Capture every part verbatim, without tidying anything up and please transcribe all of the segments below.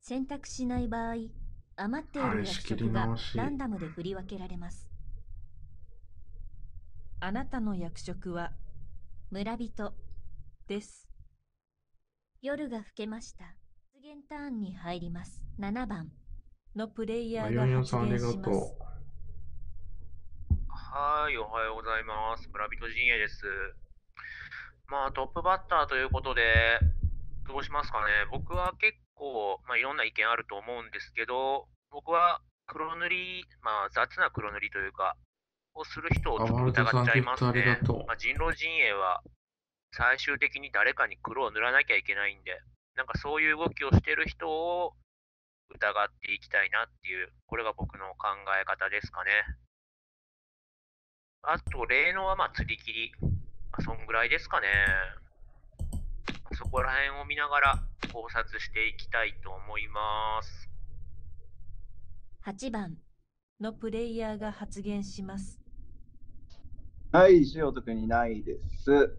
選択しない場合、余っていはい、 る役仕切り職が直し。 ランダムで振り分けられます。 あなたの役職は村人、 です。 夜が更けました。発言ターンに入ります。ななばん。 のプレイヤあ、 ーが発よんよんさんあり言します。 がとはーい、おはようございます。村人陣営です。まあ、トップバッターということで、どうしますかね。僕は結構、まあ、いろんな意見あると思うんですけど、僕は黒塗り、まあ、雑な黒塗りというか、をする人をう。 ちょっとアワルドさん、 疑っちゃいギフトありますね。 がとまあ、人狼陣営は最終的に誰かに黒を塗らなきゃいけないんで、なんかそういう動きをしてる人を疑っていきたいなっていう、これが僕の考え方ですかね。あと、例のはまあ釣り切り。まあ、そんぐらいですかね。そこら辺を見ながら考察していきたいと思います。 はちばん。 のプレイヤーが発言します。 はい、石尾特にないです。うん、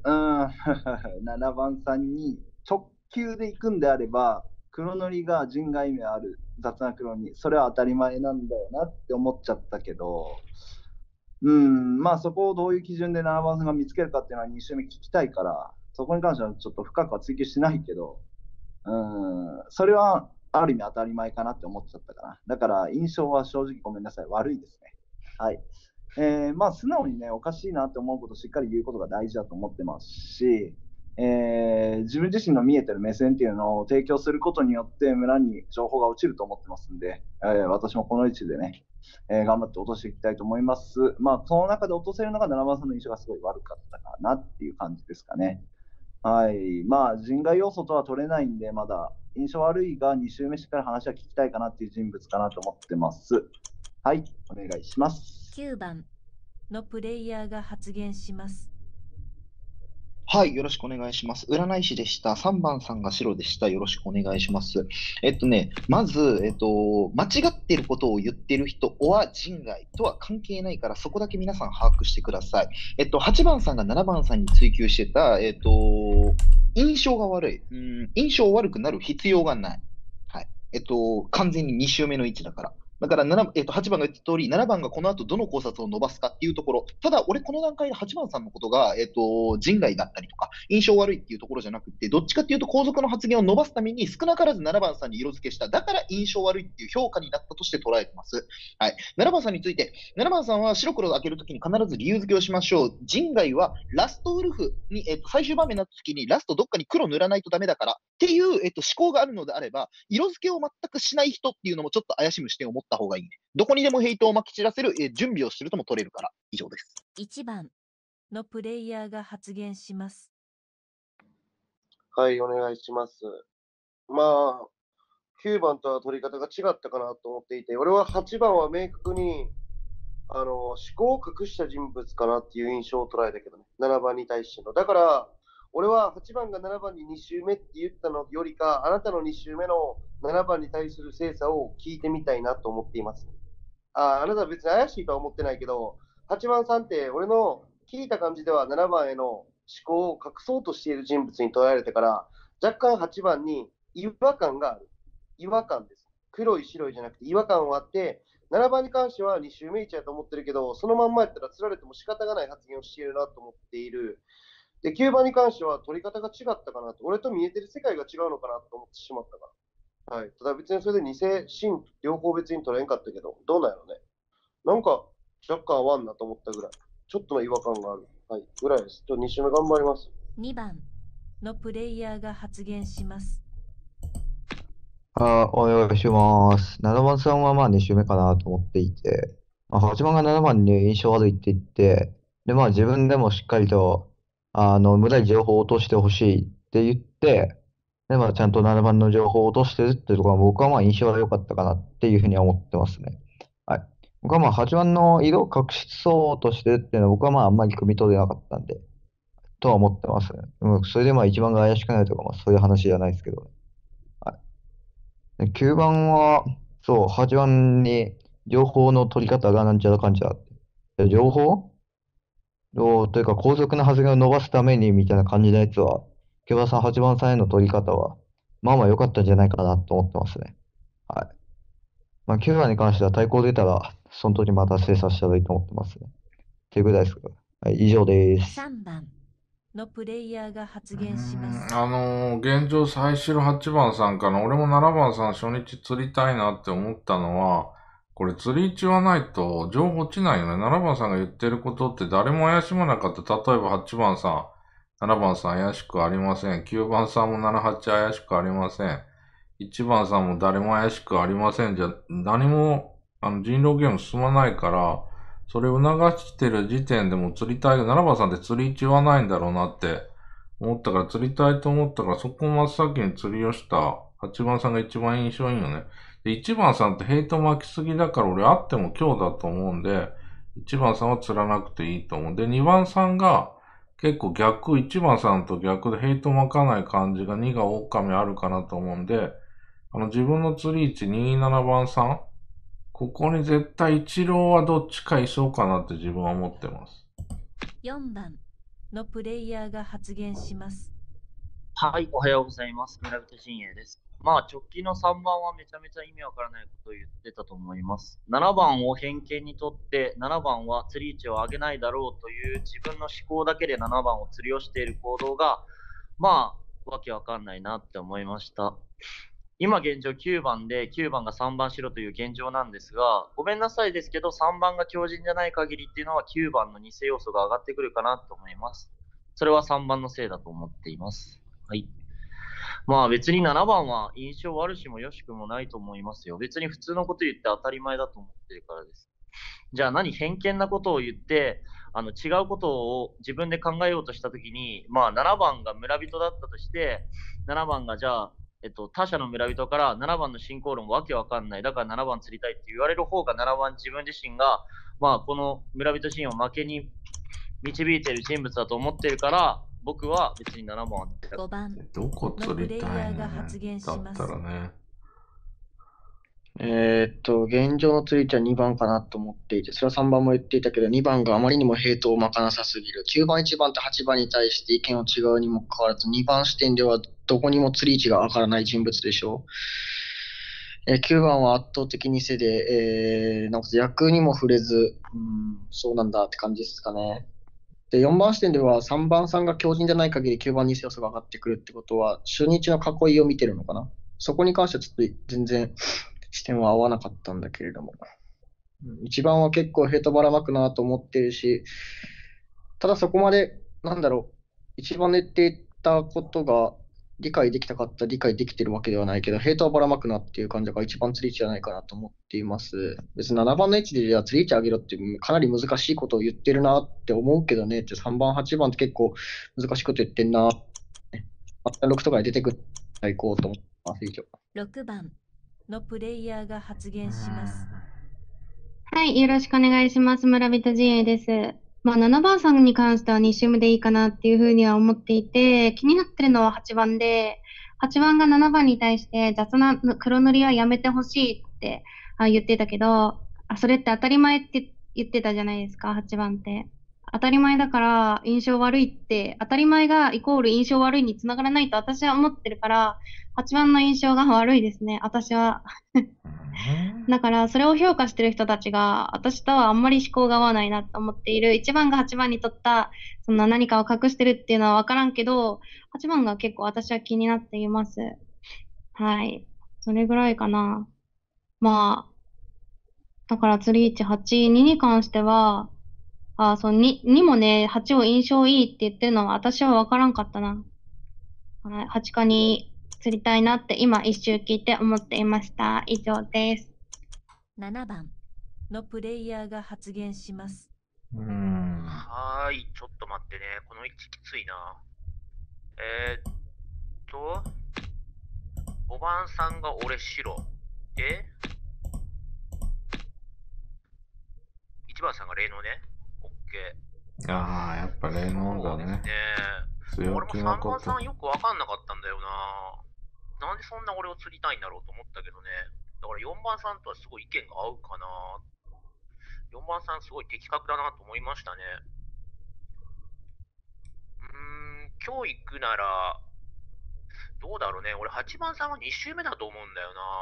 ななばんさんに直球で行くんであれば、黒塗りが人外味ある雑な黒に、それは当たり前なんだよなって思っちゃったけど、うん、まあそこをどういう基準でななばんさんが見つけるかっていうのはに周目聞きたいから、そこに関してはちょっと深くは追求しないけど、うん、それはある意味当たり前かなって思っちゃったかな。だから印象は正直ごめんなさい、悪いですね。はい。えーまあ、素直にね、おかしいなって思うことをしっかり言うことが大事だと思ってますし、えー自分自身の見えてる目線っていうのを提供することによって村に情報が落ちると思ってますんで、えー私もこの位置でね、えー頑張って落としていきたいと思います。まあ、その中で落とせるのがななばんさんの印象がすごい悪かったかなっていう感じですかね。はい。まあ、人外要素とは取れないんで、まだ印象悪いがに周目しっかり話は聞きたいかなっていう人物かなと思ってます。はい、お願いします。 きゅうばん。 のプレイヤーが発言します。 はい、よろしくお願いします。占い師でした。さんばんさんが白でした。よろしくお願いします。えっとね、まず、えっと、間違ってることを言ってる人は人外とは関係ないから、そこだけ皆さん把握してください。えっと、はちばんさんがななばんさんに追求してた、えっと、印象が悪い。うん、印象悪くなる必要がない。はい。えっと、完全にに周目の位置だから。だからなな、えっと、はちばんが言った通り、ななばんがこの後どの考察を伸ばすかっていうところ。ただ、俺この段階ではちばんさんのことが、えっと、人外だったりとか、印象悪いっていうところじゃなくて、どっちかっていうと後続の発言を伸ばすために少なからずななばんさんに色付けした。だから印象悪いっていう評価になったとして捉えてます。はい。ななばんさんについて、ななばんさんは白黒を開けるときに必ず理由付けをしましょう。人外はラストウルフに、えっと、最終場面になったときにラストどっかに黒塗らないとダメだからっていう、えっと、思考があるのであれば、色付けを全くしない人っていうのもちょっと怪しむ視点を持った方がいいね。どこにでもヘイトをまき散らせる、えー準備をするとも取れるから、以上です。 いちばん。 のプレイヤーが発言します。 はい、お願いします。まあ、きゅうばんとは取り方が違ったかなと思っていて、俺ははちばんは明確に、あの、思考を隠した人物かなっていう印象を捉えたけどね、ななばんに対しての。だから、俺ははちばんがななばんにに周目って言ったのよりか、あなたのに周目のななばんに対する精査を聞いてみたいなと思っています。ああなたは別に怪しいとは思ってないけど、はちばんさんって俺の聞いた感じではななばんへの思考を隠そうとしている人物に捉えられたから、若干はちばんに違和感がある。違和感です。黒い白いじゃなくて違和感はあって、ななばんに関してはに周目位置やと思ってるけど、そのまんまやったら釣られても仕方がない発言をしているなと思っている。で、きゅうばんに関しては取り方が違ったかなと。俺と見えてる世界が違うのかなと思ってしまったから。はい。ただ別にそれで偽、真、両方別に取れんかったけど、どうなんやろね。なんか若干合わんなと思ったぐらい。ちょっとの違和感がある。はい。ぐらいです。ちょっとに周目頑張ります。 にばん。 のプレイヤーが発言します。 あー、お願いします。ななばんさんはまあに周目かなと思っていて、まあ、はちばんがななばんに印象悪いって言って、で、まあ自分でもしっかりと、あの、無駄に情報を落としてほしいって言って、で、まあちゃんとななばんの情報を落としてるっていうところは僕はまあ印象が良かったかなっていうふうには思ってますね。はい。僕はまあはちばんの色を隠しそうとしてるっていうのは僕はまああんまり汲み取れなかったんで、とは思ってますね。うん、それでまあ一番が怪しくなるとか、まあそういう話じゃないですけどね。できゅうばんは、そう、はちばんに情報の取り方がなんちゃらかんちゃらって。で情報を、というか、高速な発言を伸ばすためにみたいな感じのやつは、きゅうばんさん、はちばんさんへの取り方は、まあまあ良かったんじゃないかなと思ってますね。 はい。まあ、きゅうばんに関しては対抗出たら、その時また精査したらいいと思ってますね。っていうぐらいですか。はい、以上です。 さんばんのプレイヤーが発う言しまーん、 す。 あのー現状最終はちばんさんかな。俺もななばんさん初日釣りたいなって思ったのは、これ釣り位置はないと情報落ちないよね。ななばんさんが言ってることって誰も怪しまなかった。例えばはちばんさん、ななばんさん怪しくありません。きゅうばんさんもなな、はち怪しくありません。いちばんさんも誰も怪しくありません。じゃ、何も、あの、人狼ゲーム進まないから、それを促してる時点でも釣りたい。ななばんさんって釣り位置はないんだろうなって思ったから釣りたいと思ったから、そこを真っ先に釣りをした。はちばんさんが一番印象いいよね。で、いちばんさんってヘイト巻きすぎだから俺あっても今日だと思うんで、いちばんさんは釣らなくていいと思う。で、にばんさんが結構逆、いちばんさんと逆でヘイト巻かない感じがにが狼あるかなと思うんで、あの自分の釣り位置にじゅうななばんさん、ここに絶対一郎はどっちかいそうかなって自分は思ってます。 よんばんのプレイヤーが発言します。 はい、おはようございます。村人陣営です。まあ、直近のさんばんはめちゃめちゃ意味わからないことを言ってたと思います。ななばんを偏見にとって、ななばんは釣り位置を上げないだろうという自分の思考だけでななばんを釣りをしている行動が、まあ、わけわかんないなって思いました。今現状きゅうばんできゅうばんがさんばん白という現状なんですが、ごめんなさいですけど、さんばんが強靭じゃない限りっていうのはきゅうばんの偽要素が上がってくるかなと思います。それはさんばんのせいだと思っています。はい。まあ別にななばんは印象悪しもよしくもないと思いますよ。別に普通のこと言って当たり前だと思ってるからです。じゃあ何偏見なことを言って、あの違うことを自分で考えようとしたときに、まあななばんが村人だったとして、ななばんがじゃあ、えっと、他者の村人からななばんの進行論わけわかんない。だからななばん釣りたいって言われる方がななばん自分自身が、まあこの村人シーンを負けに導いている人物だと思ってるから、僕は別にななばんはごばんどこ釣りたいのね。 が発言しだますったらね。 えーっと、現状の釣り位置はにばんかなと思っていて、それはさんばんも言っていたけど、にばんがあまりにもヘイトをまかなさすぎる。きゅうばん、いちばんとはちばんに対して意見を違うにもかかわらず、にばん視点ではどこにも釣り位置が上がらない人物でしょう。えー、きゅうばんは圧倒的に背で、えー、なんか役にも触れず、うん、そうなんだって感じですかね。で、よんばん視点ではさんばんさんが強靭じゃない限りきゅうばんに要素が上がってくるってことは、初日の囲いを見てるのかな。そこに関してはちょっと全然視点は合わなかったんだけれども。いちばんは結構ヘイトばらまくなと思ってるし、ただそこまで、なんだろう、いちばんで言っていたことが理解できたかった、理解できてるわけではないけど、ヘイトはばらまくなっていう感じが一番釣り位置じゃないかなと思っています。別にななばんの位置でじゃあ釣り位置上げろってかなり難しいことを言ってるなって思うけどね、さんばん、はちばんって結構難しいこと言ってんな。ろくとかに出てくる最高と思います。以上。 ろくばんのプレイヤーが発言します。 はい、よろしくお願いします。村人陣営です。まあ、ななばんさんに関してはに周目でいいかなっていうふうには思っていて、気になってるのははちばんで、はちばんがななばんに対して雑な黒塗りはやめてほしいってあ言ってたけど、あ、それって当たり前って言ってたじゃないですか、はちばんって。当たり前だから印象悪いって、当たり前がイコール印象悪いにつながらないと私は思ってるから、はちばんの印象が悪いですね、私は。だから、それを評価してる人たちが、私とはあんまり思考が合わないなと思っている。いちばんがはちばんにとった、そんな何かを隠してるっていうのは分からんけど、はちばんが結構私は気になっています。はい。それぐらいかな。まあ、だから釣り位置はち、にに関しては、あ、そう、に、にもね、はちを印象いいって言ってるのは私は分からんかったな。はい、はちかに釣りたいなって今一周聞いて思っていました。以上です。 ななばんのプレイヤーが発言します。 うーん。 はーい、ちょっと待ってね。この位置きついな。えー、っと、ごばんさんが俺白。で、いちばんさんが霊能ね。オッケー。 ああ、やっぱ霊能だね。強俺も気な 3番こと。 さんよくわかんなかったんだよな。なんでそんな俺を釣りたいんだろうと思ったけどね。だからよんばんさんとはすごい意見が合うかな。よんばんさんすごい的確だなと思いましたね。うーん、今日行くなら、どうだろうね。俺はちばんさんはに周目だと思うんだよな。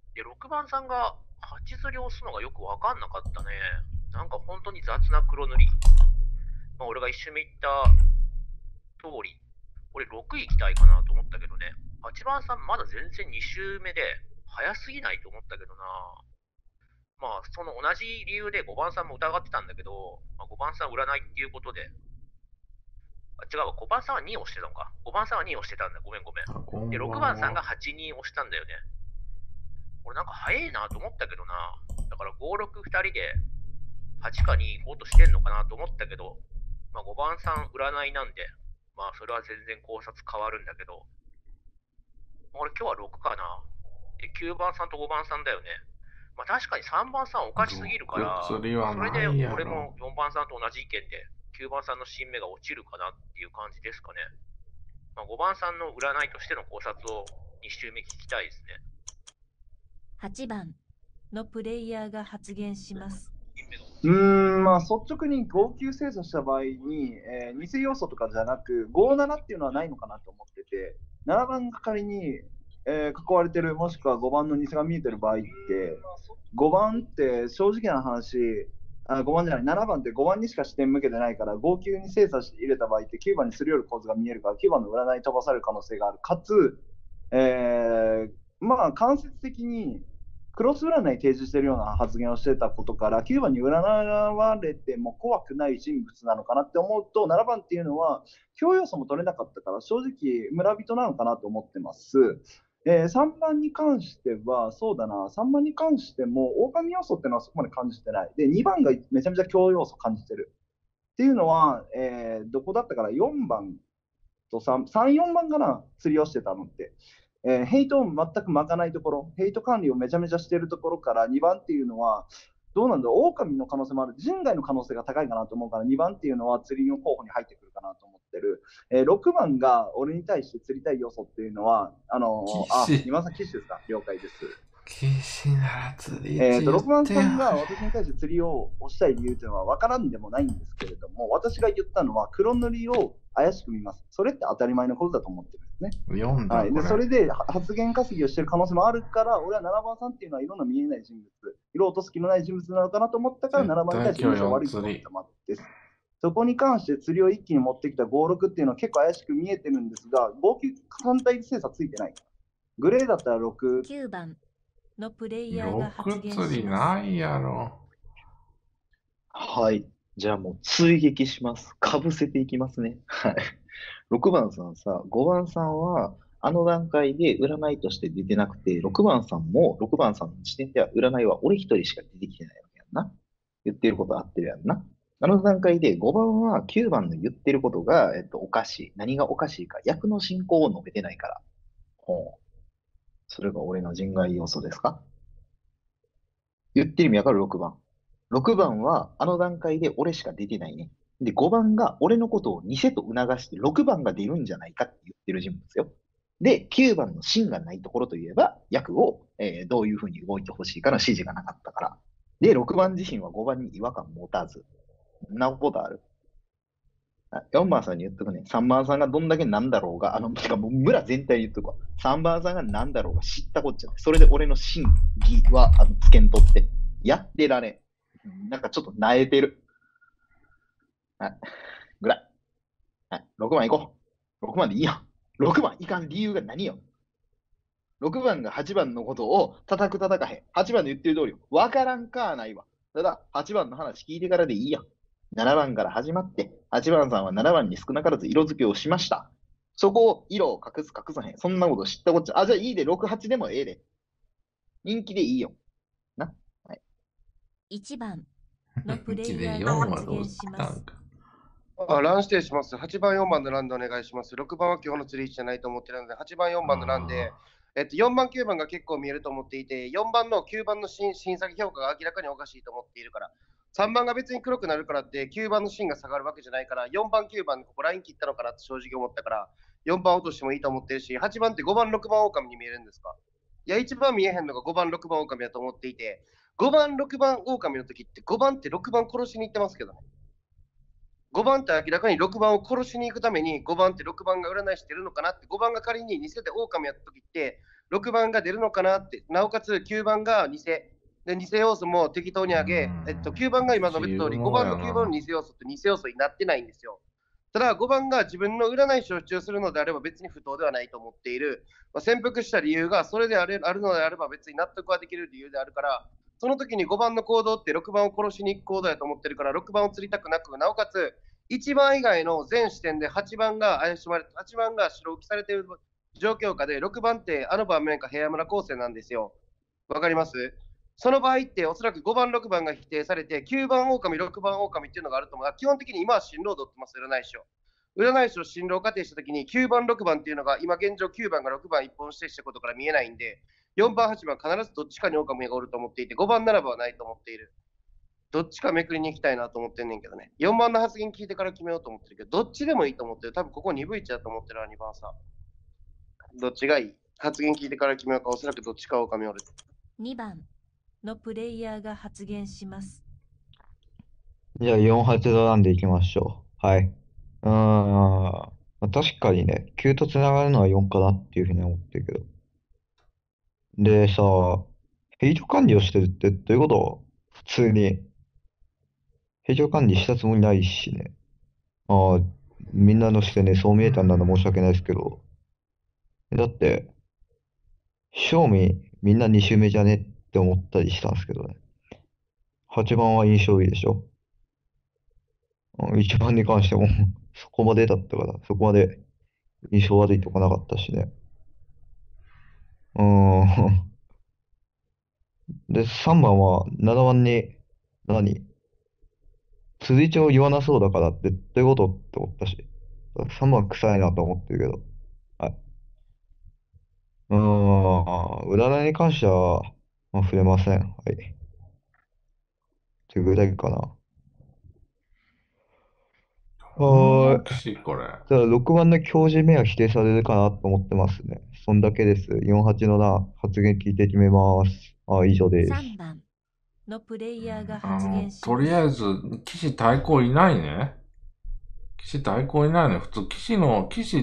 で、ろくばんさんがはち釣りを押すのがよくわかんなかったね。なんか本当に雑な黒塗り。まあ、俺が一周目言った通り、俺ろく行きたいかなと思ったけどね。はちばんさんまだ全然に周目で早すぎないと思ったけどな。まあ、その同じ理由でごばんさんも疑ってたんだけど、まあ、ごばんさん占いっていうことで、あ違うわ、ごばんさんはに押してたのか。ごばんさんはに押してたんだ。ごめんごめん。で、ろくばんさんがはちに押したんだよね。俺なんか早いなと思ったけどな。だからご、ろく、ふたりではちかに行こうとしてんのかなと思ったけど、まあ、ごばんさん占いなんで、まあそれは全然考察変わるんだけど、俺今日はろくかな。で、きゅうばんさんとごばんさんだよね。まあ確かにさんばんさんおかしすぎるから、そろく釣りはれないやろで俺もよんばんさんと同じ意見で、きゅうばんさんの新芽が落ちるかなっていう感じですかね。まあ、ごばんさんの占いとしての考察をに周目聞きたいですね。 はちばんのプレイヤーが発言します。 うーん、まあ率直に号泣精査した場合に、えー、偽要素とかじゃなく、ご、ななっていうのはないのかなと思ってて、ななばんが仮に、えー、囲われてる、もしくはごばんの偽が見えてる場合って、ごばんって正直な話、あごばんじゃない、ななばんってごばんにしか視点向けてないから、号泣に精査して入れた場合ってきゅうばんにすり寄る構図が見えるから、きゅうばんの占い飛ばされる可能性がある。かつ、えー、まあ間接的に、クロス占い提示しているような発言をしてたことから、きゅうばんに占われても怖くない人物なのかなって思うと、ななばんっていうのは、強要素も取れなかったから、正直、村人なのかなと思ってます。えー、さんばんに関しては、そうだな、さんばんに関しても、狼要素っていうのはそこまで感じてない。で、にばんがめちゃめちゃ強要素感じてる。っていうのは、えー、どこだったから、よんばんとさん、さん、よんばんかな、釣りをしてたのって。えー、ヘイトを全く巻かないところ、ヘイト管理をめちゃめちゃしているところからにばんっていうのは、どうなんだろう、狼の可能性もある、人外の可能性が高いかなと思うから、にばんっていうのは釣りの候補に入ってくるかなと思ってる。えー、ろくばんが俺に対して釣りたい要素っていうのは、あのー、あ、今さん、騎手ですか、了解です。 騎士なら釣りえーと、ろくばんさんが私に対して釣りを押したい理由というのは分からんでもないんですけれども、私が言ったのは黒塗りを怪しく見ます。それって当たり前のことだと思ってるんですね。 読んだ、 はい、でこれそれで発言稼ぎをしている可能性もあるから、俺はななばんさんっていうのは色の見えない人物、色を落とす気のない人物なのかなと思ったから、ななばんに対して印象悪いと思ったまです。そこに関して釣りを一気に持ってきたご、ろくっていうのは結構怪しく見えてるんですが、合計単体精査ついてない。グレーだったらろく。 きゅうばんのプレイヤーが発言しろく釣ります。 ないやろ。 はい。じゃあもう追撃します。かぶせていきますね。はい。ろくばんさんさ、ごばんさんは、あの段階で占いとして出てなくて、ろくばんさんも、ろくばんさんの時点では占いは俺一人しか出てきてないわけやんな。言ってること合ってるやんな。あの段階でごばんはきゅうばんの言ってることが、えっと、おかしい。何がおかしいか。役の進行を述べてないから。ほう。それが俺の人外要素ですか？言ってる意味わかる？ ろく 番。ろくばんはあの段階で俺しか出てないね。で、ごばんが俺のことを偽と促してろくばんが出るんじゃないかって言ってる人物よ。で、きゅうばんの芯がないところといえば、役を、えーどういうふうに動いてほしいかの指示がなかったから。で、ろくばん自身はごばんに違和感持たず。そんなことある？あよんばんさんに言っとくね。さんばんさんがどんだけなんだろうが、あの、てかもう村全体に言っとくわ。さんばんさんがなんだろうが知ったこっちゃない。それで俺の真偽は、あの、つけんとって。やってられん。うんなんかちょっと萎えてる。はい。ぐらい。はい。ろくばん行こう。ろくばんでいいやん。ろくばんいかん理由が何よ。ろくばんがはちばんのことを叩く叩かへん。はちばんの言ってる通りよ。わからんかはないわ。ただ、はちばんの話聞いてからでいいやん。ななばんから始まって、はちばんさんはななばんに少なからず色付けをしました。そこを色を隠す隠さへん。そんなこと知ったこっちゃ。あ、じゃあいいで、ろく、はちでもええで。人気でいいよ。な。はい。 いちばんのプレイヤーよんが発はどうし言したます。 んか。 あ、ラン指定します。はちばん、よんばんのランでお願いします。ろくばんは今日の釣りじゃないと思ってるので、はちばん、よんばんのランで、えっと、よんばん、きゅうばんが結構見えると思っていて、よんばんのきゅうばんの審審査評価が明らかにおかしいと思っているから、さんばんが別に黒くなるからって、きゅうばんの芯が下がるわけじゃないから、よんばん、きゅうばんでここライン切ったのかなって正直思ったから、よんばん落としてもいいと思ってるし、はちばんってごばん、ろくばん狼に見えるんですか？いや、一番見えへんのがごばん、ろくばん狼だと思っていて、ごばん、ろくばん狼の時ってごばんってろくばん殺しに行ってますけどね。ごばんって明らかにろくばんを殺しに行くためにごばんってろくばんが占いしてるのかなって、ごばんが仮に偽で狼やった時ってろくばんが出るのかなって、なおかつきゅうばんが偽。で、偽要素も適当に上げ、えっと、きゅうばんが今述べた通り、ごばんときゅうばんの偽要素って偽要素になってないんですよ。ただ、ごばんが自分の占い師を主張するのであれば別に不当ではないと思っている。まあ、潜伏した理由がそれであるあるのであれば別に納得はできる理由であるから、その時にごばんの行動ってろくばんを殺しに行く行動やと思ってるから、ろくばんを釣りたくなく、なおかついちばん以外の全視点ではちばんが怪しまれて、はちばんが白浮きされている状況下で、ろくばんってあの盤面か平村構成なんですよ。わかります？その場合っておそらくごばん、ろくばんが否定されて、きゅうばん狼、ろくばん狼っていうのがあると思う。基本的に今は進路を取ってます、占い師を。占い師を進路を仮定したときにきゅうばん、ろくばんっていうのが今現状きゅうばんがろくばん一本指定したことから見えないんで、よんばん、はちばん必ずどっちかに狼がおると思っていて、ごばん、ななばんはないと思っている。どっちかめくりに行きたいなと思ってんねんけどね。よんばんの発言聞いてから決めようと思ってるけど、どっちでもいいと思ってる。多分ここにぶいちだと思ってるわ、にばんさ。どっちがいい？発言聞いてから決めようか、おそらくどっちか狼おる。 にばんのプレイヤーが発言します。 じゃあよんはちドなんでいきましょう。はい。うーん。まあ確かにね、きゅうとつながるのはよんかなっていうふうに思ってるけど。でさ、ヘイト管理をしてるってどういうこと？普通に。ヘイト管理したつもりないしね。ああ、みんなの視点でそう見えたんだな、申し訳ないですけど。だって、正味みんなに周目じゃねって思ったりしたんですけどね。はちばんは印象いいでしょ。いちばんに関してもそこまでだったから、そこまで印象悪いとかなかったしね。うーん。で、さんばんはななばんに何辻井町言わなそうだからってどういうことって思ったし。さんばん臭いなと思ってるけど。はい。うーん。占いに関しては、まあ、触れません。はい。っていうぐらいかな。はーい。 騎士これ。 ただろくばんの教授名は否定されるかなと思ってますね。そんだけです。よんはちのな、発言聞いて決めます。あ、以上です。 さんばんのプレイヤーがあの発言します。 とりあえず、騎士対抗いないね。騎士対抗いないね。普通、騎士の、騎士って、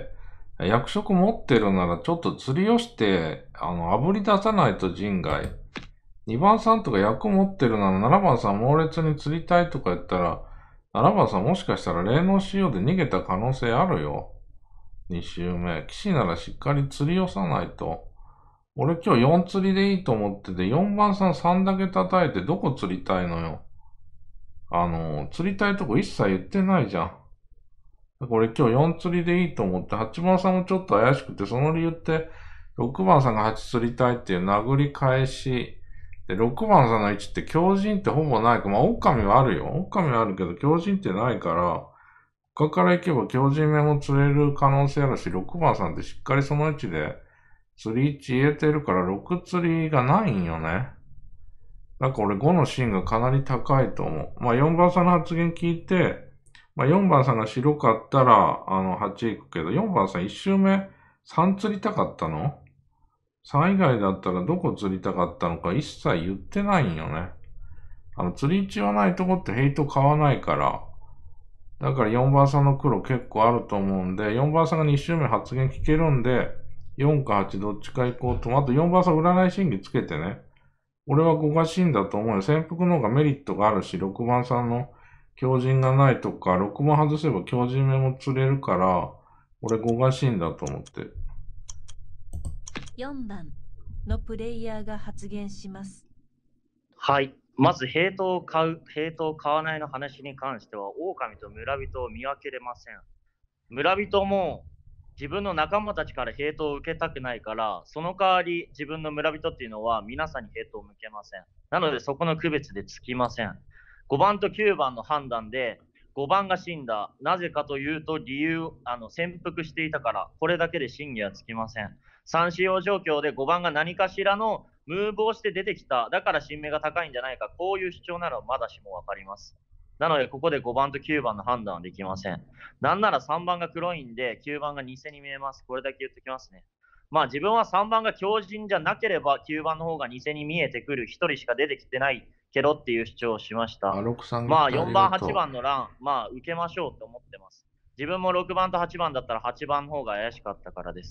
役職持ってるならちょっと釣りをして、あの、炙り出さないと人外。にばんさんとか役持ってるならななばんさん猛烈に釣りたいとか言ったら、ななばんさんもしかしたら霊能仕様で逃げた可能性あるよ。に周目。騎士ならしっかり釣り寄さないと。俺今日よん釣りでいいと思ってて、よんばんさんさんだけ叩いてどこ釣りたいのよ。あの、釣りたいとこ一切言ってないじゃん。だから俺今日よん釣りでいいと思って、はちばんさんもちょっと怪しくて、その理由って、ろくばんさんがはち釣りたいっていう殴り返し、で、ろくばんさんのいちって強靭ってほぼないか。まあ、狼はあるよ。狼はあるけど、強靭ってないから、他から行けば強靭目も釣れる可能性あるし、ろくばんさんってしっかりその位置で、釣り位置入れてるから、ろく釣りがないんよね。だから俺ごの芯がかなり高いと思う。まあ、よんばんさんの発言聞いて、まあ、よんばんさんが白かったら、あの、はち行くけど、よんばんさんいち周目さん釣りたかったの？ さん 以外だったらどこ釣りたかったのか一切言ってないんよね。あの、釣り位置はないとこってヘイト買わないから。だからよんばんさんの黒結構あると思うんで、よんばんさんがに周目発言聞けるんで、よんかはちどっちか行こうと。あとよんばんさん占い審議つけてね。俺はごが芯だと思うよ。潜伏の方がメリットがあるし、ろくばんさんの強靭がないとか、ろくばん外せば強靭目も釣れるから、俺ごが芯だと思ってる。 よんばんのプレイヤーが発言します。 はい。まず、ヘイトを買う、ヘイトを買わないの話に関しては、狼と村人を見分けれません。村人も自分の仲間たちからヘイトを受けたくないから、その代わり自分の村人っていうのは皆さんにヘイトを向けません。なので、そこの区別でつきません。ごばんときゅうばんの判断で、ごばんが死んだ。なぜかというと、理由、あの潜伏していたから、これだけで審議はつきません。さん使用状況でごばんが何かしらのムーブをして出てきた。だから新名が高いんじゃないか。こういう主張ならまだしもわかります。なので、ここでごばんときゅうばんの判断はできません。なんならさんばんが黒いんで、きゅうばんが偽に見えます。これだけ言っておきますね。まあ自分はさんばんが強靭じゃなければきゅうばんの方が偽に見えてくる。ひとりしか出てきてないけどっていう主張をしました。まあよんばん、はちばんの欄、まあ受けましょうと思ってます。自分もろくばんとはちばんだったらはちばんの方が怪しかったからです。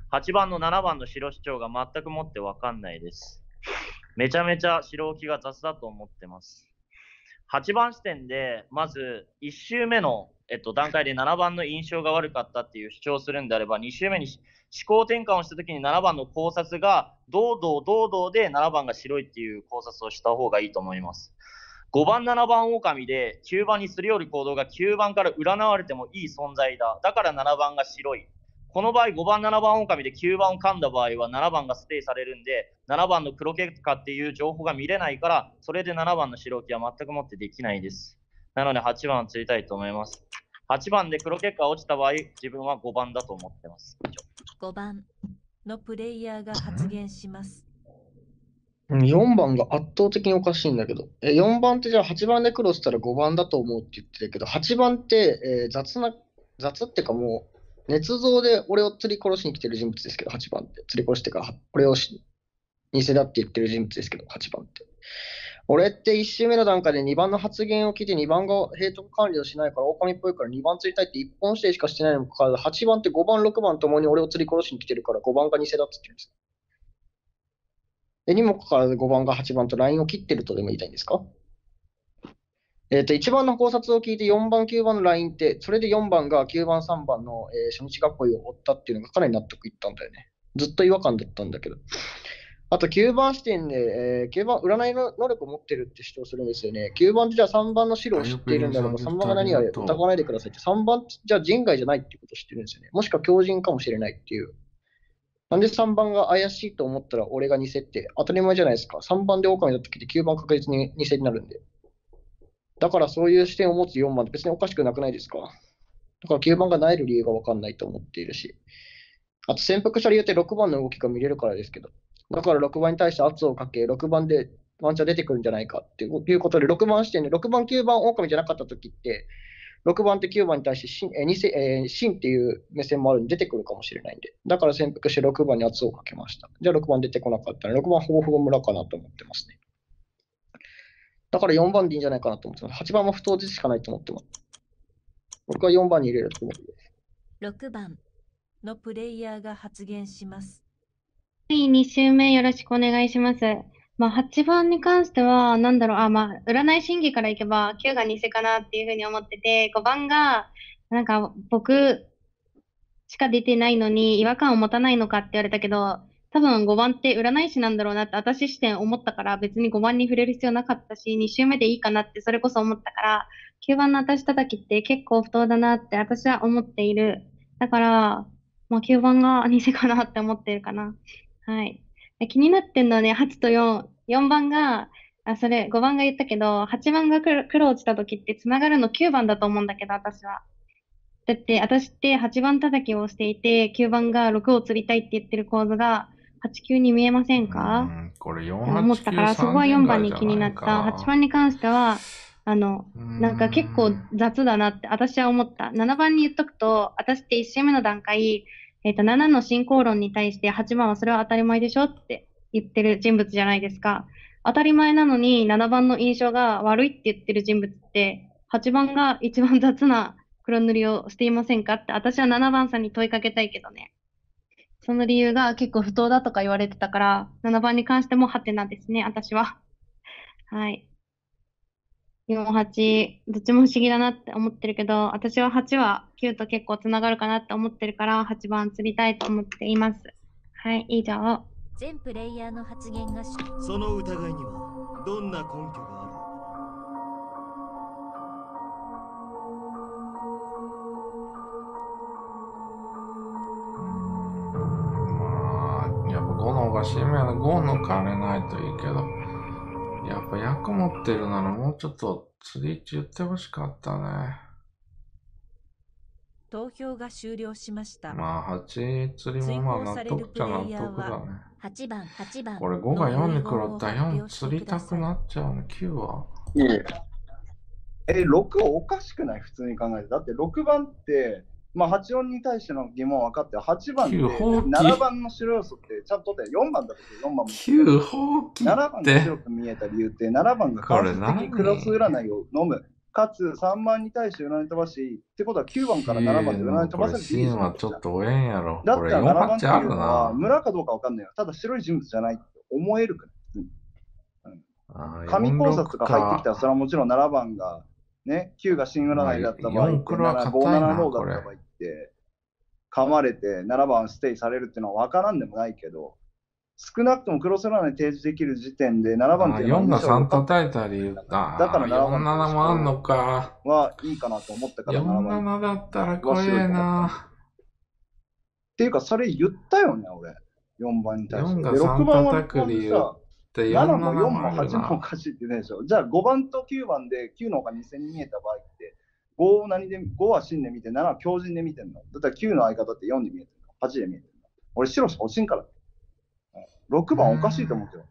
はちばんのななばんの白主張が全くもってわかんないです。めちゃめちゃ白置きが雑だと思ってます。はちばん視点で、まずいっ周目の、えっと、段階でななばんの印象が悪かったっていう主張をするんであれば、に周目に思考転換をしたときにななばんの考察が、堂々堂々でななばんが白いっていう考察をした方がいいと思います。ごばん、ななばん狼できゅうばんにすり寄る行動がきゅうばんから占われてもいい存在だ。だからななばんが白い。この場合、ごばん、ななばん狼できゅうばんを噛んだ場合はななばんがステイされるんで、ななばんの黒結果っていう情報が見れないから、それでななばんの白置きは全くもってできないです。なのではちばんを釣りたいと思います。はちばんで黒結果が落ちた場合、自分はごばんだと思ってます。 ごばんのプレイヤーが発言します。 うんよんばんが圧倒的におかしいんだけど。え、よんばんってじゃあはちばんで黒したらごばんだと思うって言ってるけど、はちばんって、えー雑な、雑ってかもう、捏造で俺を釣り殺しに来てる人物ですけど、はちばんって。釣り殺してから、俺をし偽だって言ってる人物ですけど、はちばんって。俺っていち周目の段階でにばんの発言を聞いてにばんがヘイト管理をしないから、狼っぽいからにばん釣りたいっていっぽん指定しかしてないにもかかわらず、はちばんってごばん、ろくばんともに俺を釣り殺しに来てるからごばんが偽だって言ってるんです。で、にもかかわらずごばんがはちばんとラインを切ってるとでも言いたいんですか？えっと、いちばんの考察を聞いてよんばん、きゅうばんのラインって、それでよんばんがきゅうばん、さんばんの、えー初日囲いを追ったっていうのがかなり納得いったんだよね。ずっと違和感だったんだけど。あときゅうばん視点で、えーきゅうばん占いの能力を持ってるって主張するんですよね。きゅうばんってじゃあさんばんの白を知っているんだろうが、さんばんが何が疑わないでくださいって、さんばんってじゃあ人外じゃないっていうことを知ってるんですよね。もしくは狂人かもしれないっていう。なんでさんばんが怪しいと思ったら俺が偽って当たり前じゃないですか。さんばんで狼だった時ってきゅうばん確実に偽になるんで。だからそういう視点を持つよんばんって別におかしくなくないですか？だからきゅうばんが萎える理由がわかんないと思っているし。あと潜伏した理由ってろくばんの動きが見れるからですけど。だからろくばんに対して圧をかけ、ろくばんでワンチャン出てくるんじゃないかっていうことで、ろくばん視点でろくばん、きゅうばん狼じゃなかった時って、ろくばんってきゅうばんに対して真、えー、偽えー真っていう目線もあるんで出てくるかもしれないんで。だから潜伏してろくばんに圧をかけました。じゃあろくばん出てこなかったらろくばんほぼほぼ村かなと思ってますね。だからよんばんでいいんじゃないかなと思ってます。はちばんも不当日しかないと思ってます。僕はよんばんに入れると思うんです。 ろくばんのプレイヤーが発言します。 はい、に周目よろしくお願いします。まあ、はちばんに関しては、なんだろう、あ、まあ、占い審議からいけば、きゅうが偽かなっていうふうに思ってて、ごばんが、なんか、僕しか出てないのに違和感を持たないのかって言われたけど、多分ごばんって占い師なんだろうなって私視点思ったから、別にごばんに触れる必要なかったし、に周目でいいかなってそれこそ思ったから、きゅうばんの私叩きって結構不当だなって私は思っている。だから、まあ、きゅうばんが偽かなって思ってるかな。はい。で気になってんのはね、はちとよん。よんばんが、あ、それごばんが言ったけど、はちばんが黒黒落ちた時って繋がるのきゅうばんだと思うんだけど、私は。だって、私ってはちばん叩きをしていて、きゅうばんがろくを釣りたいって言ってる構図が、はちきゅうに見えませんか？ うんこれよんってはちきゅう思ったから、そこはよんばんに気になった。 さんじゅう代じゃないかはちばんに関しては、あの、なんか結構雑だなって私は思った。ななばんに言っとくと、私っていち周目の段階、えっと、ななの進行論に対してはちばんはそれは当たり前でしょって言ってる人物じゃないですか。当たり前なのにななばんの印象が悪いって言ってる人物って、はちばんが一番雑な黒塗りをしていませんかって私はななばんさんに問いかけたいけどね。その理由が結構不当だとか言われてたから、ななばんに関してもハテナですね、私は。はい。よん、はち、どっちも不思議だなって思ってるけど、私ははちはきゅうと結構つながるかなって思ってるから、はちばん釣りたいと思っています。はい、以上。 全プレイヤーの発言がしその疑いにはどんな根拠がある？ まあ、やっぱごの方が新名のご抜かれないといいけど、やっぱ役持ってるならもうちょっと釣り一言ってほしかったね。 投票が終了しました。 まあ、はち釣りもまあ納得っちゃ納得だね。 はちばん、はちばん。 これごがよんに狂ったよん釣りたくなっちゃうね。きゅうはいいえ。え、ろくおかしくない普通に考えて。だってろくばんって、まあはちよんに対しての疑問分かって、はちばんってななばんの白要素ってちゃんとってよんばんだったけど、よんばんも。 きゅう放棄って。 ななばんが白く見えた理由って、ななばんが間接的にクロス占いを飲む。 かつさんばんに対して占い飛ばし、ってことはきゅうばんからななばんで占い飛こればされていいじゃん。 シーンはちょっとおえんやろ。これだったらななばんってよんはちあるいうのはな。 村かどうかわかんないよ。ただ白い人物じゃないって思えるから。普通にあー紙考察とか入ってきたら、 よんろくそれはもちろんななばんが、ね、きゅうが新占いだった場合って、 よん黒は硬いなご、ななローだこれった場合って、噛まれてななばんステイされるっていうのは分からんでもないけど、少なくともクロス占い提示できる時点でななばんっていうのはよんがさん印象叩いた理由だ。 だからななばんよんななもあんのか。 はいいかなと思ったからよんななばん。 ななだったら怖えな。 っていうか、それ言ったよね、俺。よんばんに対して。 よんがでさんろくばんは叩く理由ってななよんななもよんももあるはちもおな。 かしいって言うでしょ。じゃあごばんときゅうばんできゅうの方がに戦に見えた場合って、ごを何で、ごは真で見て、ななは強靭で見てんの。だったらきゅうの相方ってよんで見えてるの。はちで見えてるの。俺白しか欲しいんから。ろくばんおかしいと思うけど。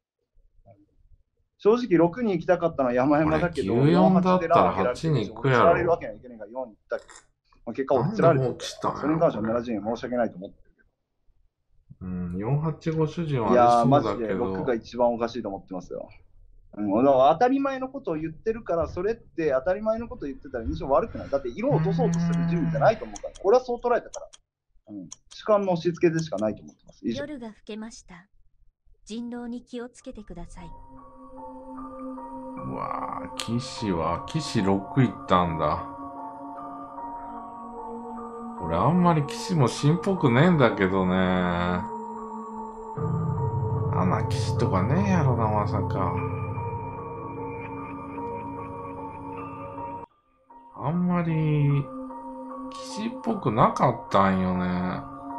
正直ろくに行きたかったのは山々だけど、 これきゅうよんだはちったらでラン開けられてるはちに行くやろ釣られるわけにはいけないからよんに行ったけど、まあ、結果俺釣られてるから、それに関しては村人に申し訳ないと思ってる。 うん、よんはちご主人いはやー、 ありマジでそうだけど。 ろくが一番おかしいと思ってますよ。うん、だから当たり前のことを言ってるから、それって当たり前のことを言ってたら印象悪くない。だって色を落とそうとする準備じゃないと思うから、俺はそう捉えたから。うん、主観の押し付けでしかないと思ってます。以上。 夜が更けました。人狼に気をつけてください。 うわぁ、騎士は、騎士ろくいったんだ。俺あんまり騎士も新っぽくねえんだけどね。穴騎士とかねえやろな、まさか。あんまり、騎士っぽくなかったんよね。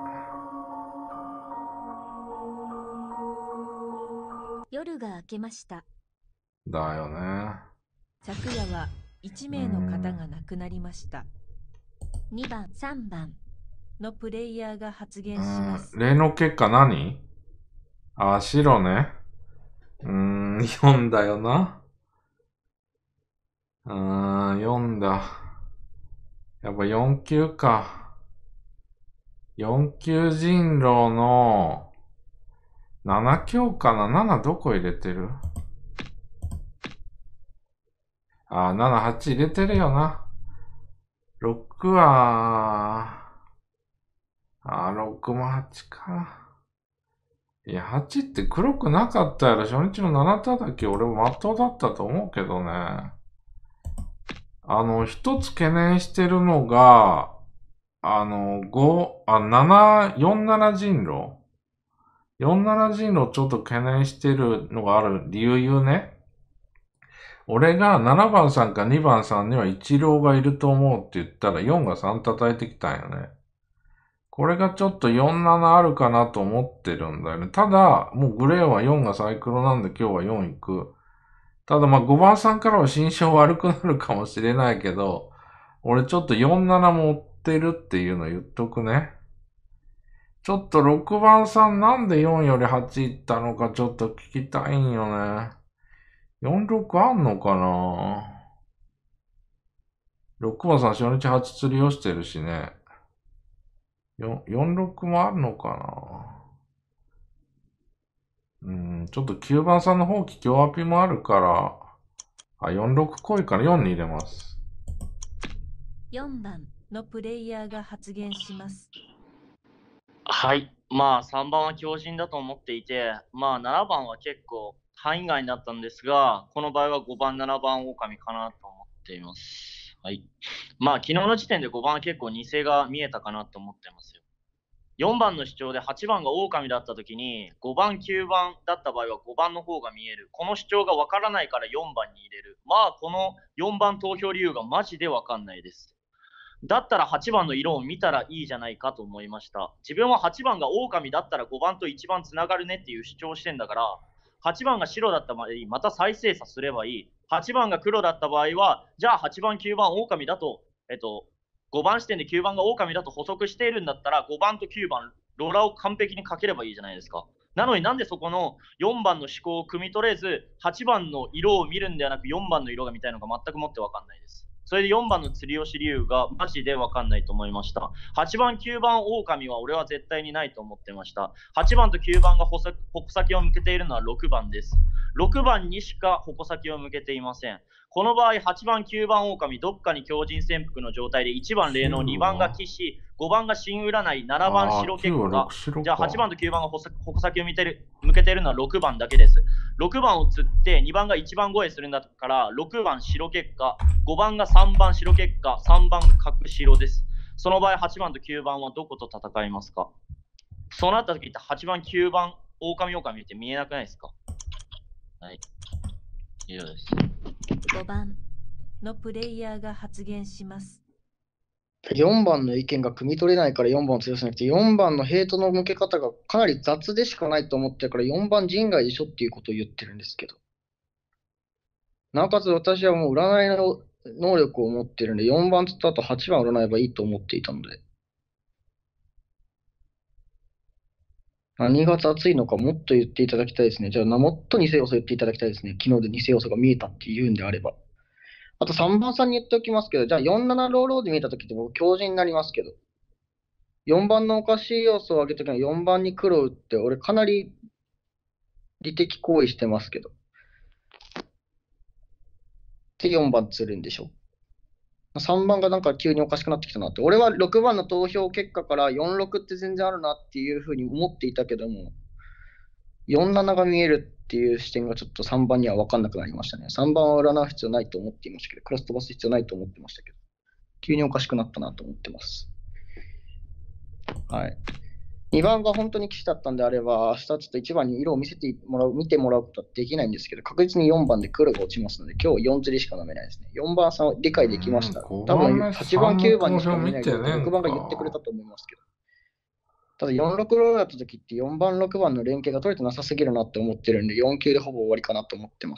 夜が明けました。 だよね。 昨夜はいち名の方が亡くなりました。 にばん、さんばんのプレイヤーが発言しうます。 ん、例の結果何？あ、白ね。うーん、よんだよな。うーん、よんだ。やっぱよん級か。よん級人狼のなな強かな。ななどこ入れてる？あ、なな、はち入れてるよな。ろくは、あ、ろくもはちか。いや、はちって黒くなかったやろ。初日のなな叩き、俺もまっとうだったと思うけどね。あの、一つ懸念してるのが、あの、ご、あ、なな、よんなな人狼。よんなな人狼ちょっと懸念してるのがある理由言うね。俺がななばんさんかにばんさんには一狼がいると思うって言ったらよんがさん叩いてきたんよね。これがちょっとよんななあるかなと思ってるんだよね。ただ、もうグレーはよんがサイクロなんで今日はよん行く。ただまあごばんさんからは心象悪くなるかもしれないけど、俺ちょっとよんなな持ってるっていうの言っとくね。ちょっとろくばんさんなんでよんよりはちいったのかちょっと聞きたいんよね。よんろくあんのかな？ ろく 番さん初日はち釣りをしてるしね。よんろくもあるのかな？うん、ちょっときゅうばんさんの方気強アピもあるから、あ、よんろく濃いからよんに入れます。 よんばんのプレイヤーが発言します。 はい。まあ、さんばんは強靭だと思っていて、まあ、ななばんは結構範囲外になったんですが、この場合はごばん、ななばん狼かなと思っています。はい。まあ、昨日の時点でごばんは結構偽が見えたかなと思ってますよ。よんばんの主張ではちばんが狼だったときに、ごばん、きゅうばんだった場合はごばんの方が見える。この主張がわからないからよんばんに入れる。まあ、このよんばん投票理由がマジでわかんないです。だったらはちばんの色を見たらいいじゃないかと思いました。自分ははちばんが狼だったらごばんといちばんつながるねっていう主張してんだから、はちばんが白だった場合、また再精査すればいい。はちばんが黒だった場合は、じゃあはちばん、きゅうばん狼だと、えっと、ごばん視点できゅうばんが狼だと補足しているんだったら、ごばんときゅうばん、ロラを完璧にかければいいじゃないですか。なのになんでそこのよんばんの思考を汲み取れず、はちばんの色を見るんではなくよんばんの色が見たいのか全くもって分かんないです。それでよんばんの釣り押し理由がマジで分かんないと思いました。はちばん、きゅうばん狼は俺は絶対にないと思ってました。はちばんときゅうばんが矛先を向けているのはろくばんです。ろくばんにしか矛先を向けていません。 この場合、はちばん、きゅうばん狼、どっかに強靭潜伏の状態で、いちばん霊能、にばんが騎士、ごばんが新占い、ななばんああ、 白きゅうは結果ろく。白じゃあはちばんか。 ときゅうばんが矛先矛先を見てる向けてるのはろくばんだけです。ろくばんを釣ってにばんがいちばん超えするんだから、ろくばん白結果、ごばんがさんばん白結果、さんばん角白です。その場合、はちばんときゅうばんはどこと戦いますか？そうなった時ってはちばん、きゅうばん、狼狼って見えなくないですか？はい。以上です。 ごばんのプレイヤーが発言します。 よんばんの意見が汲み取れないからよんばんを強さなくて、よんばんのヘイトの向け方がかなり雑でしかないと思ってるからよんばん人外でしょっていうことを言ってるんですけど。なおかつ私はもう占いの能力を持ってるんで、よんばんつった後はちばん占えばいいと思っていたので。何が雑いのかもっと言っていただきたいですね。じゃあ、もっと偽要素言っていただきたいですね。昨日で偽要素が見えたっていうんであれば。あとさんばんさんに言っておきますけど、じゃあよんななローローで見えたときって僕強靭になりますけど、よんばんのおかしい要素を上げときはよんばんに黒打って、俺かなり利的行為してますけど。で、よんばん釣るんでしょ。さんばんがなんか急におかしくなってきたなって。俺はろくばんの投票結果からよんろくって全然あるなっていうふうに思っていたけども、よんななが見えるっていう視点がちょっとさんばんには分かんなくなりましたね。さんばんは占う必要ないと思っていましたけど、クラス飛ばす必要ないと思ってましたけど、急におかしくなったなと思ってます。はい。にばんが本当に騎士だったんであれば、明日ちょっといちばんに色を見せてもらう、見てもらうことはできないんですけど、確実によんばんで黒が落ちますので、今日よん釣りしか飲めないですね。よんばんさんは理解できました。多分はちばん、きゅうばんにしか見えないけど、ろくばんが言ってくれたと思いますけど。ただよんろくローだった時ってよんばん、ろくばんの連携が取れてなさすぎるなって思ってるんで、よん級でほぼ終わりかなと思ってます。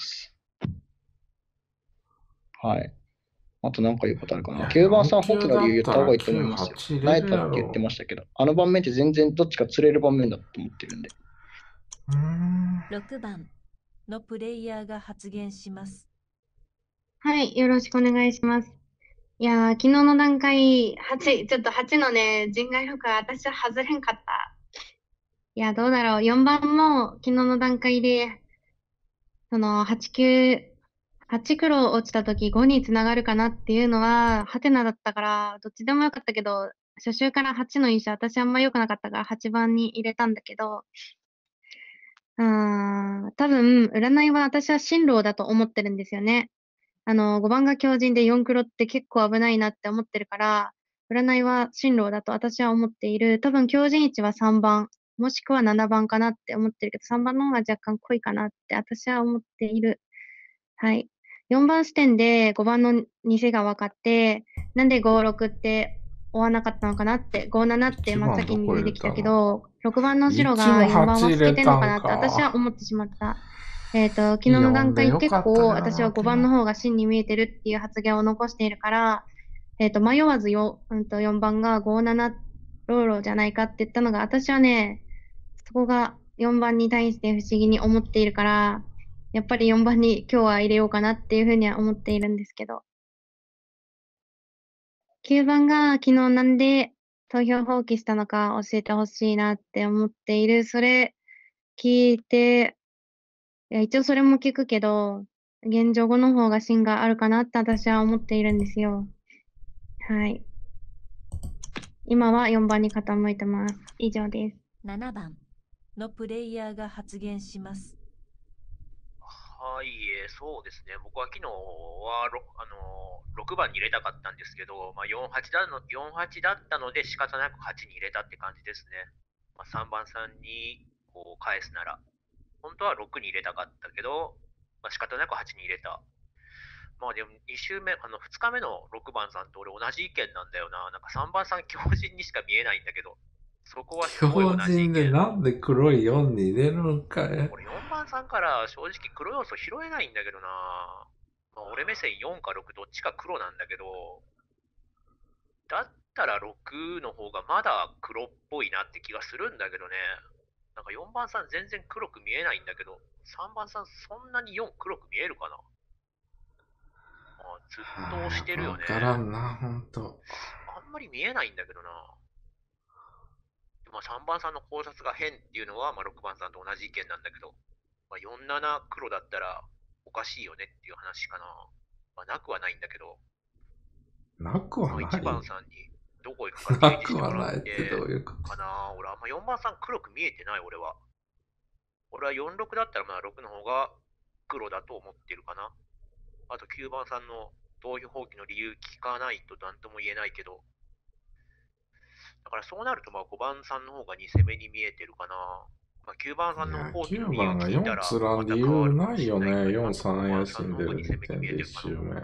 はい。あと何か言うことあるかな。きゅうばんさん、ホキの理由言った方がいいと思いますよ。ナイトって言ってましたけど、あの盤面って全然どっちか釣れる盤面だと思ってるんで。 ろくばんのプレイヤーが発言します。 はい、よろしくお願いします。いやー、昨日の段階、はち、ちょっとはちのね、人外評価、私は外れんかった。いや、どうだろう。よんばんも昨日の段階で、そのはち、きゅう、はち黒落ちたときごにつながるかなっていうのは、ハテナだったから、どっちでもよかったけど、初週からはちの印象、私あんま良くなかったからはちばんに入れたんだけど、うーん、多分、占いは私は進路だと思ってるんですよね。あの、ごばんが強靭でよん黒って結構危ないなって思ってるから、占いは進路だと私は思っている。多分強靭位置はさんばん、もしくはななばんかなって思ってるけど、さんばんの方が若干濃いかなって私は思っている。はい。よんばん視点でごばんの偽が分かって、なんでご、ろくって追わなかったのかなって、ご、ななって真っ先に出てきたけど、ろくばんの白がよんばんは透けてんのかなって私は思ってしまった。えっと、昨日の段階結構私はごばんの方が真に見えてるっていう発言を残しているから、えっと、迷わずよ、うんと、よんばんがご、ななローロじゃないかって言ったのが、私はね、そこがよんばんに対して不思議に思っているから、やっぱりよんばんに今日は入れようかなっていうふうには思っているんですけど。きゅうばんが昨日なんで投票放棄したのか教えてほしいなって思っている。それ聞いて、いや一応それも聞くけど、現状後の方が芯があるかなって私は思っているんですよ。はい。今はよんばんに傾いてます。以上です。 ななばんのプレイヤーが発言します。 はい、えーそうですね。僕は昨日はろあのーろくばんに入れたかったんですけど、まあ、よんはちだのよんはちだったので仕方なくはちに入れたって感じですね。まあ、さんばんさんにこう返すなら、本当はろくに入れたかったけど、まあ、仕方なくはちに入れた。まあでもに週目、あのふつかめのろくばんさんと俺同じ意見なんだよな。なんかさんばんさん強靭にしか見えないんだけど、そこはすごい同強じ意見。 靭でなんで黒いよんに入れるんかい。 俺よんばんさんから正直黒要素拾えないんだけどな。まあ、俺目線よんかろくどっちか黒なんだけど、だったらろくの方がまだ黒っぽいなって気がするんだけどね。なんかよんばんさん全然黒く見えないんだけど、さんばんさんそんなによん黒く見えるかな。まあ、ずっと押してるよね。 わからんな、ほんと。 あんまり見えないんだけどな。まあ、さんばんさんの考察が変っていうのは、まあ、ろくばんさんと同じ意見なんだけど、まあ、よんなな黒だったらおかしいよねっていう話かな。 まあ、なくはないんだけど、 なくはない。 いちばんさんにどこ行くかな提示してくはもらってないってどういうこと？ かな。俺あんまよんばんさん黒く見えてない、俺は。俺はよんろくだったらまあろくの方が黒だと思ってるかな。あときゅうばんさんの投票放棄の理由聞かないと何とも言えないけど。だからそうなるとまあごばんさんの方がに攻めに見えてるかな。まあ、きゅうばんさんの放棄 9 の理由番が聞いたらよんつらん理由ないよね。よん、さん怪しんでる時点でいち周目。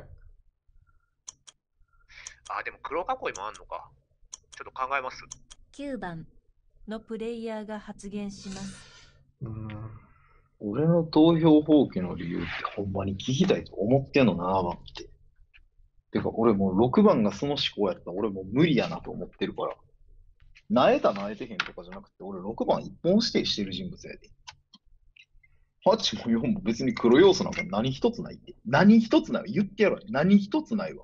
あ、でも黒囲いもあんのか。ちょっと考えます。 きゅうばんのプレイヤーが発言します。 うん。 俺の投票放棄の理由ってほんまに聞きたいと思ってんの、ななばんって。てか、俺もうろくばんがその思考やったら俺もう無理やなと思ってるから。なえたなえてへんとかじゃなくて、俺ろくばん一本指定してる人物やで。はちもよんも別に黒要素なんか何一つないって。何一つないわ。言ってやろう。何一つないわ。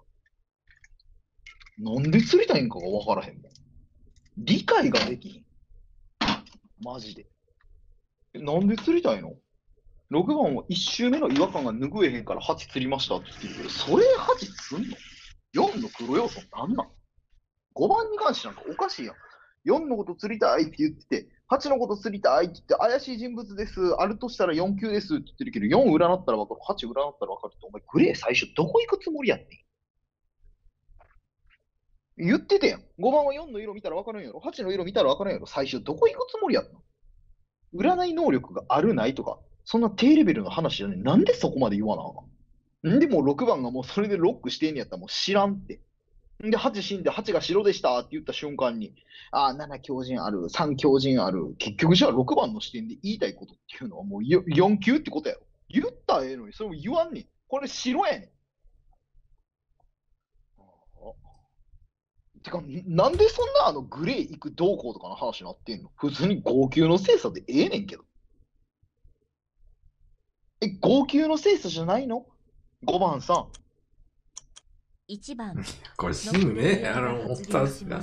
なんで釣りたいんかがわからへんもん。理解ができひん。マジで。えなんで釣りたいの？ ろく 番は一周目の違和感が拭えへんからはち釣りましたって言ってるけど、それはち釣んの？ よん の黒要素なんなん？ ご 番に関してなんかおかしいやん。よんのこと釣りたいって言ってて、はちのこと釣りたいって言って、怪しい人物です。あるとしたらよん級ですって言ってるけど、よん占ったら分かる、はち占ったら分かるって、お前グレー最初どこ行くつもりやってん？言っててやん。ごばんはよんの色見たら分かるんやろ。はちの色見たら分かるんやろ。最初どこ行くつもりやったの？占い能力があるないとか、そんな低レベルの話じゃねえ。なんでそこまで言わなあかん？んでもうろくばんがもうそれでロックしてんねやったらもう知らんって。んで、はち死んではちが白でしたって言った瞬間に、ああ、なな強靭ある、さん強靭ある。結局じゃあろくばんの視点で言いたいことっていうのはもうよよん級ってことやろ。言ったらええのに、それも言わんねん。これ白やねん。てか、なんでそんなあのグレー行くどうこうとかの話になってんの？普通にご級の精査でええねんけど。え、ご級の精査じゃないの？ ご 番さん。 いちばんこれ死ぬねえやろ、思ったんすな。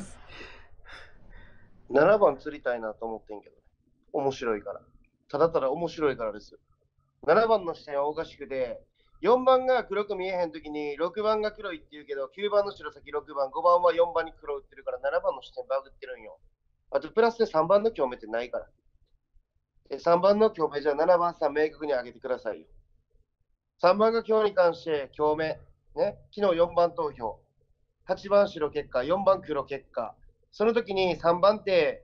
ななばん釣りたいなと思ってんけどね。面白いから。ただただ面白いからです。ななばんの視点はおかしくて、よんばんが黒く見えへんときにろくばんが黒いって言うけど、きゅうばんの白先ろくばん、ごばんはよんばんに黒売ってるからななばんの視点バグってるんよ。あとプラスでさんばんの共鳴ってないから。でさんばんの共鳴じゃあななばんさん明確に上げてくださいよ。さんばんが今日に関して共鳴。ね、昨日よんばん投票。はちばん白結果、よんばん黒結果。その時にさんばんって、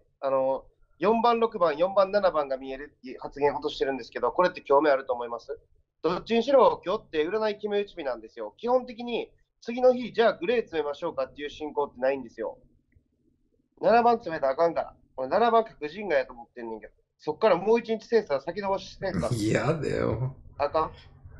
あの、よんばんろくばん、よんばんななばんが見えるっていう発言をほとしてるんですけど、これって共鳴あると思います？どっちにしろ今日って占い決め打ち日なんですよ。基本的に次の日、じゃあグレー詰めましょうかっていう進行ってないんですよ。ななばん詰めたらあかんから。これななばん確人がやと思ってんねんけど、そっからもういちにち精査先延ばししてんから。 嫌だよ。 あかん。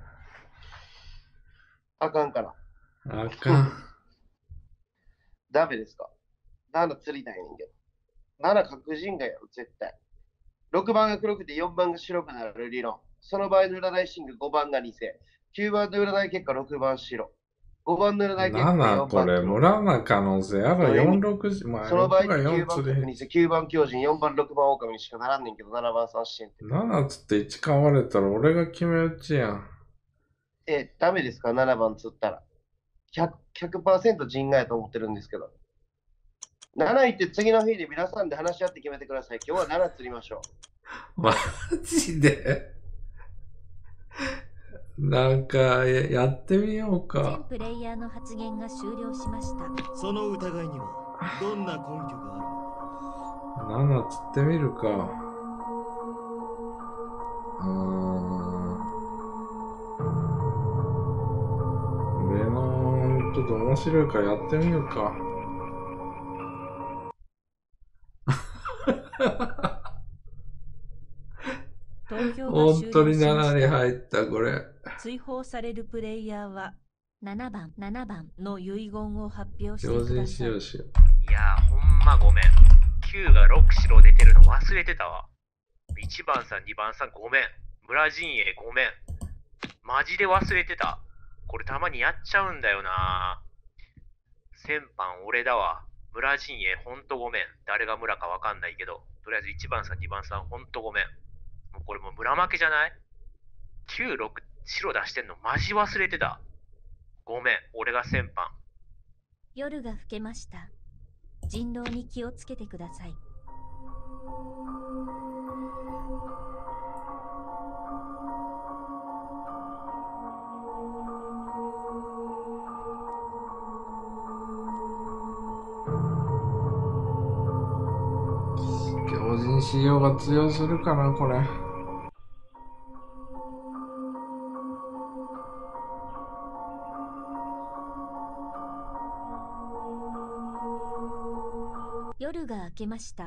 あかんから。 あかん。 ダメですか？なな釣りたいねんけど。なな確人がやろ、絶対。ろくばんが黒くてよんばんが白くなる理論。その場合の占いシングごばんが偽。きゅうばんの占い結果ろくばん白。ごばんの占い結果なな、 よんこれ、 ばん黒。 村な可能性ある。よん、ろく、まあ、 その場合ろくが 9 よん番つで。 確認してきゅうばん強人、よんばんろくばん狼にしかならんねんけど、ななばんさん支援って。 ななつっていち買われたら俺が決め打ちやん。 え、ダメですか？ なな 番釣ったら。ひゃく、ひゃくパーセント 人外やと思ってるんですけど。なな行って次の日で皆さんで話し合って決めてください。今日はなな釣りましょう。マジでなんかや、やってみようか。 全プレイヤーの発言が終了しました。 その疑いにはどんな根拠がある？ なな釣ってみるか。うーん。ベノン、ちょっと面白いからやってみるか。 投票が本終当に了しまななにした。 入った、これ。 追放されるプレイヤーはななばん、ななばん。 の遺言を発表して常人ください。 使用しよいやー、ほんまごめん。きゅうがろく白出てるの忘れてたわ。いちばんさん、にばんさんごめん。村陣営ごめん。マジで忘れてた。これたまにやっちゃうんだよな。先般俺だわ。村陣営ほんとごめん。誰が村かわかんないけど、とりあえずいちばんさん、にばんさんほんとごめん。もうこれもう村負けじゃない？ きゅう、ろく 白出してんのマジ忘れてた。 ごめん、俺が先般。 夜が更けました。人狼に気をつけてください。 強靭仕様が通用するかな、これ。 夜が明けました。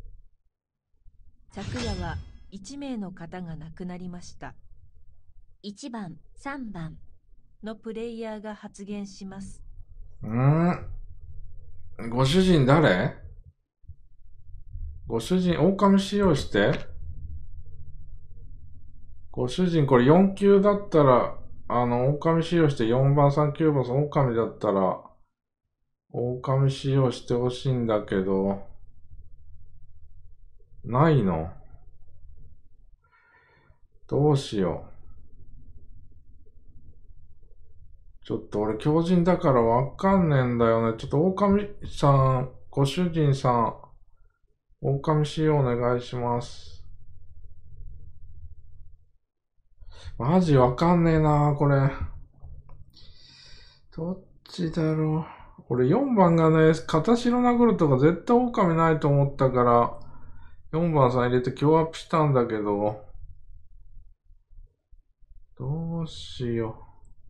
昨夜はいち名の方が亡くなりました。 いちばん、さんばんのプレイヤーが発言します。 うーん。ご主人誰？ご主人、狼使用して。ご主人、これよん級だったら、あの、狼使用してよんばんさん、きゅうばんさん、狼だったら、狼使用してほしいんだけど、ないの。どうしよう。ちょっと俺強靭だからわかんねえんだよね。ちょっと狼さん、ご主人さん、狼使用お願いします。マジわかんねえな、これ。どっちだろう。俺よんばんがね、片白殴るとか絶対狼ないと思ったから、よんばんさん入れて強アップしたんだけど、どうしよ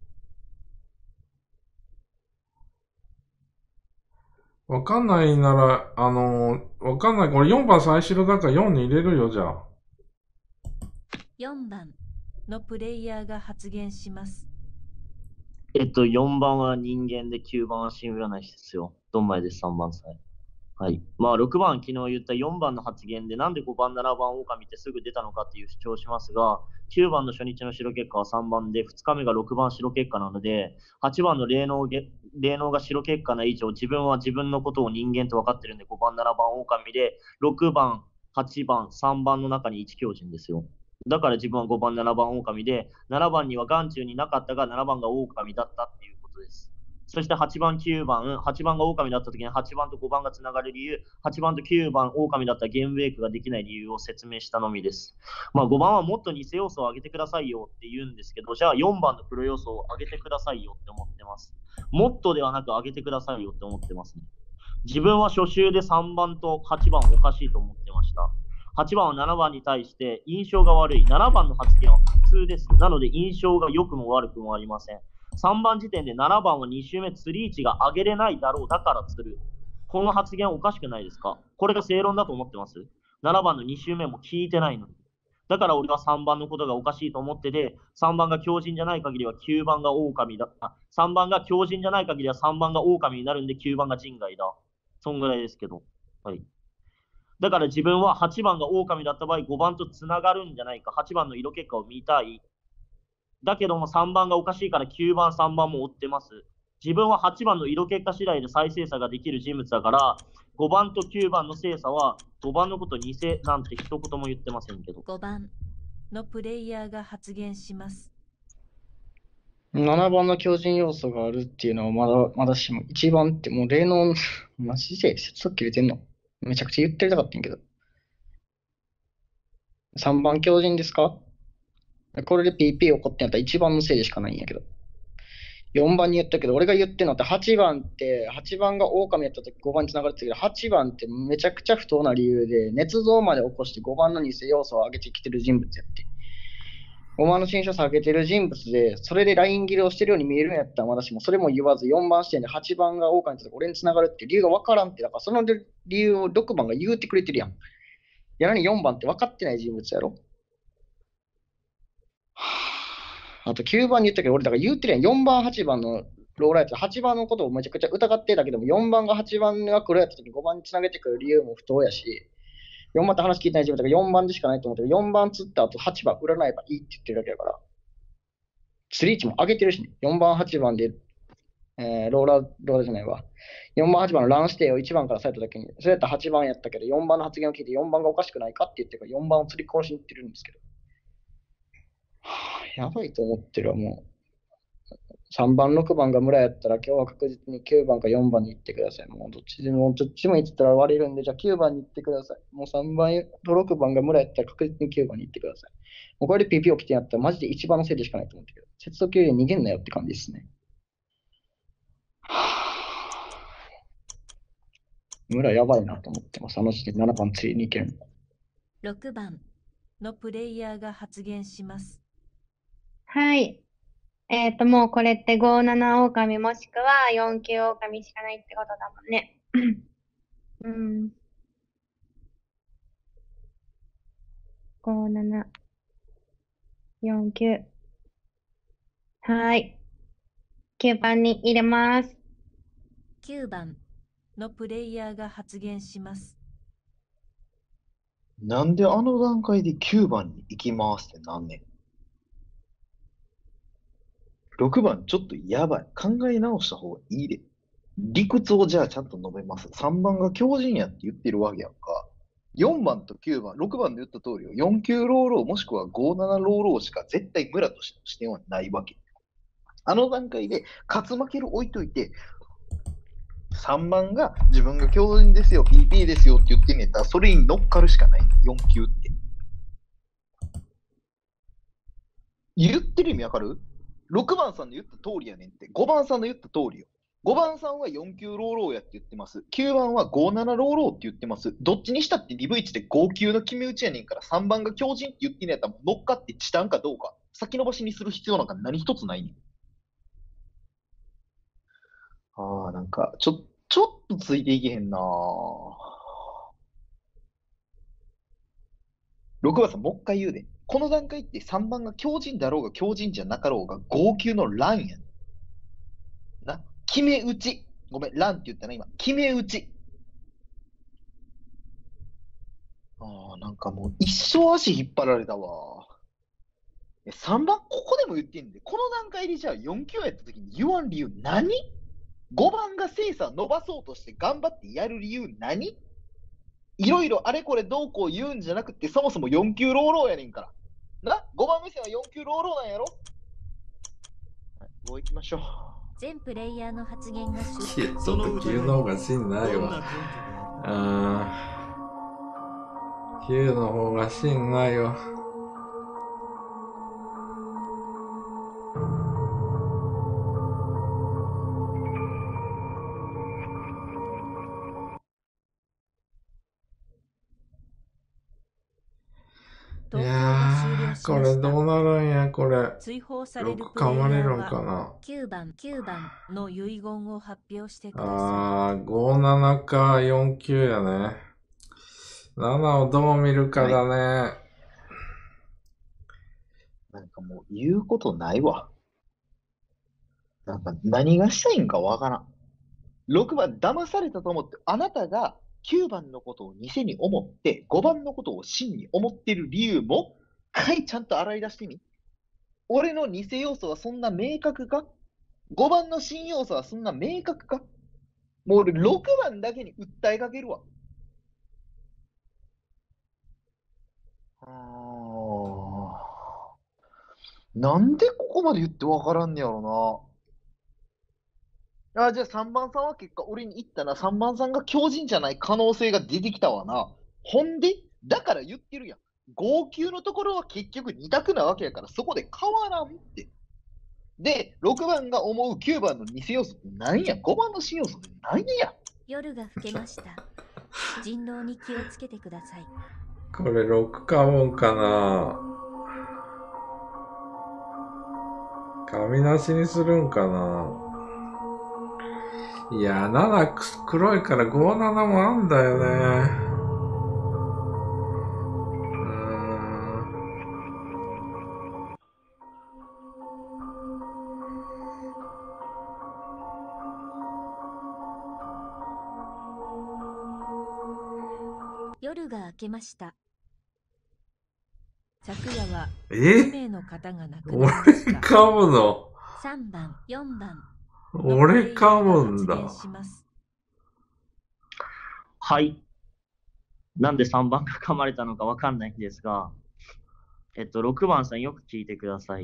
う。わかんないなら、あのー、わかんない。これよんばん最白だからよんに入れるよ、じゃあ。 よんばんのプレイヤーが発言します。 えっと、よんばんは人間できゅうばんは新占い師ですよ。ドンマイです、さんばんさい。はい。まあ、ろくばん、昨日言ったよんばんの発言で、なんでごばん、ななばん、狼ってすぐ出たのかっていう主張をしますが、きゅうばんの初日の白結果はさんばんで、ふつかめがろくばん白結果なので、はちばんの霊能げ霊能が白結果な以上、自分は自分のことを人間と分かってるんで、ごばん、ななばん、狼で、ろくばん、はちばん、さんばんの中にいち強靭ですよ。だから自分はごばん、ななばん狼で、ななばんには眼中になかったが、ななばんが狼だったっていうことです。そしてはちばん、きゅうばん、はちばんが狼だったときにはちばんとごばんがつながる理由、はちばんときゅうばん狼だったらゲームウェイクができない理由を説明したのみです。まあ、ごばんはもっと偽要素を上げてくださいよって言うんですけど、じゃあよんばんの黒要素を上げてくださいよって思ってます。もっとではなく上げてくださいよって思ってますね。自分は初週でさんばんとはちばんおかしいと思ってました。はちばんはななばんに対して印象が悪い。ななばんの発言は普通です。なので印象が良くも悪くもありません。さんばん時点でななばんはに周目釣り位置が上げれないだろう。だから釣る。この発言おかしくないですか？これが正論だと思ってます？ なな 番のに周目も聞いてないのに。だから俺はさんばんのことがおかしいと思ってて、さんばんが強靭じゃない限りはきゅうばんが狼だ。あ、さんばんが強靭じゃない限りはさんばんが狼になるんできゅうばんが人外だ。そんぐらいですけど。はい。だから自分ははちばんが狼だった場合、ごばんとつながるんじゃないか。はちばんの色結果を見たい。だけどもさんばんがおかしいからきゅうばん、さんばんも追ってます。自分ははちばんの色結果次第で再精査ができる人物だから、ごばんときゅうばんの精査はごばんのこと偽なんて一言も言ってませんけど。 ごばんのプレイヤーが発言します。 ななばんの強靭要素があるっていうのはまだ、まだしも、いちばんってもう霊能、マジで接続切れてんの？めちゃくちゃ言ってりたかったんやけど。さんばん強靭ですか？これで ピーピー 起こってんやったらいちばんのせいでしかないんやけど。よんばんに言ったけど、俺が言ってんのってはちばんって、はちばんが狼やったときごばんにつながるって言うけど、はちばんってめちゃくちゃ不当な理由で、捏造まで起こしてごばんの偽要素を上げてきてる人物やって。ごばんの新書下げてる人物で、それでライン切れをしてるように見えるんやったら、私もそれも言わず、よんばん視点ではちばんが狼やったとき俺につながるって理由がわからんって、だからその理由をろくばんが言うてくれてるやん。やらによんばんって分かってない人物やろ。あときゅうばんに言ったけど、俺だから言うてるやん。よんばん、はちばんのローラーやったらはちばんのことをめちゃくちゃ疑ってたけども、よんばんがはちばんが黒やった時にごばんにつなげてくる理由も不当やし、よんばんって話聞いてない自分だからよんばんでしかないと思ったけど、よんばん釣った後はちばん占えばいいって言ってるだけだから、釣り位置も上げてるしね。よんばん、はちばんで、えー、ローラー、ローラーじゃないわ。よんばん、はちばんのラン指定をいちばんからされた時に、それやったらはちばんやったけど、よんばんの発言を聞いてよんばんがおかしくないかって言ってるから、よんばんを釣り殺しに行ってるんですけど。はぁ、やばいと思ってるわ、もう。 さんばん、ろくばんが村やったら、今日は確実にきゅうばんかよんばんに行ってください。もうどっちでも、どっちも行ってたら割れるんで、じゃあきゅうばんに行ってください。もうさんばんとろくばんが村やったら確実にきゅうばんに行ってください。もうこれで ピーピー 起きてんやったら、マジでいちばんのせいでしかないと思ってくる。接続より逃げんなよって感じですね。村やばいなと思ってます。あの時点でななばんついに行けるの。 ろくばんのプレイヤーが発言します。 はい。えっと、もうこれってごなな狼もしくはよんきゅう狼しかないってことだもんね。うん。ごなな、よんきゅう。はい。きゅうばんに入れます。 きゅうばんのプレイヤーが発言します。 なんであの段階できゅうばんに行きますってなんねん。ろくばんちょっとやばい。考え直した方がいいで。理屈をじゃあちゃんと述べます。さんばんが強靭やって言ってるわけやんか。よんばんときゅうばん、ろくばんで言った通りよ。よんきゅうローローもしくはごななローローしか絶対村としての視点はないわけ。あの段階で勝つ負ける置いといて、さんばんが自分が強靭ですよ、ピーピー ですよって言ってんねやったら、それに乗っかるしかない。よんきゅうって。言ってる意味わかる？ ろく 番さんの言った通りやねんって。ごばんさんの言った通りよ。ごばんさんはよんきゅうローローやって言ってます。きゅうばんはごななローローって言ってます。どっちにしたってリブイチでごきゅうの決め打ちやねんから、さんばんが強靭って言ってんねやったら乗っかってチタンかどうか、先延ばしにする必要なんか何一つないねん。ああ、なんか、ちょ、ちょっとついていけへんなぁ。ろくばんさん、もう一回言うで。この段階ってさんばんが強靭だろうが強靭じゃなかろうがご級のランやん。な、決め打ち。ごめん、ランって言ったな、今。決め打ち。ああ、なんかもう一生足引っ張られたわ。えさんばん、ここでも言ってんで、この段階でじゃあよん級やった時に言わん理由何？ ご 番が精査伸ばそうとして頑張ってやる理由何？いろいろあれこれどうこう言うんじゃなくて、そもそもよん級ローローやねんから。な ?ご 番目線はよん級ローローなんやろ？はい、もう行きましょう。 全プレイヤーの発言が終いや、ちょっと急の方がしんないわ。あー、急の方がしんないわ。いやー、これどうなるんや、これ。 追放されるろくプレイヤ噛まれるーんかな。 はきゅうばん、きゅうばんの遺言を発表してくださあー、ごななかよんきゅうやね。ななをどう見るかだね。 なんかもう言うことないわ。なんか何がしたいんかわからん。ろくばん騙されたと思って、あなたがきゅうばんのことを偽に思って、ごばんのことを真に思ってる理由も、かいちゃんと洗い出してみ。俺の偽要素はそんな明確か？ ご 番の真要素はそんな明確か？もう俺ろくばんだけに訴えかけるわ。あー、なんでここまで言ってわからんねやろな。あ、じゃあさんばんさんは結果俺に言ったな。さんばんさんが強靭じゃない可能性が出てきたわな。ほんで、だから言ってるやん。ご級のところは結局に択なわけやから、そこで変わらんって。で、ろくばんが思うきゅうばんの偽要素って何や？ ご 番の真要素って何や？ 夜が更けました。人狼に気をつけてください。 これろくかもんかな。紙なしにするんかな。いやー、なな黒いからごななもあんだよね。 夜が明けました。 昨夜はえに名の方が亡くなりました。 俺噛むの？ さんばん、よんばん。 俺噛むんだ。 はい。なんでさんばんが噛まれたのかわかんないんですが、えっと、ろくばんさんよく聞いてください。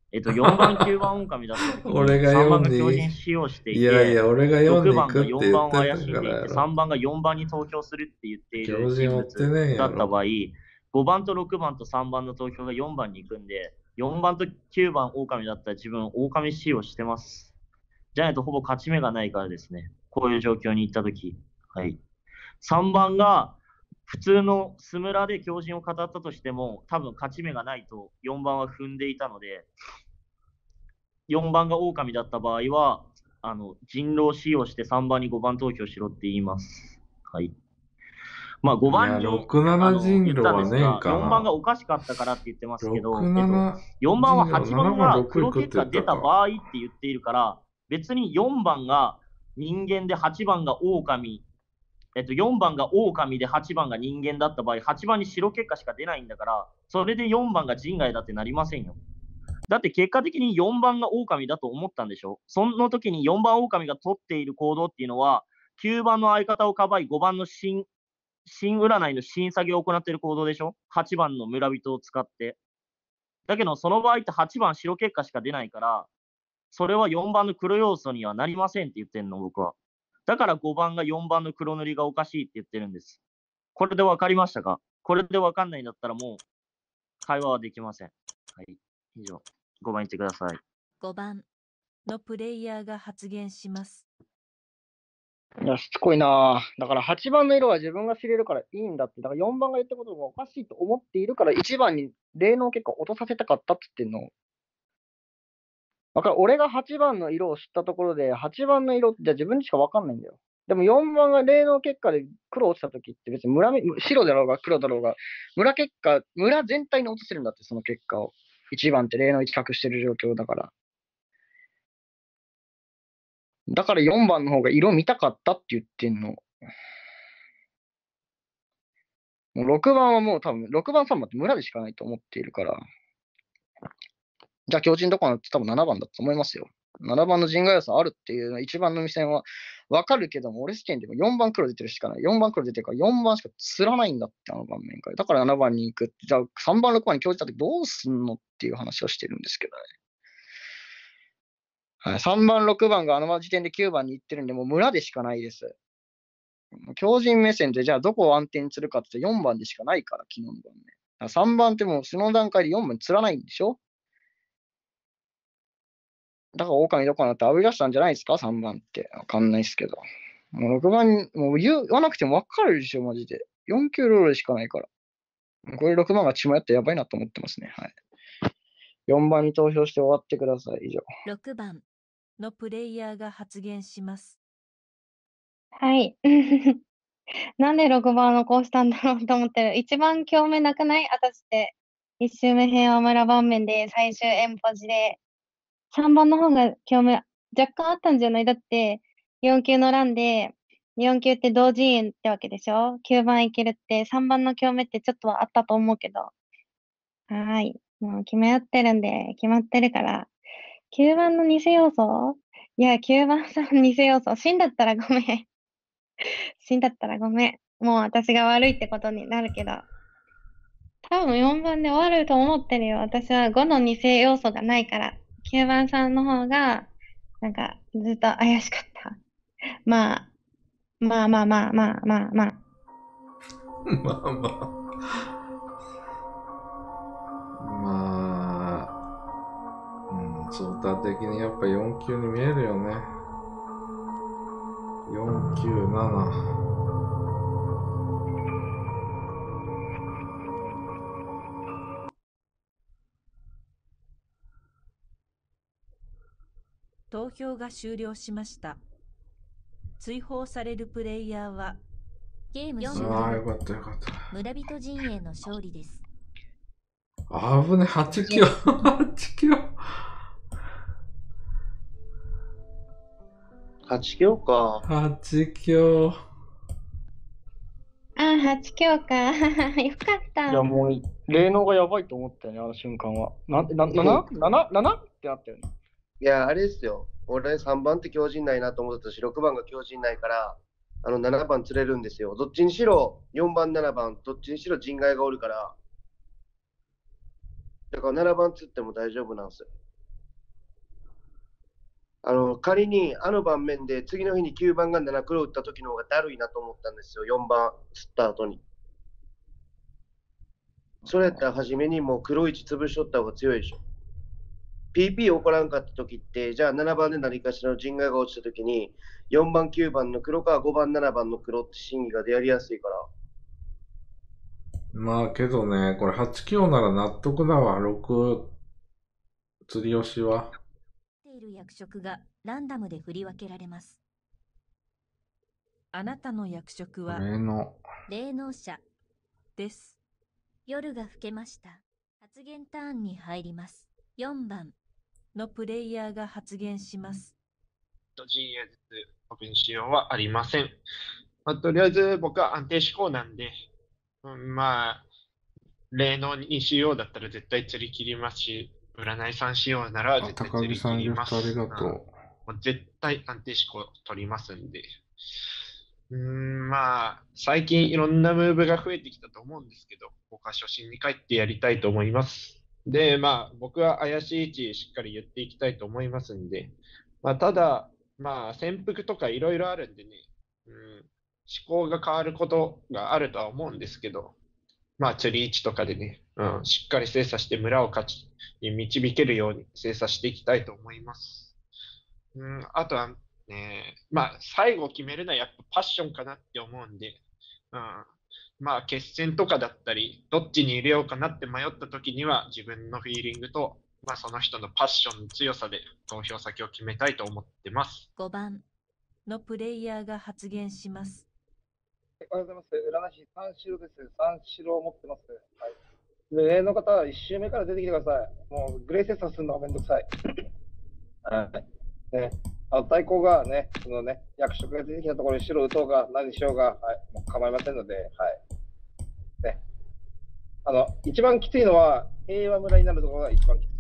えっと、よんばん、きゅうばん狼だった時に、 俺がさんばん読んでが強靭いい。 使用していいやいて、 や、俺が読ん 6 でい番がくって 4番を言って怪しんでいて、 たからやろ。 さんばんがよんばんに投票するって言っている強靭人追ってねえんや物だった場合、 ろ。 ごばんとろくばんとさんばんの投票がよんばんに行くんで、よんばんときゅうばん狼だったら自分狼使用してます。じゃないとほぼ勝ち目がないからですね。こういう状況に行ったとき。はい。さんばんが普通のスムラで強靭を語ったとしても、多分勝ち目がないとよんばんは踏んでいたので、よんばんが狼だった場合は、あの人狼使用してさんばんにごばん投票しろって言います。はい。まあごばんにいや、ろく、なな人言ったんですが、 狼はねえんかよんばんがな。 おかしかったからって言ってますけど、 ろく、 えっと、 ななよんばんは人狼、 はちばんななばんがろく行黒くって言った結果出た場か。 合って言っているから、別によんばんが人間ではちばんが狼、えっと、よんばんが狼ではちばんが人間だった場合、はちばんに白結果しか出ないんだから、それでよんばんが人外だってなりませんよ。だって結果的によんばんが狼だと思ったんでしょ。その時によんばん狼が取っている行動っていうのは、きゅうばんの相方をかばい、ごばんの新新占いの新作業を行っている行動でしょ。はちばんの村人を使って。だけど、その場合ってはちばん白結果しか出ないから、それはよんばんの黒要素にはなりませんって言ってるの、僕は。だからごばんがよんばんの黒塗りがおかしいって言ってるんです。これで分かりましたか？これで分かんないんだったらもう会話はできません。はい。以上。ごばん言ってください。 ごばんのプレイヤーが発言します。 いや、しつこいなぁ。だからはちばんの色は自分が知れるからいいんだって。だからよんばんが言ったことがおかしいと思っているからいちばんに霊能結果を落とさせたかったって言ってんの。だから俺がはちばんの色を知ったところで、はちばんの色ってじゃあ自分にしか分かんないんだよ。でもよんばんが霊能結果で黒落ちたときって別に村み白だろうが黒だろうが、村結果、村全体に落とせるんだって、その結果を。いちばんって霊能一隠してる状況だから。だからよんばんの方が色見たかったって言ってんの。もうろくばんはもう多分、ろくばんさんばんって村でしかないと思っているから。じゃあ、強靭どこなのって多分ななばんだと思いますよ。ななばんの人外要素あるっていうのはいちばんの目線はわかるけども、俺視点でもよんばん黒出てるしかない。よんばん黒出てるからよんばんしか釣らないんだって、あの盤面から。だからななばんに行くって。じゃあ、さんばん、ろくばんに強じたときどうすんのっていう話をしてるんですけどね。はい、さんばん、ろくばんがあの時点できゅうばんに行ってるんで、もう村でしかないです。強靭目線でじゃあどこを安定に釣るかってよんばんでしかないから、昨日の盤面。さんばんってもうその段階でよんばん釣らないんでしょ。だから狼どこなってあぶり出したんじゃないですか、さんばんって。わかんないですけど。もうろくばん、もう言わなくてもわかるでしょ、マジで。よん級ロールしかないから。これろくばんが血もやったらやばいなと思ってますね。はい。よんばんに投票して終わってください。以上。 ろくばんのプレイヤーが発言します。 はい。なんでろくばんを残したんだろうと思ってる。一番興味なくない私って。一周目平和村盤面で最終エンポジで。さんばんの方が興味若干あったんじゃない？だって、よん級の欄で、よん級って同陣営ってわけでしょ？ きゅう 番いけるって、さんばんの興味ってちょっとはあったと思うけど。はーい。もう決め合ってるんで、決まってるから。きゅうばんの偽要素？いや、きゅうばんさん偽要素。死んだったらごめん。死んだったらごめん。もう私が悪いってことになるけど。多分よんばんで終わると思ってるよ。私はごの偽要素がないから。きゅうばんさんの方が、なんか、ずっと怪しかった。まあ、まあまあまあまあまあまあ。 まあまあ。まあ、うん、相対的にやっぱよん級に見えるよね。よん、きゅう、なな。 投票が終了しました。追放されるプレイヤーはゲーム終ああ、よ了。 かったよかった。 村人陣営の勝利です。 あぶね、はちキロ。はちキロ。 はちキロか。 はちキロ。 あ、はち強か。よかった。 いや、もう、霊能がやばいと思ったよね、あの瞬間は。な、な、なな ?なな? なな? ってなったよね。 いや、あれですよ。俺さんばんって強靭ないなと思ってたし、ろくばんが強靭ないから、あのななばん釣れるんですよ。どっちにしろよんばん、ななばん、どっちにしろ人外がおるから、だからななばん釣っても大丈夫なんですよ。 あの仮にあの盤面で次の日にきゅうばんがなな黒打った時の方がだるいなと思ったんですよ、よんばん釣った後に。それやったら初めにもう黒いち潰しとった方が強いでしょ。ピーピー 起こらんかった時って、じゃあななばんで何かしらの陣外が落ちた時に、よんばん、きゅうばんの黒かごばん、ななばんの黒って審議が出やりやすいから。 まあけどね、これはち強なら納得だわ、ろく釣り押しは。 ている役職がランダムで振り分けられます。 あなたの役職は霊能。 霊能者。 です。 夜が更けました。発言ターンに入ります。よんばんのプレイヤーが発言します。 陣営です。特に使用はありません。まあ、とりあえず僕は安定思考なんで、うん、まあ、霊能にしようだったら絶対釣り切りますし、占いさんしようなら絶対釣り切ります。 高木さん、ギフトありがとう。 うん、もう絶対安定思考取りますんで。うーん、まあ、最近いろんなムーブが増えてきたと思うんですけど、僕は初心に帰ってやりたいと思います。で、まあ、僕は怪しい位置しっかり言っていきたいと思いますんで、まあ、ただ、まあ、潜伏とかいろいろあるんでね、うん、思考が変わることがあるとは思うんですけど、まあ、釣り位置とかでね、うん、しっかり精査して村を勝ちに導けるように精査していきたいと思います。うん、あとは、ね、まあ、最後決めるのはやっぱパッションかなって思うんで、うん、まあ、決戦とかだったり、どっちに入れようかなって迷った時には、自分のフィーリングと、まあ、その人のパッションの強さで投票先を決めたいと思ってます。 ごばんのプレイヤーが発言します。 おはようございます。占い師三四郎です。三四郎を持ってます。はい。で、例の方は一周目から出てきてください。もうグレーセスするのがめんどくさい。はい。ね。あの対抗がね、そのね、役職が出てきたところに白打とうが何しようが、はい、もう構いませんので、はい。ね。あの、一番きついのは、平和村になるところが一番きつい。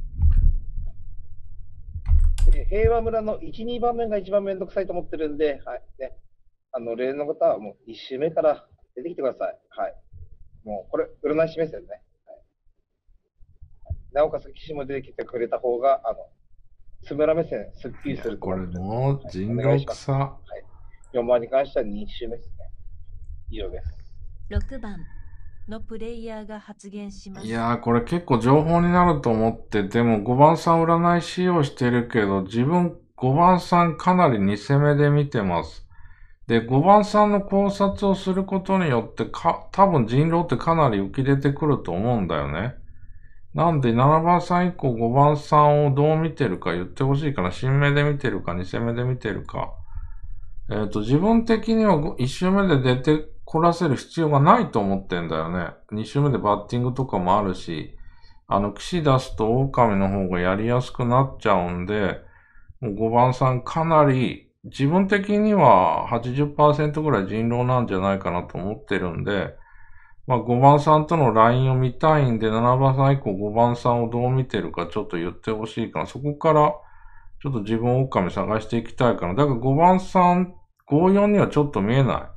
で平和村のいち、にばんめが一番めんどくさいと思ってるんで、はい。ね。あの、例の方はもういち周目から出てきてください。はい。もう、これ、占い師目線ね。はい、なおかつ、騎士も出てきてくれた方が、あの、つむら目線、すっきりすると思う。 これもう人狼草、はいはい。よんばんに関してはに周目ですね。以上です。 ろくばんのプレイヤーが発言します。 いやー、これ結構情報になると思って、でもごばんさん占い使用してるけど、自分ごばんさんかなりに攻めで見てます。で、ごばんさんの考察をすることによってか、多分人狼ってかなり浮き出てくると思うんだよね。なんでななばんさん以降ごばんさんをどう見てるか言ってほしいかな。新目で見てるか、に戦目で見てるか。えっと、自分的にはいち周目で出てこらせる必要がないと思ってんだよね。に周目でバッティングとかもあるし、あの、騎士出すと狼の方がやりやすくなっちゃうんで、もうごばんさんかなり、自分的には はちじゅっパーセント ぐらい人狼なんじゃないかなと思ってるんで、まあごばんさんとのラインを見たいんで、ななばんさん以降ごばんさんをどう見てるかちょっと言ってほしいかな。そこからちょっと自分狼探していきたいかな。だからごばんさん、ごよんにはちょっと見えない。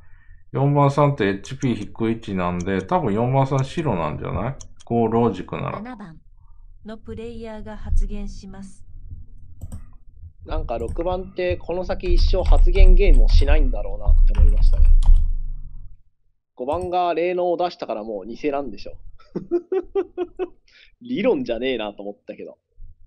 よんばんさんって エイチピー 低い位置なんで、多分よんばんさん白なんじゃない ?ご ロージクなら。 ななばんのプレイヤーが発言します。 なんかろくばんってこの先一生発言ゲームをしないんだろうなって思いましたね。ごばんが霊能を出したからもう偽なんでしょ。理論じゃねえなと思ったけど。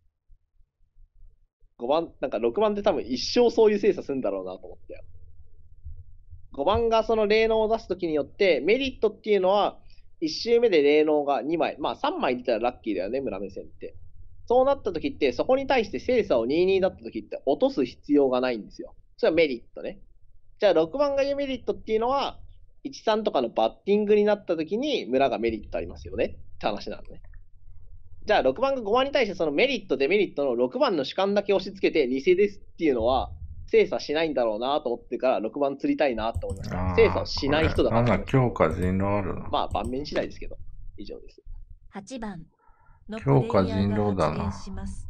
ごばん、なんかろくばんって多分一生そういう精査するんだろうなと思ったよ。ごばんがその霊能を出すときによってメリットっていうのはいち周目で霊能がにまい、まあさんまい出たらラッキーだよね、村目線って。そうなったときって、そこに対して精査をにじゅうにだったときって落とす必要がないんですよ。それはメリットね。じゃあろくばんが言うメリットっていうのは、いちさんとかのバッティングになったときに村がメリットありますよねって話なのね。じゃあろくばんがごばんに対してそのメリット、デメリットのろくばんの主観だけ押し付けて偽ですっていうのは精査しないんだろうなと思ってからろくばん釣りたいなと思いました。精査をしない人だから。 なんだ、強化人狼あるな。 まあ盤面次第ですけど、以上です。 はちばんのプ強化レイヤー人狼だな。 が発言します。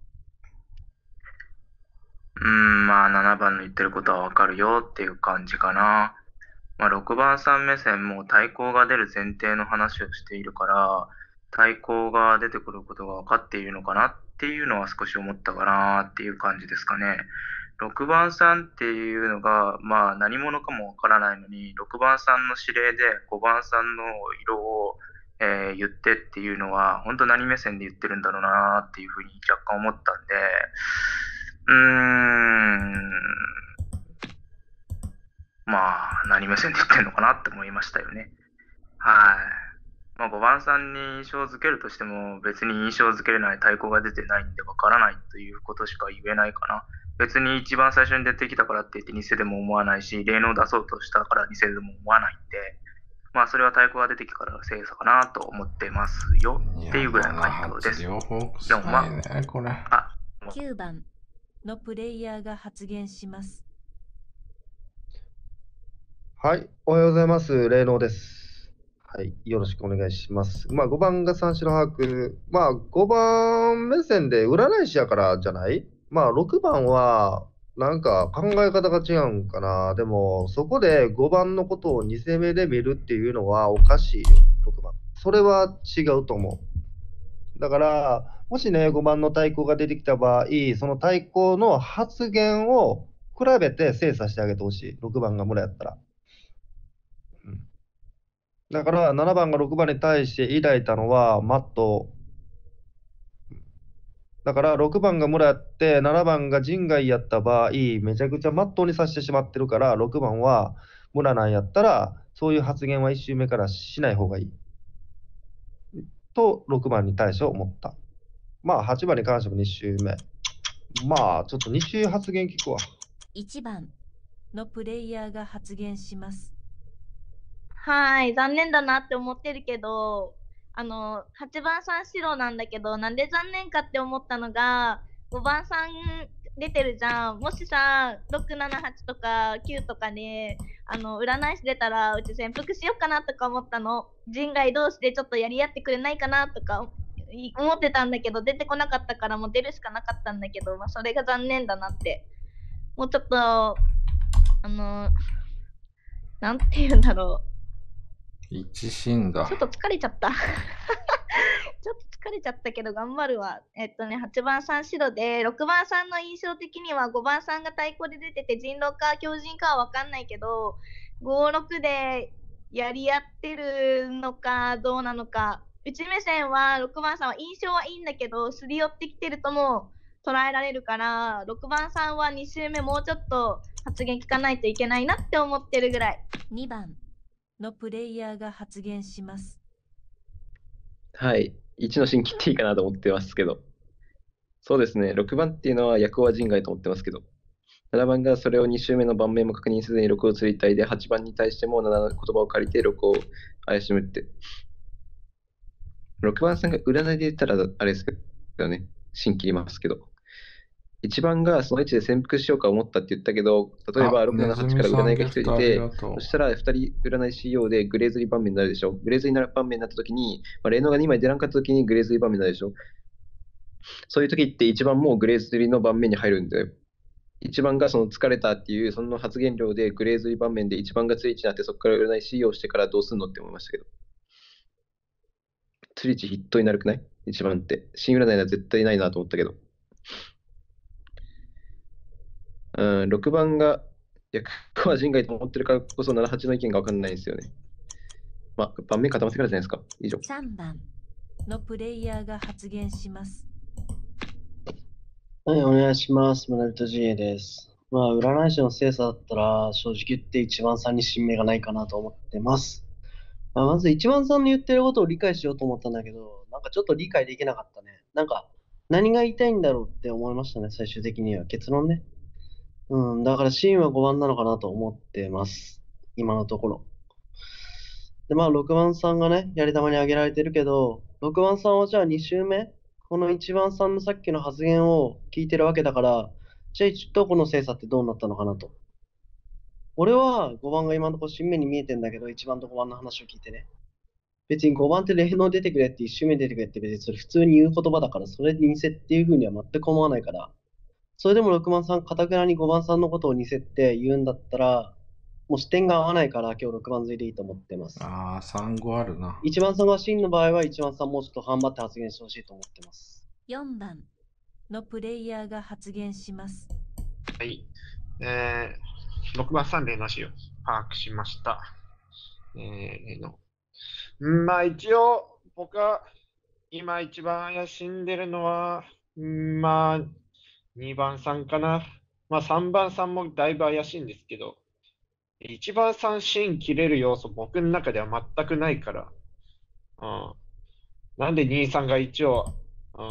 うーん、まあななばんの言ってることはわかるよっていう感じかな。まあろくばんさん目線も対抗が出る前提の話をしているから、対抗が出てくることが分かっているのかなっっていうのは少し思ったかなっていう感じですかね。ろくばんさんっていうのが、まあ何者かもわからないのに、ろくばんさんの指令でごばんさんの色を、えー言ってっていうのは、本当何目線で言ってるんだろうなっていうふうに若干思ったんで、うーん、まあ何目線で言ってるのかなって思いましたよね。はい。まあ、ごばんさんに印象づけるとしても、別に印象づけれない対抗が出てないんでわからないということしか言えないかな。別に一番最初に出てきたからって言って偽でも思わないし、霊能を出そうとしたから偽でも思わないんで、まあそれは対抗が出てきたから精査かなと思ってますよっていうぐらいの回答です。 両方よんは、 臭いね、これ。 あ、 きゅうばんのプレイヤーが発言します。 はい、おはようございます。霊能です。はい、よろしくお願いします。まあ、ごばんが三種の把握。まあ、ごばん目線で占い師やからじゃない？まあ、ろくばんは、なんか考え方が違うんかな。でも、そこでごばんのことを偽目で見るっていうのはおかしいよ、ろくばん。それは違うと思う。だから、もしね、ごばんの対抗が出てきた場合、その対抗の発言を比べて精査してあげてほしい。ろくばんが村やったら。だからななばんがろくばんに対して抱いたのはマット。だからろくばんが村やってななばんが人外やった場合、めちゃくちゃマットにさしてしまってるから、ろくばんは村なんやったら、そういう発言はいち周目からしない方がいい。とろくばんに対して思った。まあはちばんに関してもに周目。まあちょっとに周発言聞くわ。 いちばんのプレイヤーが発言します。 はい、残念だなって思ってるけど、あの、はちばんさん白なんだけど、なんで残念かって思ったのが、ごばんさん出てるじゃん。もしさ、ろく、なな、はちとかきゅうとかで、あの、占い師出たら、うち潜伏しようかなとか思ったの。人外同士でちょっとやり合ってくれないかなとかい思ってたんだけど、出てこなかったからもう出るしかなかったんだけど、まあ、それが残念だなって。もうちょっと、あの、なんて言うんだろう。 一心だちょ。っと疲れちゃった。ちょっと疲れちゃったけど頑張るわ。えっとね、はちばんさん白で、ろくばんさんの印象的にはごばんさんが対抗で出てて人狼か強人かは分かんないけど、ご、ろくでやり合ってるのかどうなのか。内目線はろくばんさんは印象はいいんだけど、すり寄ってきてるとも捉えられるから、ろくばんさんはに周目もうちょっと発言聞かないといけないなって思ってるぐらい。 にばんのプレイヤーが発言します。 はい。いちの芯切っていいかなと思ってますけど。そうですね。ろくばんっていうのは役は人外と思ってますけど。ななばんがそれをに周目の盤面も確認せずにろくを釣りたいで、はちばんに対してもななの言葉を借りてろくを怪しむって。ろくばんさんが占いで言ったらあれですけどね。芯切りますけど。いちばんがその位置で潜伏しようか思ったって言ったけど、例えばあ、 ろく、なな、はちネズミさんから占いがひとりギフトあ出て、 りがとう。 そしたらふたり占いしようでグレーズリー盤面になるでしょ。グレーズリー盤面になった時に、まあ、霊能がにまい出らんかった時にグレーズリー盤面になるでしょ。そういう時っていちばんもグレーズリーの盤面に入るんで、いちばんがその疲れたっていうその発言量でグレーズリー盤面でいちばんが釣り位置になってそこから占いしようしてからどうすんのって思いましたけど。釣り位置筆頭になるくない ?いち 番って。新占いは絶対ないなと思ったけど。うん、ろくばんが役は人外と思ってるからこそなな、はちの意見が分かんないんですよね。まあ、盤面固まってからじゃないですか。以上。 さんばんのプレイヤーが発言します。 はい、お願いします。村人陣営です。まあ、占い師の精査だったら、正直言っていちばんさんに新名がないかなと思ってます。まあ、まずいちばんさんの言ってることを理解しようと思ったんだけど、なんかちょっと理解できなかったね。なんか、何が言いたいんだろうって思いましたね、最終的には。結論ね。うん、だからシーンはごばんなのかなと思ってます。今のところ。で、まあ、ろくばんさんがね、やり玉に挙げられてるけど、ろくばんさんはじゃあに周目このいちばんさんのさっきの発言を聞いてるわけだから、じゃあちょっとこの精査ってどうなったのかなと。俺はごばんが今のところ新目に見えてんだけど、いちばんとごばんの話を聞いてね。別にごばんって霊能出てくれっていち周目出てくれって別にそれ普通に言う言葉だから、それに似せっていうふうには全く思わないから。それでもろくばんさん、かたくなにごばんさんのことを似せって言うんだったら、もう視点が合わないから今日ろくばん釣りでいいと思ってます。 ああ、さんごあるな。 いちばんさんが真の場合は、いちばんさんもうちょっと頑張って発言してほしいと思ってます。 よんばんのプレイヤーが発言します。 はい。えー、ろくばんさん例の死を把握しました。えー、例の。うんまあ一応、僕は今一番怪しんでるのは、うんまあ、にばんさんかな。まあさんばんさんもだいぶ怪しいんですけど、いちばんさん芯切れる要素僕の中では全くないから、うん、なんでにさんが一応、うん、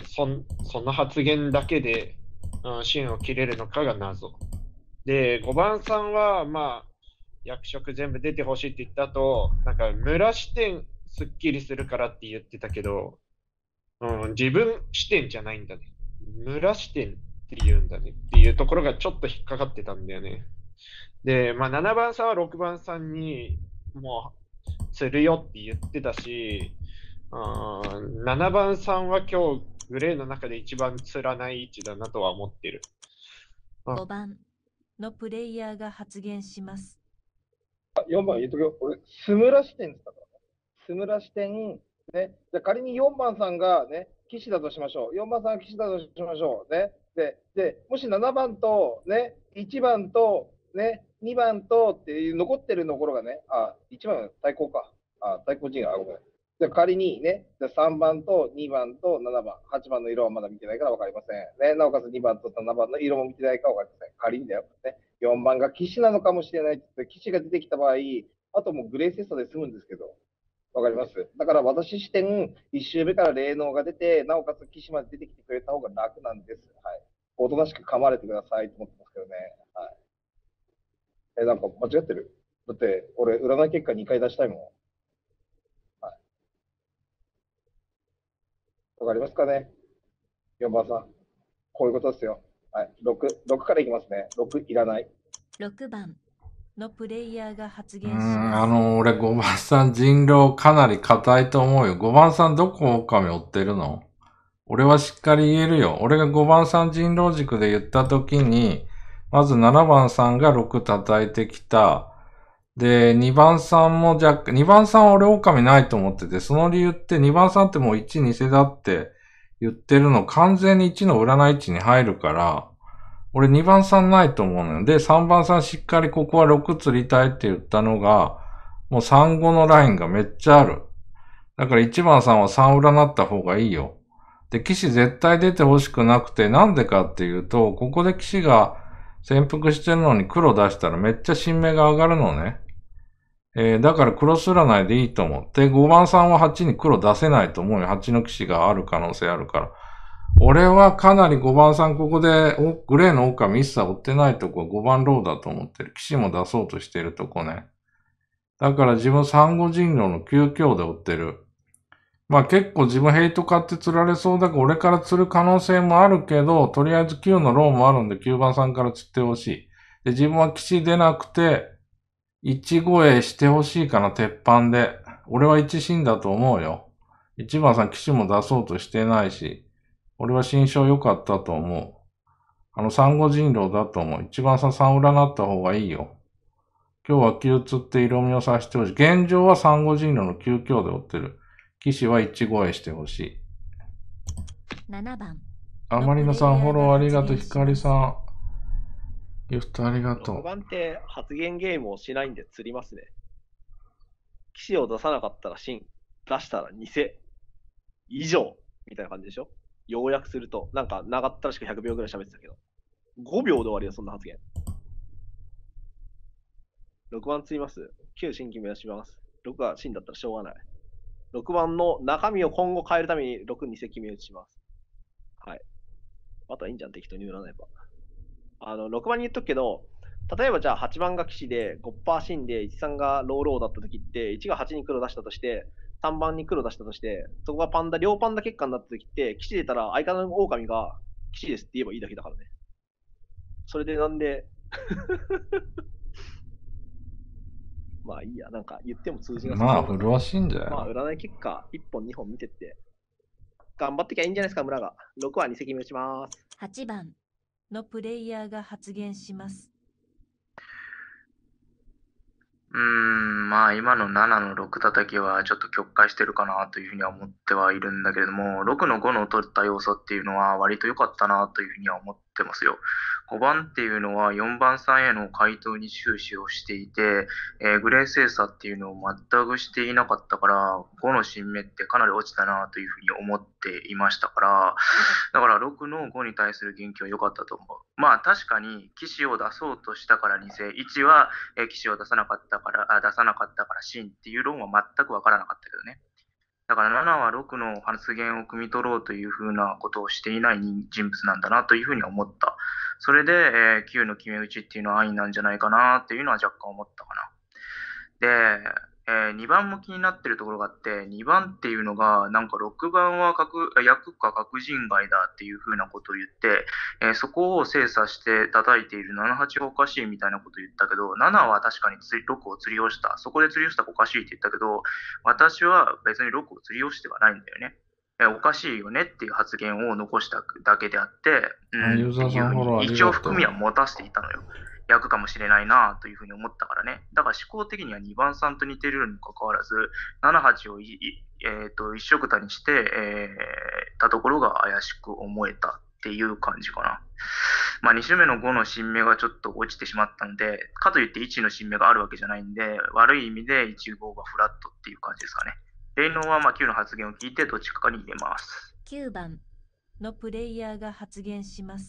そんその発言だけで、うん、芯を切れるのかが謎。で、ごばんさんは、まあ、役職全部出てほしいって言った後、なんか村視点すっきりするからって言ってたけど、うん、自分視点じゃないんだね。村視点って言うんだねっていうところがちょっと引っかかってたんだよね。で、まあ、ななばんさんはろくばんさんにもう釣るよって言ってたし、うん、ななばんさんは今日グレーの中で一番釣らない位置だなとは思ってる。 ごばんのプレイヤーが発言します。 よんばん言っとくよ。俺、スムラ視点って言ったからね。スムラ視点、ね。じゃあ仮によんばんさんがね、騎士だとしましょう。よんばんさんが騎士だとしましょう。ね。で、でもしななばんと、ね、いちばんと、ね、にばんとっていう残ってるところがね、あ、いちばん対抗か。あ、対抗陣が、あ、ごめん。じゃあ仮にね、じゃあさんばんとにばんとななばん、はちばんの色はまだ見てないから分かりません。ね、なおかつにばんとななばんの色も見てないから分かりません。仮にだよ。ね、よんばんが騎士なのかもしれないって言って、騎士が出てきた場合、あともうグレーセストで済むんですけど、わかります。だから私視点、いち周目から霊能が出て、なおかつ騎士まで出てきてくれた方が楽なんです。はい。おとなしく噛まれてくださいと思ってますけどね。はい。え、なんか間違ってる？だって、俺、占い結果にかい出したいもん。はい。わかりますかね？ よん 番さん。こういうことですよ。はい。ろく、ろくからいきますね。ろくいらない。 ろくばんのプレイヤーが発言うーします。 ん、あの、俺ごばんさん人狼かなり硬いと思うよ。ごばんさんどこ狼追ってるの？俺はしっかり言えるよ。俺がごばんさん人狼軸で言った時に、まずななばんさんがろく叩いてきた。で、にばんさんも若干、にばんさんは俺狼ないと思ってて、その理由ってにばんさんってもういち偽だって言ってるの完全にいちの占い位置に入るから、俺にばんさんないと思うのよ。で、さんばんさんしっかりここはろく釣りたいって言ったのが、もうさんごのラインがめっちゃある。だからいちばんさんはさん占った方がいいよ。で、騎士絶対出てほしくなくて、なんでかっていうと、ここで騎士が潜伏してるのに黒出したらめっちゃ新芽が上がるのね。えー、だからクロス占いでいいと思う。で、ごばんさんははちに黒出せないと思うよ。はちの騎士がある可能性あるから。俺はかなりごばんさんここでグレーの狼一切追ってないとこごばんローだと思ってる。騎士も出そうとしてるとこね。だから自分さんご人狼のきゅう強で追ってる。まあ結構自分ヘイト買って釣られそうだから俺から釣る可能性もあるけど、とりあえずきゅうのローもあるんできゅうばんさんから釣ってほしい。で、自分は騎士出なくて、いち超えしてほしいかな、鉄板で。俺はいち芯だと思うよ。いちばんさん騎士も出そうとしてないし。俺は心象良かったと思う。あの、さんご人狼だと思う。いちばんさんさん占った方がいいよ。今日はきゅう釣って色味をさせてほしい。現状はさんご人狼のきゅう強で追ってる。騎士はいち超えしてほしい。 ななばんあまりのさんフォローありがとう。ひかりさん。ギフトありがとろくう。 ばんって発言ゲームをしないんで釣りますね。騎士を出さなかったら真、出したら偽、以上、みたいな感じでしょ？要約すると、なんか長ったらしくひゃくびょうぐらい喋ってたけど、ごびょうで終わりよ、そんな発言。ろくばん釣ります。きゅう新規目指します。ろくが真だったらしょうがない。ろくばんの中身を今後変えるためにろくに席目打ちします。はい。あとはいいんじゃん、適当に占えば。あの、ろくばんに言っとくけど、例えばじゃあはちばんが騎士で ごパーセント 芯でいちさんがローローだった時って、いちがはちに黒出したとして、さんばんに黒出したとして、そこがパンダ、両パンダ結果になった時って、騎士出たら相方の狼が騎士ですって言えばいいだけだからね。それでなんで、まあいいや、なんか言っても通じなさそうまあ、麗しいんだよ。 まあ、占い結果、いっぽんにほん見てって、頑張ってきゃいいんじゃないですか、村が。ろくはに席目打ちます。 はちばんのプレイヤーが発言します。 うーん、まあ今のななのろく叩きはちょっと曲解してるかなというふうには思ってはいるんだけれども、ろくのごの取った要素っていうのは割と良かったなというふうには思ってますよ。ごばんっていうのはよんばんさんへの回答に終始をしていて、えーグレー精査っていうのを全くしていなかったから、ごの新芽ってかなり落ちたなというふうに思っていましたから、だからろくのごに対する言及は良かったと思う。まあ確かに騎士を出そうとしたからにせ、いちは、えー騎士を出さなかったから、あ出さなかったから真っていう論は全くわからなかったけどね。だからななはろくの発言を汲み取ろうというふうなことをしていない人物なんだなというふうには思った。それで、えーきゅうの決め打ちっていうのは安易なんじゃないかなっていうのは若干思ったかな。で、えーにばんも気になってるところがあって、にばんっていうのが、なんかろくばんは角役か角人外だっていうふうなことを言って、えーそこを精査して叩いているななはちがおかしいみたいなことを言ったけど、ななは確かにつりろくを釣り押した。そこで釣り押したらおかしいって言ったけど、私は別にろくを釣り押してはないんだよね。えーおかしいよねっていう発言を残しただけであって、うん、 ユーザーさんフォローありがとう一応含みは持たせていたのよ。役かもしれないなというふうに思ったからね。だから思考的にはにばんさんと似てるにもかかわらず、ななはちをいいえーと一緒くたにして、えーたところが怪しく思えたっていう感じかな。まあ、に週目のごの新芽がちょっと落ちてしまったので、かといっていちの新芽があるわけじゃないんで、悪い意味でいち、ごがフラットっていう感じですかね。霊能はまあきゅうの発言を聞いてどっちかに入れます。 きゅうばんのプレイヤーが発言します。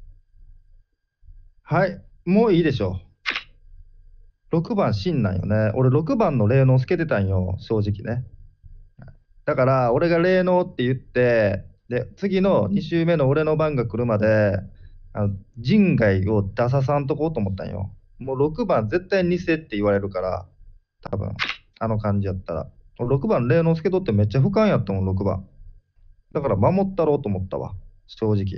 はい、もういいでしょう。ろくばん真なんよね。俺ろくばんの霊能つけてたんよ、正直ね。だから俺が霊能って言って、で、次のに週目の俺の番が来るまで、あの人外を出ささんとこうと思ったんよ。もうろくばん絶対偽って言われるから、多分、あの感じやったら。俺ろくばん霊能つけとってめっちゃ不寛やったもん、ろくばん。だから守ったろうと思ったわ、正直。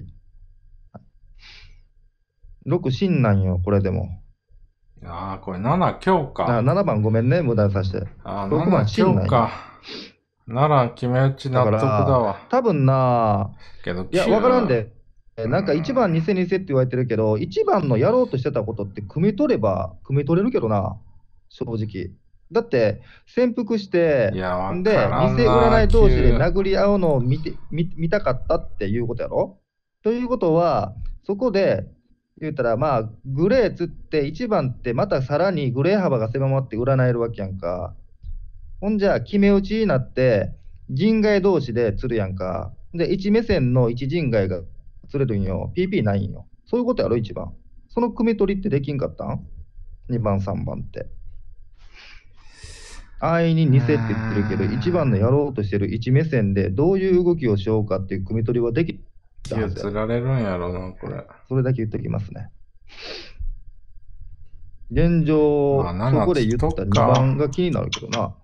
ろく真なんよ、これでも。 ああ、これなな強か。 あななばんごめんね、無駄にさせて。 ああ、 ろくばななん強真なんよ。 か。なら決め打ち納得だわ。 多分な、 けど、 いや、 きゅうわからんで。なんかいちばん偽偽って言われてるけど、いちばんのやろうとしてたことって、汲み取れば、汲み取れるけどな、正直。だって、潜伏して、 いや、わで、偽からんな占い同士できゅう殴り合うのを見て見見たかったっていうことやろ。ということは、そこで、言うたら、まあ、グレーつっていちばんってまたさらにグレー幅が狭まって占えるわけやんか。ほんじゃ、決め打ちになって、人外同士で釣るやんか。で、いち目線のいち人外が釣れるんよ。ピーピー ないんよ。そういうことやろ、いちばん。その組み取りってできんかったん ?に 番、さんばんって。安易に偽って言ってるけど、いちばんのやろうとしてるいち目線でどういう動きをしようかっていう組み取りはできたはずや。 釣られるんやろな、これ。 それだけ言っときますね。現状、 まあななそこで言ったにばんが気になるけどな。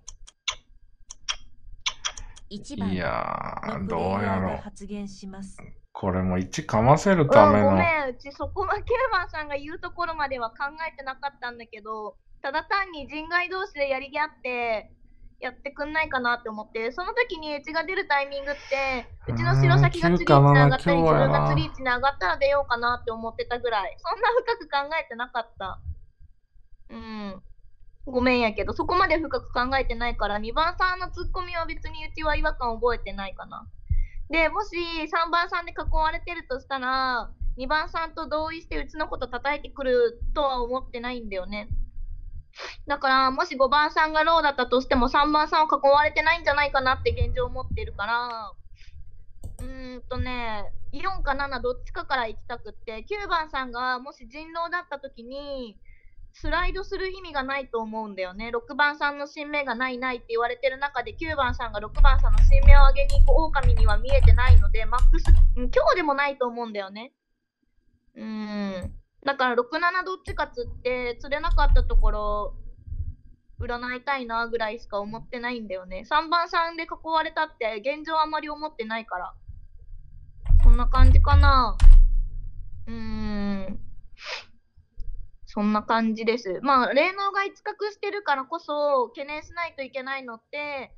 いちばんいやー、どうのプレイヤやろう。 ーが発言します。 これもいちかませるうための。 んごめん、うちそこはきゅうばんさんが言うところまでは考えてなかったんだけど、ただ単に人外同士でやり合ってやってくんないかなって思って、その時にうちが出るタイミングって、うちの白先が釣り位置に上がったり、自分が釣り位置に上がったら出ようかなって思ってたぐらい、そんな深く考えてなかった。うん。ごめんやけど、そこまで深く考えてないから、にばんさんのツッコミは別にうちは違和感覚えてないかな。で、もしさんばんさんで囲われてるとしたら、にばんさんと同意してうちのこと叩いてくるとは思ってないんだよね。だから、もしごばんさんがローだったとしても、さんばんさんを囲われてないんじゃないかなって現状思ってるから、うーんとね、よんかななどっちかから行きたくって、きゅうばんさんがもし人狼だった時に、スライドする意味がないと思うんだよね。ろくばんさんの新芽がないないって言われてる中できゅうばんさんがろくばんさんの新芽を上げに行く狼には見えてないので、マックス、うん今日でもないと思うんだよね。うーん。だからろく、ななどっちか釣って釣れなかったところ、占いたいなぐらいしか思ってないんだよね。さんばんさんで囲われたって現状あんまり思ってないから。そんな感じかな。うーん。そんな感じです。まあ、霊能が一角してるからこそ懸念しないといけないのって、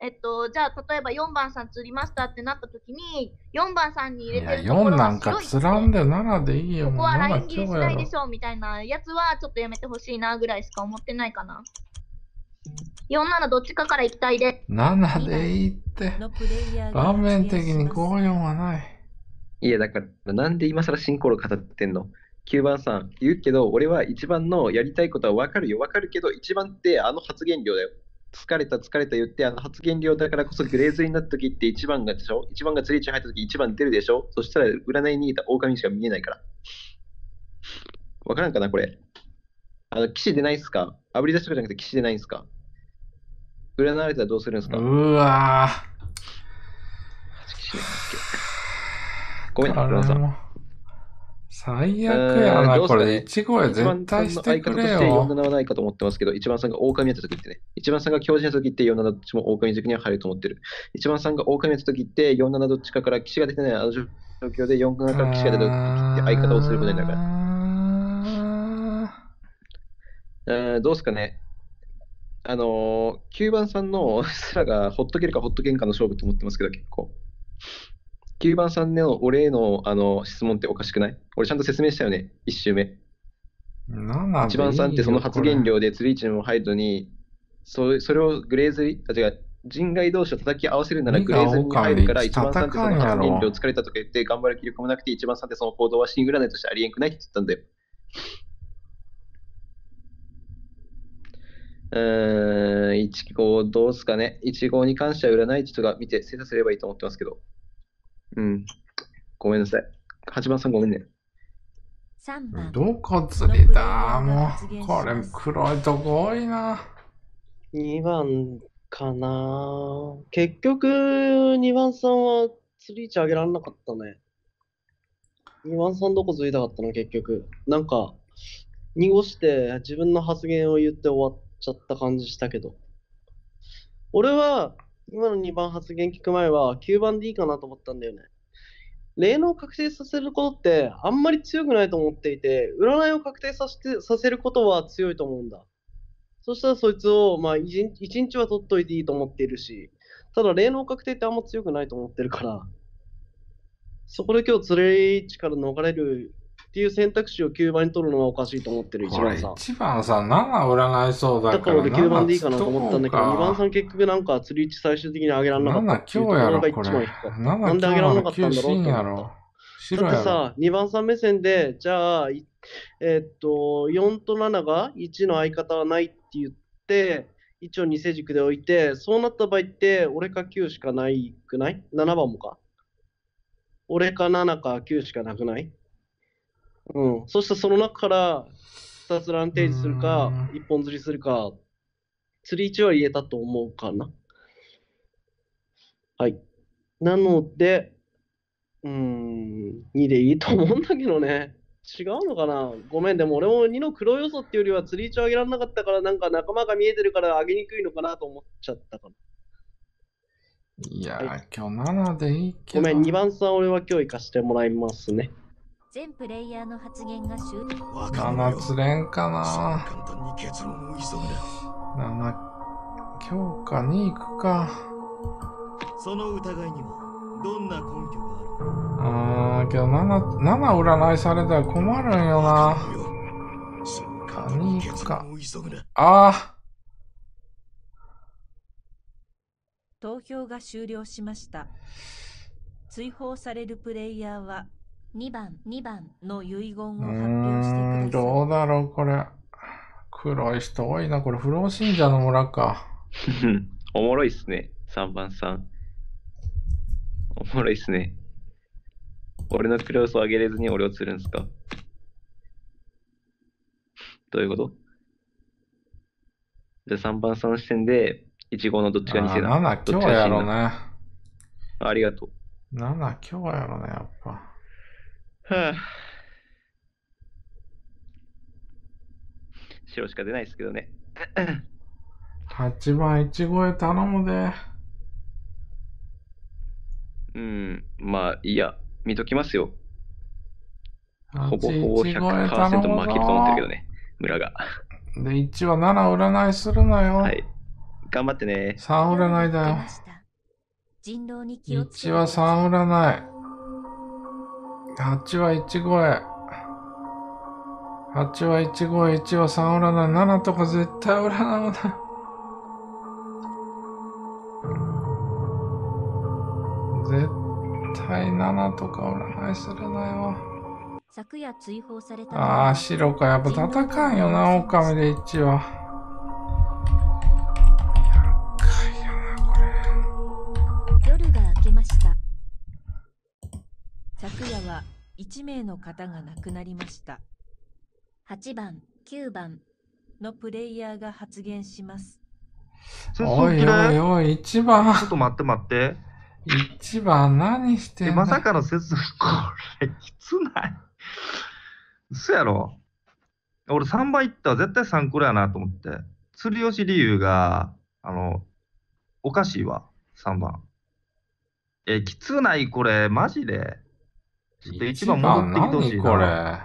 えっと、じゃあ、例えばよんばんさん釣りましたってなった時に、よんばんさんに入いや、 れてるとこよんろなんかは白いつらんでななでいいよ。 ここはライななン切りし今日やろ。 ないでしょみたいなやつはちょっとやめてほしいなぐらいしか思ってないかな。よん、ななどっちかから行きたいで。 ななでいいって。盤面的にご、よんはない。 いや、だから、なんで今更進行路語ってんの？ きゅう 番さん、言うけど、俺はいちばんのやりたいことは分かるよ、分かるけど、いちばんってあの発言量だよ。疲れた、疲れた言って、あの発言量だからこそグレーズになった時っていちばんがでしょ ?いち 番が釣り位置入った時いちばん出るでしょ？そしたら占いに逃げた狼しか見えないから。分からんかな、これ。あの、騎士出ないんすか？あぶり出しとかじゃなくて騎士出ないんすか？占われたらどうするんすか？ うわぁ。 ごめん、黒田さん。 最悪やな、これ。いちごへ絶対してくれよんじゅうななよ。 はないかと思ってますけど、いちばんさんが狼やった時ってね。いちばんさんが強靭な時ってよんじゅうななどっちも狼軸には入ると思ってる。いちばんさんが狼やった時ってよんじゅうななどっちかから騎士が出てないあの状況でよんじゅうななから騎士が出た時って相方をすることになるから。えーどうすかね。あのー、きゅうばんさんのスラがほっとけるかほっとけんかの勝負と思ってますけど、結構。きゅうばんさんの俺への、あの質問っておかしくない？俺ちゃんと説明したよね、いち周目。 ななでいいよいちばんさんってその発言量で釣り位置にも入るのに、そそれをグレーズリ、あ、違う、人外同士を叩き合わせるならグレーズに入るから、いちばんさんってその発言量疲れたとか言って頑張る気力もなくて、いちばんさんってその行動は死に占いとしてありえんくないって言ったんだよ。うーん、いち号どうすかね。いち号に関しては占い師とか見て精査すればいいと思ってますけど。うん。ごめんなさい。はちばんさんごめんね。 さんばん。 どこ釣りだもう、これ黒いとこ多いな。 にばんかな。結局、にばんさんは釣り位置上げられなかったね。にばんさんどこ釣りたかったの、結局。なんか、濁して自分の発言を言って終わっちゃった感じしたけど。俺は、今のにばん発言聞く前はきゅうばんでいいかなと思ったんだよね。霊能を確定させることってあんまり強くないと思っていて、占いを確定させてさせることは強いと思うんだ。そしたらそいつを、まあ、一日一日は取っといていいと思っているし、ただ霊能確定ってあんま強くないと思ってるから、そこで今日釣り位置から逃れるっていう選択肢をきゅうばんに取るのはおかしいと思ってる、いちばんさん。 いちばんさ、なな占いそうだだかからら俺きゅうばんでいいかなとなな思ったんだけど、にばんさん結局なんか釣り位置最終的に上げられなかったっていうところがなな一番引っかかった。 なななんで上げられなかったんだろうってきゅう進や思ろった。 白やろだってさ、にばんさん目線で、じゃあ、いえーっと、よんとなながいちの相方はないって言って、いちを偽軸で置いて、そうなった場合って、俺かきゅうしかないくない ?なな 番もか。俺かななかきゅうしかなくない？うん。そしたらその中からふたつラン提示するか、いっぽん釣りするか、釣りいちは言えたと思うかな。はい。なので、うーん、にでいいと思うんだけどね。違うのかな。ごめん、でも俺もにの黒要素っていうよりは釣りいちを上げられなかったから、なんか仲間が見えてるから上げにくいのかなと思っちゃったかな。 いやー、今日ななでいいけど。 ごめん、にばんさん俺は今日行かせてもらいますね。 全プレイヤーの発言が終了。 なな釣れんかな。 簡単に結論を急ぐな。 なな、今日かに行くか。 その疑いにはどんな根拠があー、けどなな、なな占いされたら困るんよな。かに行くか。あー。 投票が終了しました。追放されるプレイヤーはにばん、にばんの遺言をう発表してくーん、 ださい。 どうだろう、これ。黒い人多いな、これ、不老信者の村か。 おもろいっすね、さんばんさん。おもろいっすね。俺のクロスを上げれずに俺を釣るんすか？どういうこと？じゃあさんばんさんの視点で、いち号のどっちが偽だ？ あーななどっちが今日やろ真だ？ ね。 あありがとう。 なな今日やろね、やっぱ。 はぁ。白しか出ないですけどね。 はちばんいちごへ頼むで。 うん、まあいいや、見ときますよ。ほぼはちほぼいちごへひゃくパーセント頼む負けると思ってるけぞどね、村が。 で、いちはなな占いするなよ。 はい。 頑張ってね。 さん占いだよ。 人狼に気をつけいちはさん占い。はちはいち超え。はちはいち超え、いちはさん占い。ななとか絶対占うな。絶対ななとか占いするなよ。 昨夜追放されたああ、白か。やっぱ戦かんよな、狼でいちは。 夜が明けました。 昨夜はいち名の方が亡くなりました。 はちばん、きゅうばんのプレイヤーが発言します。 おいおいおい、いちばん。 ちょっと待って待って。 いちばん何してんだ。 まさかの説明、これ、きつない。嘘やろ。俺さんばん行ったら絶対さんくらやなと思って。釣り吉理由が、あの、おかしいわ、さんばん。え、きつないこれ、マジで。ちょっといちばん戻ってきてほしいな。 何これ。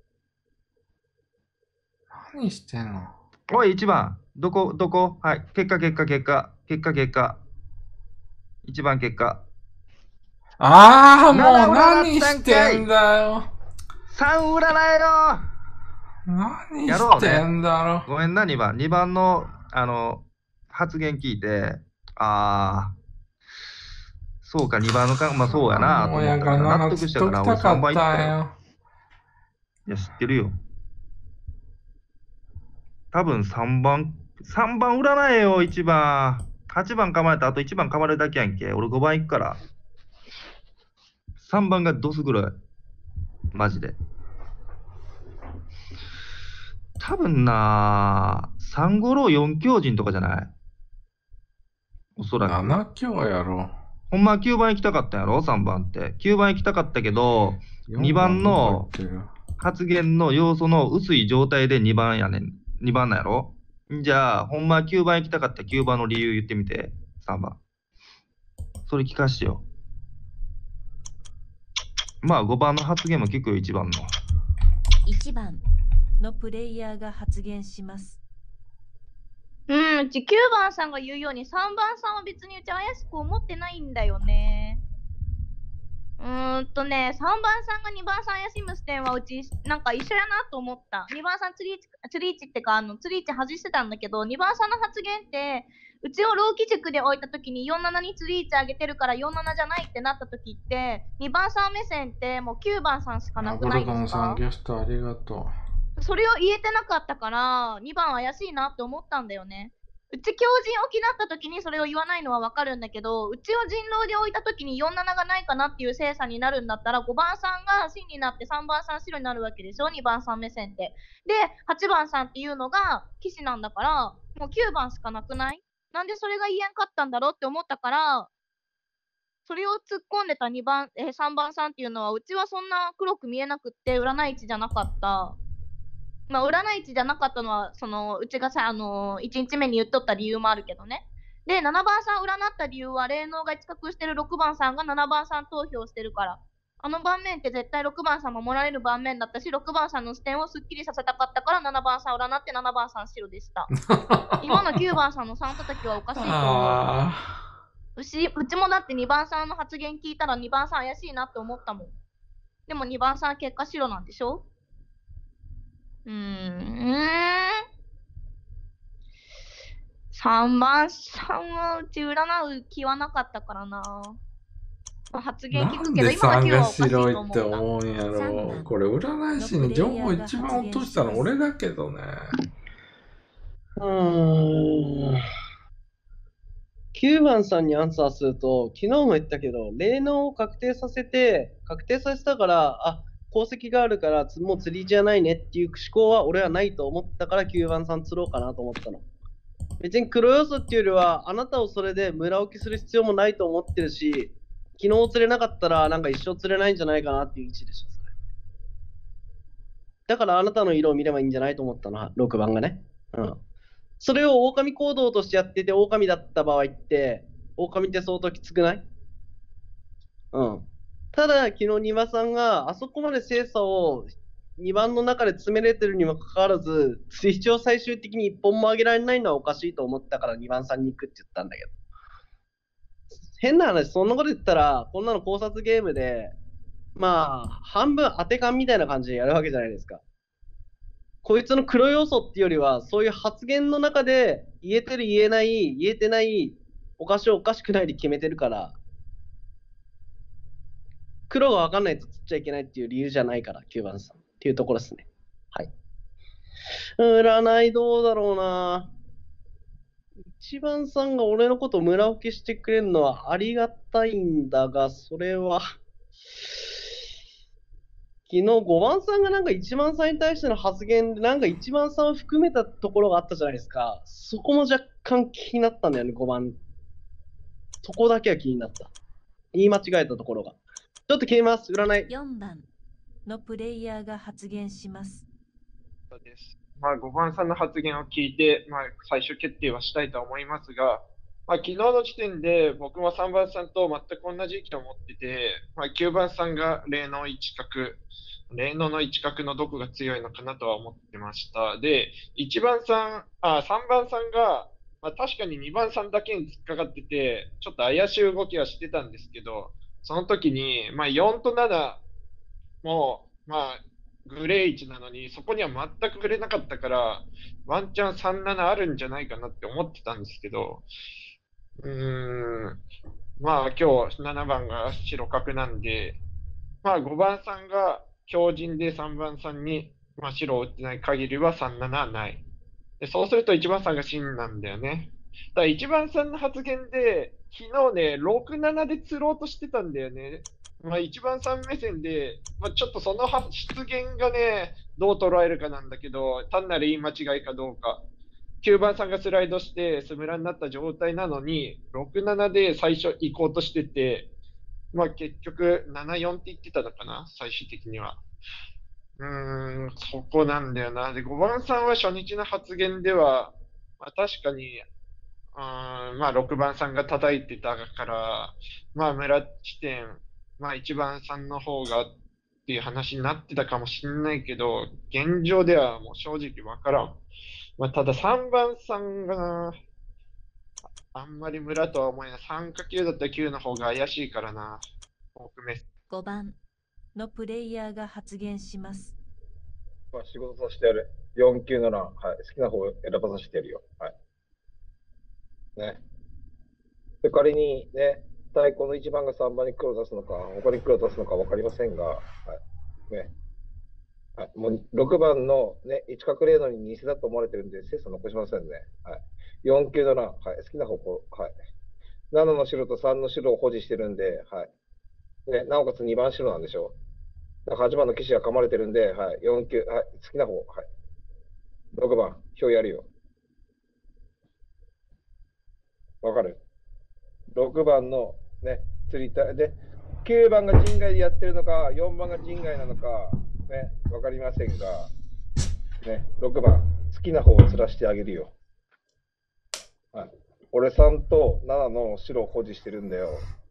何してんの。 おい、いちばん。どこ、どこはい。結果、結果、結果。結果、結果。いちばん結果。 ああ、もう何してんだよ。 さん占えよ。 何してんだろ。 ね、ごめんな、にばん。にばんの、あの、発言聞いて、ああ、そうか、にばんのか、まあそうやな、と思ったから納得したから、俺さんばん行ったよ。いや、知ってるよ。多分さんばん、さんばん占えよ、いちばん。はちばん構えたあといちばん構えるだけやんけ。俺ごばん行くから。さんばんがどす黒い。マジで。多分なぁ、さん五郎よん強人とかじゃない？おそらく。 なな強やろ。 ほんまはきゅうばん行きたかったんやろ ?さんばんって。きゅうばん行きたかったけど、にばんの発言の要素の薄い状態でにばんやねん。にばんなんやろ？じゃあ、ほんまはきゅうばん行きたかったきゅうばんの理由言ってみて。さんばん。それ聞かしてよ。まあごばんの発言も結構いちばんの。 いちばんのプレイヤーが発言します。 うん、うちきゅうばんさんが言うようにさんばんさんは別にうち怪しく思ってないんだよね。うーんとね、さんばんさんがにばんさん怪しむ視点はうちなんか一緒やなと思った。にばんさん釣り位置、釣り位置ってかあの釣り位置外してたんだけど、にばんさんの発言ってうちをロー基軸で置いたときによんななに釣り位置上げてるからよんななじゃないってなったときって、にばんさん目線ってもうきゅうばんさんしかなくないですか？ ナブルドンさんゲストありがとう。それを言えてなかったからにばん怪しいなって思ったんだよね。うち強人置きなった時にそれを言わないのはわかるんだけど、うちを人狼で置いた時によんなながないかなっていう精査になるんだったら、ごばんさんが真になってさんばんさん白になるわけでしょ、にばんさん目線って。で、はちばんさんっていうのが騎士なんだから、もうきゅうばんしかなくない？なんでそれが言えんかったんだろうって思ったから、それを突っ込んでたにばん、えー、さんばんさんっていうのは、うちはそんな黒く見えなくって、占い値じゃなかった。まあ、占い値じゃなかったのは、そのうちがさ、あのー、いちにちめに言っとった理由もあるけどね。で、ななばんさん占った理由は、霊能が一角してるろくばんさんがななばんさん投票してるから。あの盤面って絶対ろくばんさん守られる盤面だったし、ろくばんさんの視点をすっきりさせたかったからななばんさん占ってななばんさん白でした。今のきゅうばんさんのさん叩きはおかしいと思う。うち、うちもだってにばんさんの発言聞いたらにばんさん怪しいなって思ったもん。でもにばんさん結果白なんでしょ？うーん。さんばんさんはうち占う気はなかったからな。発言聞くけど、今のきゅうはおかしいと思う。 なんでさんが白いって思うんやろ。これ占い師に情報一番落としたの俺だけどね。 うーん。きゅうばんさんにアンサーすると、昨日も言ったけど、霊能を確定させて、確定させたから、あ、功績があるから、もう釣りじゃないねっていう思考は俺はないと思ったからきゅうばんさん釣ろうかなと思ったの。別に黒要素っていうよりは、あなたをそれで村置きする必要もないと思ってるし、昨日釣れなかったらなんか一生釣れないんじゃないかなっていう位置でしょ、それ。だからあなたの色を見ればいいんじゃないと思ったの、ろくばんがね。うん。それを狼行動としてやってて、狼だった場合って、狼って相当きつくない？うん。ただ、昨日、丹羽さんがあそこまで精査をにばんの中で詰めれてるにもかかわらず、一応最終的にいっぽんも上げられないのはおかしいと思ったからにばんさんに行くって言ったんだけど。変な話、そんなこと言ったら、こんなの考察ゲームで、まあ、半分当て感みたいな感じでやるわけじゃないですか。こいつの黒要素っていうよりは、そういう発言の中で、言えてる言えない、言えてない、おかしいおかしくないで決めてるから、黒が分かんないと釣っちゃいけないっていう理由じゃないから、きゅうばんさんっていうところですね。はい。占いどうだろうな。いちばんさんが俺のことを村置きしてくれるのはありがたいんだが、それは、昨日ごばんさんがなんかいちばんさんに対しての発言で、なんかいちばんさんを含めたところがあったじゃないですか。そこも若干気になったんだよね、ごばん。そこだけは気になった。言い間違えたところが。ちょっと消えます、占い。 よんばんのプレイヤーが発言します。 そうです。まあ、ごばんさんの発言を聞いて、まあ、最終決定はしたいと思いますが、まあ、昨日の時点で僕もさんばんさんと全く同じ意見を持ってて、まあ、きゅうばんさんが霊能一角、霊能の一角のどこが強いのかなとは思ってました。で、いちばんさん、あ、さんばんさんが、まあ、確かににばんさんだけに突っかかってて、ちょっと怪しい動きはしてたんですけど、その時に、まあ、よんとななも、まあ、グレーいちなのに、そこには全く触れなかったから、ワンチャンさんななあるんじゃないかなって思ってたんですけど、うーん、まあ今日ななばんが白角なんで、まあごばんさんが強靭でさんばんさんに、まあ、白を打ってない限りはさんななはない。でそうするといちばんさんが真なんだよね。だからいちばんさんの発言で、昨日ね、ろくななで釣ろうとしてたんだよね。まあ、いちばんさん目線で、まあ、ちょっとその発言がね、どう捉えるかなんだけど、単なる言い間違いかどうか。きゅうばんさんがスライドしてスムラになった状態なのに、ろくななで最初行こうとしてて、まあ結局ななよんって言ってたのかな、最終的には。うーん、そこなんだよな。で、ごばんさんは初日の発言では、まあ、確かに、うーん、まあろくばんさんが叩いてたから、まあ村地点、まあいちばんさんの方がっていう話になってたかもしれないけど、現状ではもう正直わからん。まあ、たださんばんさんがな、あんまり村とは思えない。さんかきゅうだったらきゅうの方が怪しいからな。奥目。 ごばんのプレイヤーが発言します。 まあ、仕事させてやる。よんきゅうなな、はい。好きな方を選ばさせてやるよ。はい。ね。で、仮にね、太鼓のいちばんがさんばんに黒を出すのか、他に黒を出すのか分かりませんが、はい。ね。はい、もうろくばんの、ね、一角霊能に偽だと思われてるんで、精査残しませんね。はい、よんきゅうなな、はい、好きな方向、はい、ななの白とさんの白を保持してるんで、はいね、なおかつにばん白なんでしょう。だからはちばんの騎士が噛まれてるんで、はい、よんきゅう、はい、好きな方、はい、ろくばん、票やるよ。わかる ?ろく 番の、ね、釣りたで、きゅうばんが人外でやってるのか、よんばんが人外なのか、ね、わかりませんが、ね、ろくばん、好きな方を釣らしてあげるよ。はい、俺さんとななの白を保持してるんだよ。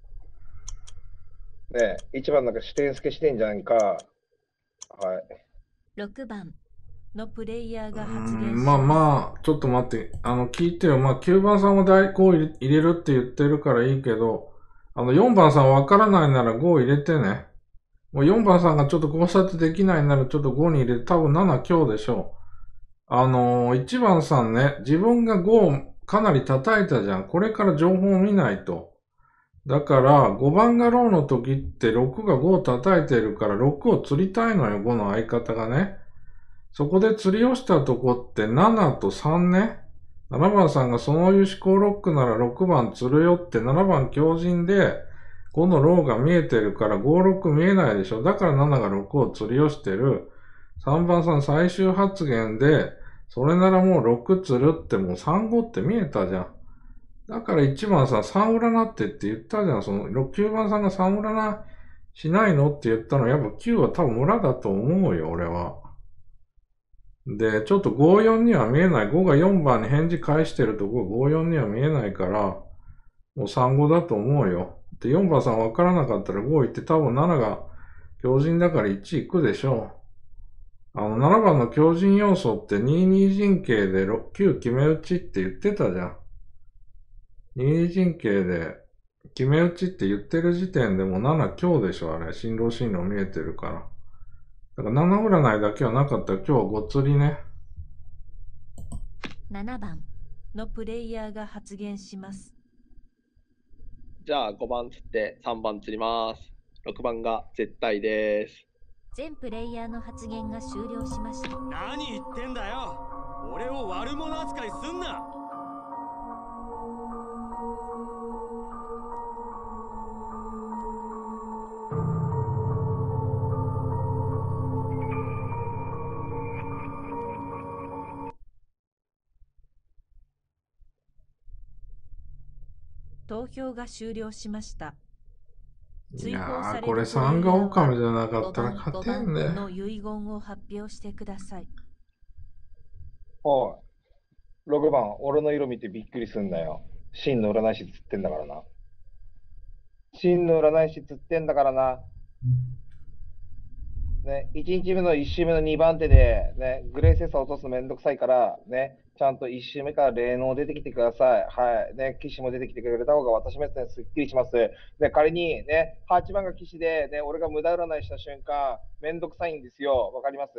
ね、いちばんなんか視点付けしてんじゃんか。はい。 ろくばんのプレイヤーが発言します。 まあまあ、ちょっと待って、あの、聞いてよ。まあ、きゅうばんさんも代行入れるって言ってるからいいけど、あの、よんばんさんわからないならご入れてね。もうよんばんさんがちょっと考察できないならちょっとごに入れて、多分なな強でしょう。あのー、いちばんさんね、自分がごをかなり叩いたじゃん。これから情報を見ないと。だから、ごばんがローの時ってろくがごを叩いてるからろくを釣りたいのよ、ごの相方がね。そこで釣りをしたとこってななとさんね。ななばんさんがそのいう思考ロックならろくばん釣るよってななばん強靭でごのローが見えてるからご、ろく見えないでしょ。だからなながろくを釣りをしてる。さんばんさん最終発言で、それならもうろく釣るってもうさん、ごって見えたじゃん。だからいちばんさんさん占ってって言ったじゃん。そのきゅうばんさんがさん占しないのって言ったのやっぱきゅうは多分村だと思うよ、俺は。で、ちょっとご、よんには見えない。ごがよんばんに返事返してるとこご、よんには見えないから、もうさん、ごだと思うよ。で、よんばんさん分からなかったらご行って多分ななが強靭だからいち行くでしょあの、ななばんの強靭要素ってにじゅうに陣形できゅう決め打ちって言ってたじゃん。にじゅうに陣形で決め打ちって言ってる時点でもうなな強でしょ、あれ。進路進路見えてるから。だからなな占いだけはなかったら今日はご釣りね。 ななばんのプレイヤーが発言します。 じゃあごばん釣ってさんばん釣ります。ろくばんが絶対です。 全プレイヤーの発言が終了しました。 何言ってんだよ。俺を悪者扱いすんな。 投票が終了しました。 いやー、これさんが狼じゃなかったら勝てんね。 の遺言を発表してください。 おい、ろくばん、俺の色見てびっくりすんだよ。真の占い師つってんだからな。真の占い師つってんだからな。ね、いち日目のいち周目のにばん手で、ね、グレーセス落とすのめんどくさいから、ね、ちゃんといち周目から霊能出てきてください。はい。ね、騎士も出てきてくれた方が私目線すっきりします。で、仮にね、はちばんが騎士で、ね、俺が無駄占いした瞬間、めんどくさいんですよ。わかります？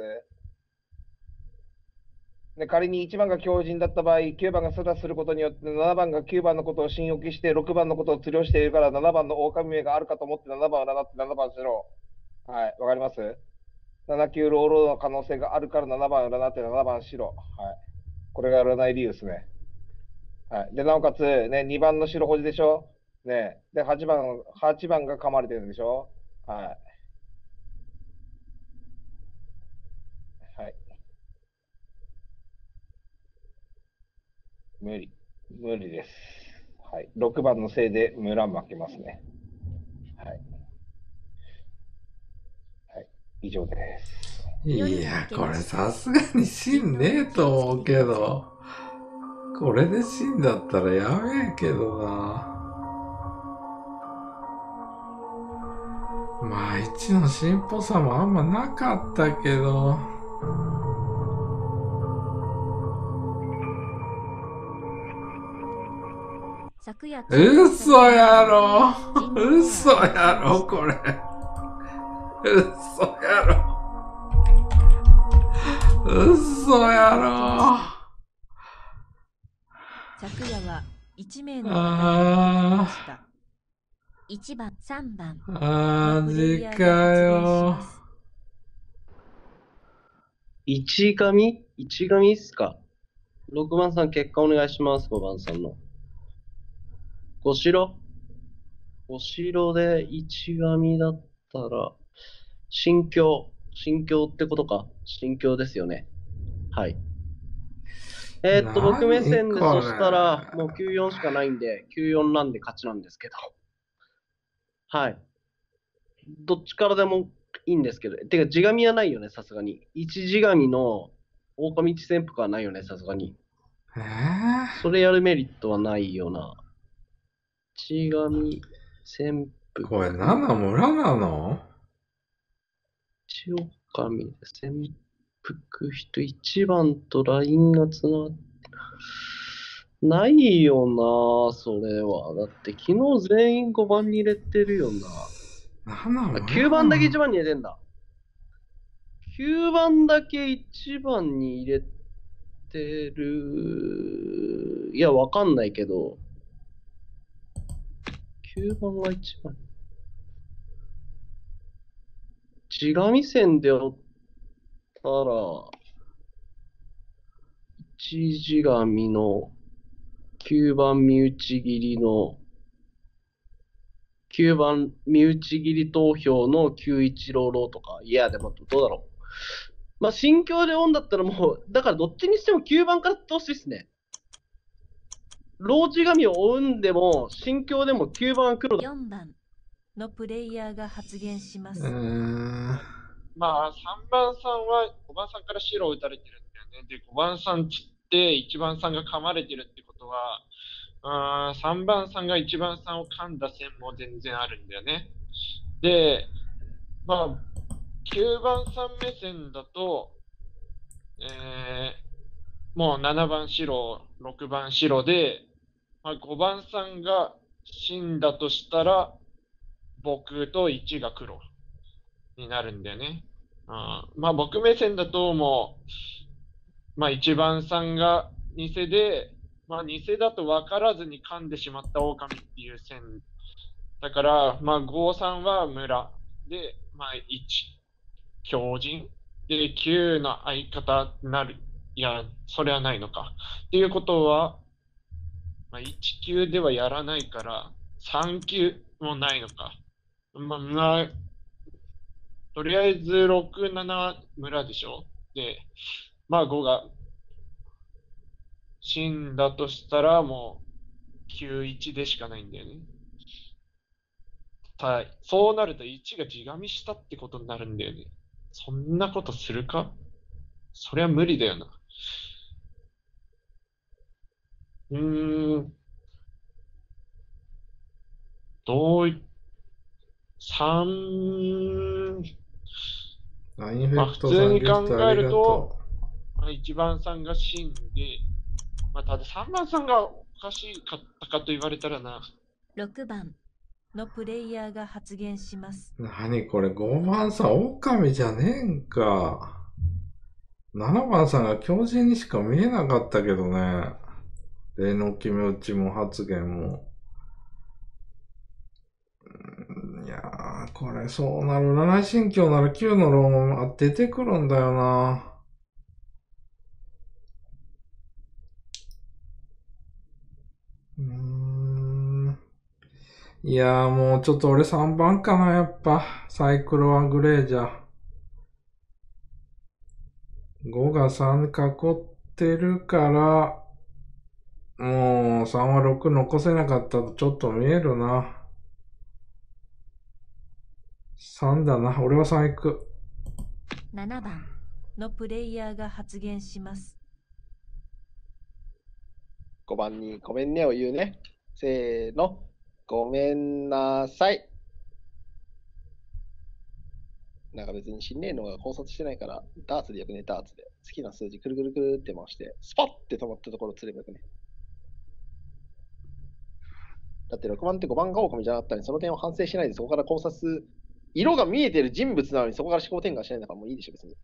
で、仮にいちばんが強靭だった場合、きゅうばんがスラすることによって、ななばんがきゅうばんのことを信用して、ろくばんのことを釣りをしているから、ななばんの狼目があるかと思ってななばんを占ってななばんしろ。はい。わかります？ななきゅうローローの可能性があるからななばん占ってななばん白。はい。これが占い理由ですね。はい。で、なおかつ、ね、にばんの白保持でしょ。ね。で、はちばん、はちばんが噛まれてるんでしょ。はい。はい。無理。無理です。はい。ろくばんのせいで村負けますね。はい。以上です。 いや、これさすがに死んねえと思うけど、これで死んだったらやべえけどな。まあ、一の進歩さもあんまなかったけど。 昨夜嘘やろ嘘やろこれ。嘘やろ。嘘やろ。 昨夜はいち名の方が出ました。 いちばん、さんばん。 マジかよ。 一神一神っすか？ ろく 番さん結果お願いします、ごばんさんの。ご白ご白で一神だったら、心境、心境ってことか。心境ですよね。はい。えー、っと、僕目線でそしたら、もうきゅうよんしかないんで、きゅうよんなんで勝ちなんですけど。はい。どっちからでもいいんですけど。てか、地神はないよね、さすがに。一地神の狼一潜伏はないよね、さすがに。 えー、 それやるメリットはないよな。地神潜伏。 これ何なの？村なの？ 一狼で潜伏人いちばんとラインがつながって、ないよな、それは。だって昨日全員ごばんに入れてるよな。 なんなの？ きゅうばんだけいちばんに入れてんだ。きゅうばんだけいちばんに入れてる。いや、わかんないけど。きゅうばんがいちばん。地神線でおったら、一地神のきゅうばん身内切りの、きゅうばん身内切り投票のきゅういちローローとか、いや、でもどうだろう。まあ、心境でオンだったらもう、だからどっちにしてもきゅうばんからってほしいっすね。ロー地神を追うんでも、心境でもきゅうばんは黒だ。 よんばんのプレイヤーが発言します。 うーん。 まあ、さんばんさんはごばんさんから白を打たれてるんだよね。で、ごばんさん釣っていちばんさんが噛まれてるってことは、あさんばんさんがいちばんさんを噛んだ線も全然あるんだよね。で、まあ、きゅうばんさん目線だと、 えー、もうななばん白、ろくばん白で、まあ、ごばんさんが死んだとしたら、僕といちが黒になるんだよね。あーまあ僕目線だともう、まあいちばんさんが偽で、まあ偽だと分からずに噛んでしまった狼っていう線。だから、まあごさんは村で、まあいち、狂人できゅうの相方になる。いや、それはないのか。っていうことは、まあ、いち級ではやらないから、さん級もないのか。まあ、まあ、とりあえずろく、なな村でしょ。で、まあごが死んだとしたらもうきゅう、いちでしかないんだよね。はい。そうなるといちが自がみしたってことになるんだよね。そんなことするか？そりゃ無理だよな。うーん。どうい、さん、 あ、インフまあ普ェクトさ通に考んギフトあえるりがとと、まあ、いちばんさんが死んで、まあたださんばんさんがおかしかったかと言われたらな。 ろくばんのプレイヤーが発言します。 う。なにこれ、ごばんさん、狼じゃねえんか。ななばんさんが狂人にしか見えなかったけどね。例の決め打ちも発言も。いやー、これそうなる。占い心境ならきゅうのローン出てくるんだよな。うーん。いやーもうちょっと俺さんばんかな、やっぱ。サイクロはグレーじゃ。ごがさん囲ってるから、もうさんはろく残せなかったとちょっと見えるな。さんだな。俺はさん行く。 ななばんのプレイヤーが発言します。 ごばんにごめんねを言うね。せーの。ごめんなさい。なんか別に死んねえのが考察してないから、ダーツでよくね、ダーツで。好きな数字くるくるくるって回して、スパッって止まったところ釣ればよくね。だってろくばんってごばんが狼じゃなかったのに、その点を反省しないでそこから考察、色が見えてる人物なのにそこから思考転換しないんだからもういいでしょ、別に。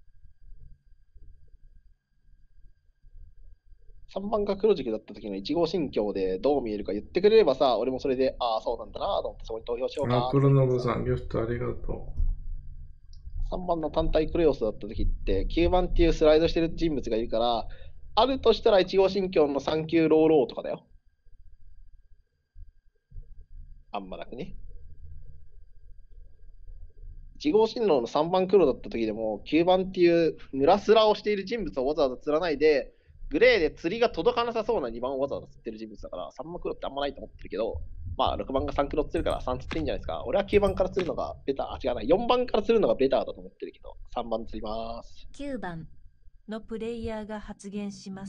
さんばんが黒軸だった時のいち号心境でどう見えるか言ってくれればさ、俺もそれで、ああ、そうなんだなと思ってそこに投票しようかなあ、黒ノブさん、ギフトありがとさんばんの単体クレオスだった時って、きゅうばんっていうスライドしてる人物がいるから、あるとしたらいち号心境のさん級ローローとかだよ。あんまなくね。いち号新郎のさんばん黒だった時でも、きゅうばんっていう村スラをしている人物をわざわざ釣らないで、グレーで釣りが届かなさそうなにばんをわざわざ釣ってる人物だから、さんばん黒ってあんまないと思ってるけど、まあろくばんがさん黒釣るからさん釣っていいんじゃないですか。俺はきゅうばんから釣るのがベター、あ、違うな、よんばんから釣るのがベターだと思ってるけど、さんばん釣ります。 きゅうばんのプレイヤーが発言します。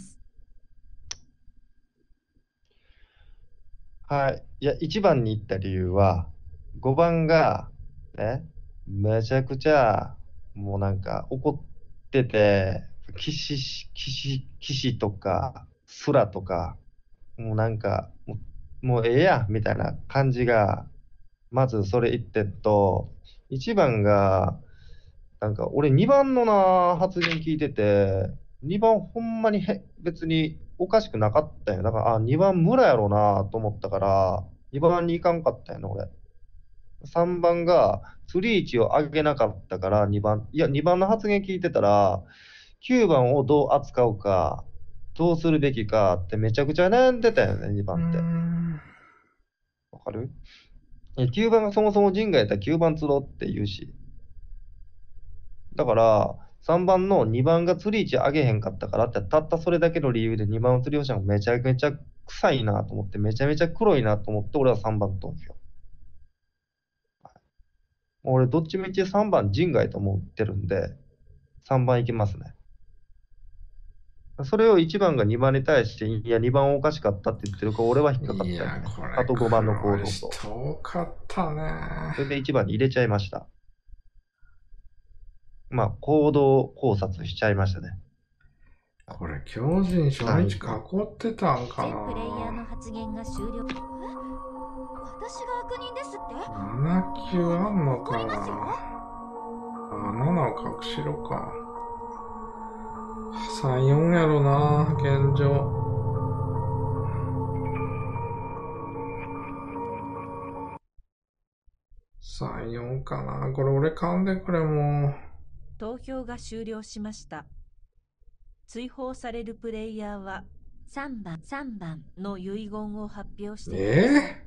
はい。いや、いちばんに行った理由は、ごばんが、ね、めちゃくちゃ、もうなんか怒ってて、騎士、騎士、騎士とか、スラとか、もうなんか、もう、もうええやん、みたいな感じが、まずそれいってんと、いちばんが、なんか俺にばんのな、発言聞いてて、にばんほんまにへ別におかしくなかったよ。だから、あ、にばん村やろなと思ったから、にばんに行かんかったよね、俺。さんばんがスリーチを上げなかったからにばん、いや、にばんの発言聞いてたら、きゅうばんをどう扱うか、どうするべきかってめちゃくちゃ悩んでたよね、にばんって。わかる？いやきゅうばんがそもそも陣外やったらきゅうばん釣ろうって言うし。だから、さんばんのにばんが釣り位置上げへんかったからって、たったそれだけの理由でにばんを釣りをしたのがめちゃめちゃ臭いなと思って、めちゃめちゃ黒いなと思って、俺はさんばん投票。俺、どっちみちさんばん陣外と思ってるんで、さんばんいきますね。それをいちばんがにばんに対して、いや、にばんおかしかったって言ってるから、俺は引っかかったよね。あとごばんの行動と。 遠かったね。 それでいちばんに入れちゃいました。まあ、行動考察しちゃいましたね。 これ、狂人初日囲ってたんか全プレイヤーのな。 発言が終了。私が悪人ですってななきゅうあんのかな。あ、ななを隠しろか。さん、よんやろな、現状。さん、よんかな。これ俺噛んでくれ、もう。 投票が終了しました。追放されるプレイヤーはさんばん、さんばんの遺言を発表してください。 え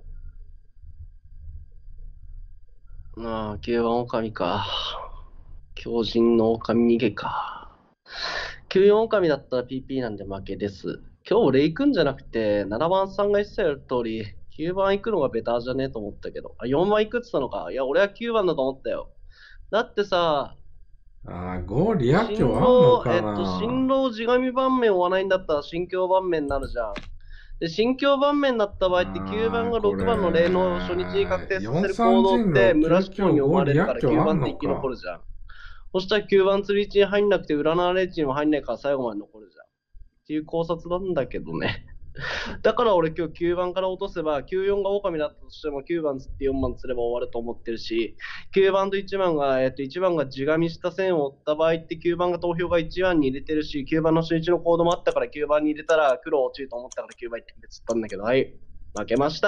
ああ、きゅうばん狼か。狂人の狼逃げか。きゅうよん狼だったら ピーピー なんで負けです。今日俺行くんじゃなくて、ななばんさんが言ってた通り、きゅうばん行くのがベターじゃねえと思ったけど。あ、よんばん行くって言ったのか。いや、俺はきゅうばんだと思ったよ。だってさ、 あー、ゴーリア新キョあんの郎、 かえっと、 な。 新郎地紙盤面追わないんだったら新京盤面になるじゃん。で、新京盤面だった場合ってきゅうばんがろくばんの霊能を初日に確定させる行動って村志向に思われるからきゅうばんって生き残るじゃん。そしたらきゅうばん釣り位置に入んなくて占われ位置にも入んないから最後まで残るじゃん。っていう考察なんだけどね。だから俺今日きゅうばんから落とせばきゅうよんが狼だったとしてもきゅうばん釣ってよんばん釣れば終わると思ってるし、きゅうばんといちばんが、えっと、いちばんが地紙した線を追った場合ってきゅうばんが投票がいちばんに入れてるし、きゅうばんの初日のコードもあったからきゅうばんに入れたら黒落ちると思ったからきゅうばん行ってくれって言ったんだけど、はい、負けました。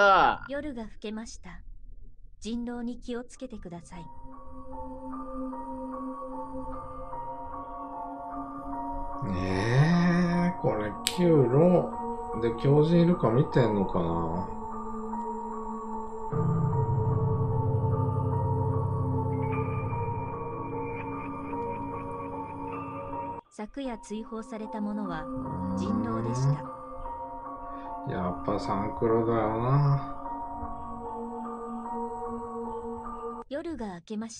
夜が更けました。人狼に気をつけてください。 えー、これきゅうろで狂人いるか見てんのかな。 昨夜追放されたものは人狼でした。 やっぱサンクロだよな。 夜が明けました。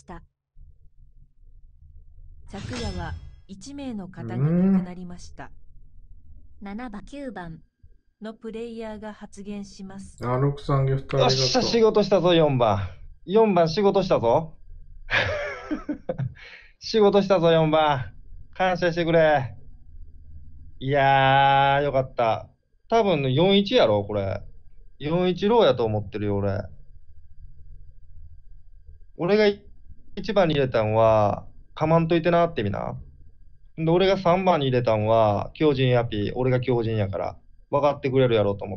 昨夜はいち名の方が亡くなりました。 ななばん、きゅうばんのプレイヤーが発言します。 あ、ろくさんギフトありがとう。 よっしゃ、仕事したぞ、よんばん。よんばん仕事したぞ。仕事したぞ、よんばん。感謝してくれ。いやー、よかった。多分ね、よんいちやろ、これ。よんいちローやと思ってるよ、俺。俺がいちばんに入れたんは、かまんといてなってみな。で、俺がさんばんに入れたんは、狂人やぴ。俺が狂人やから、分かってくれるやろうと思って。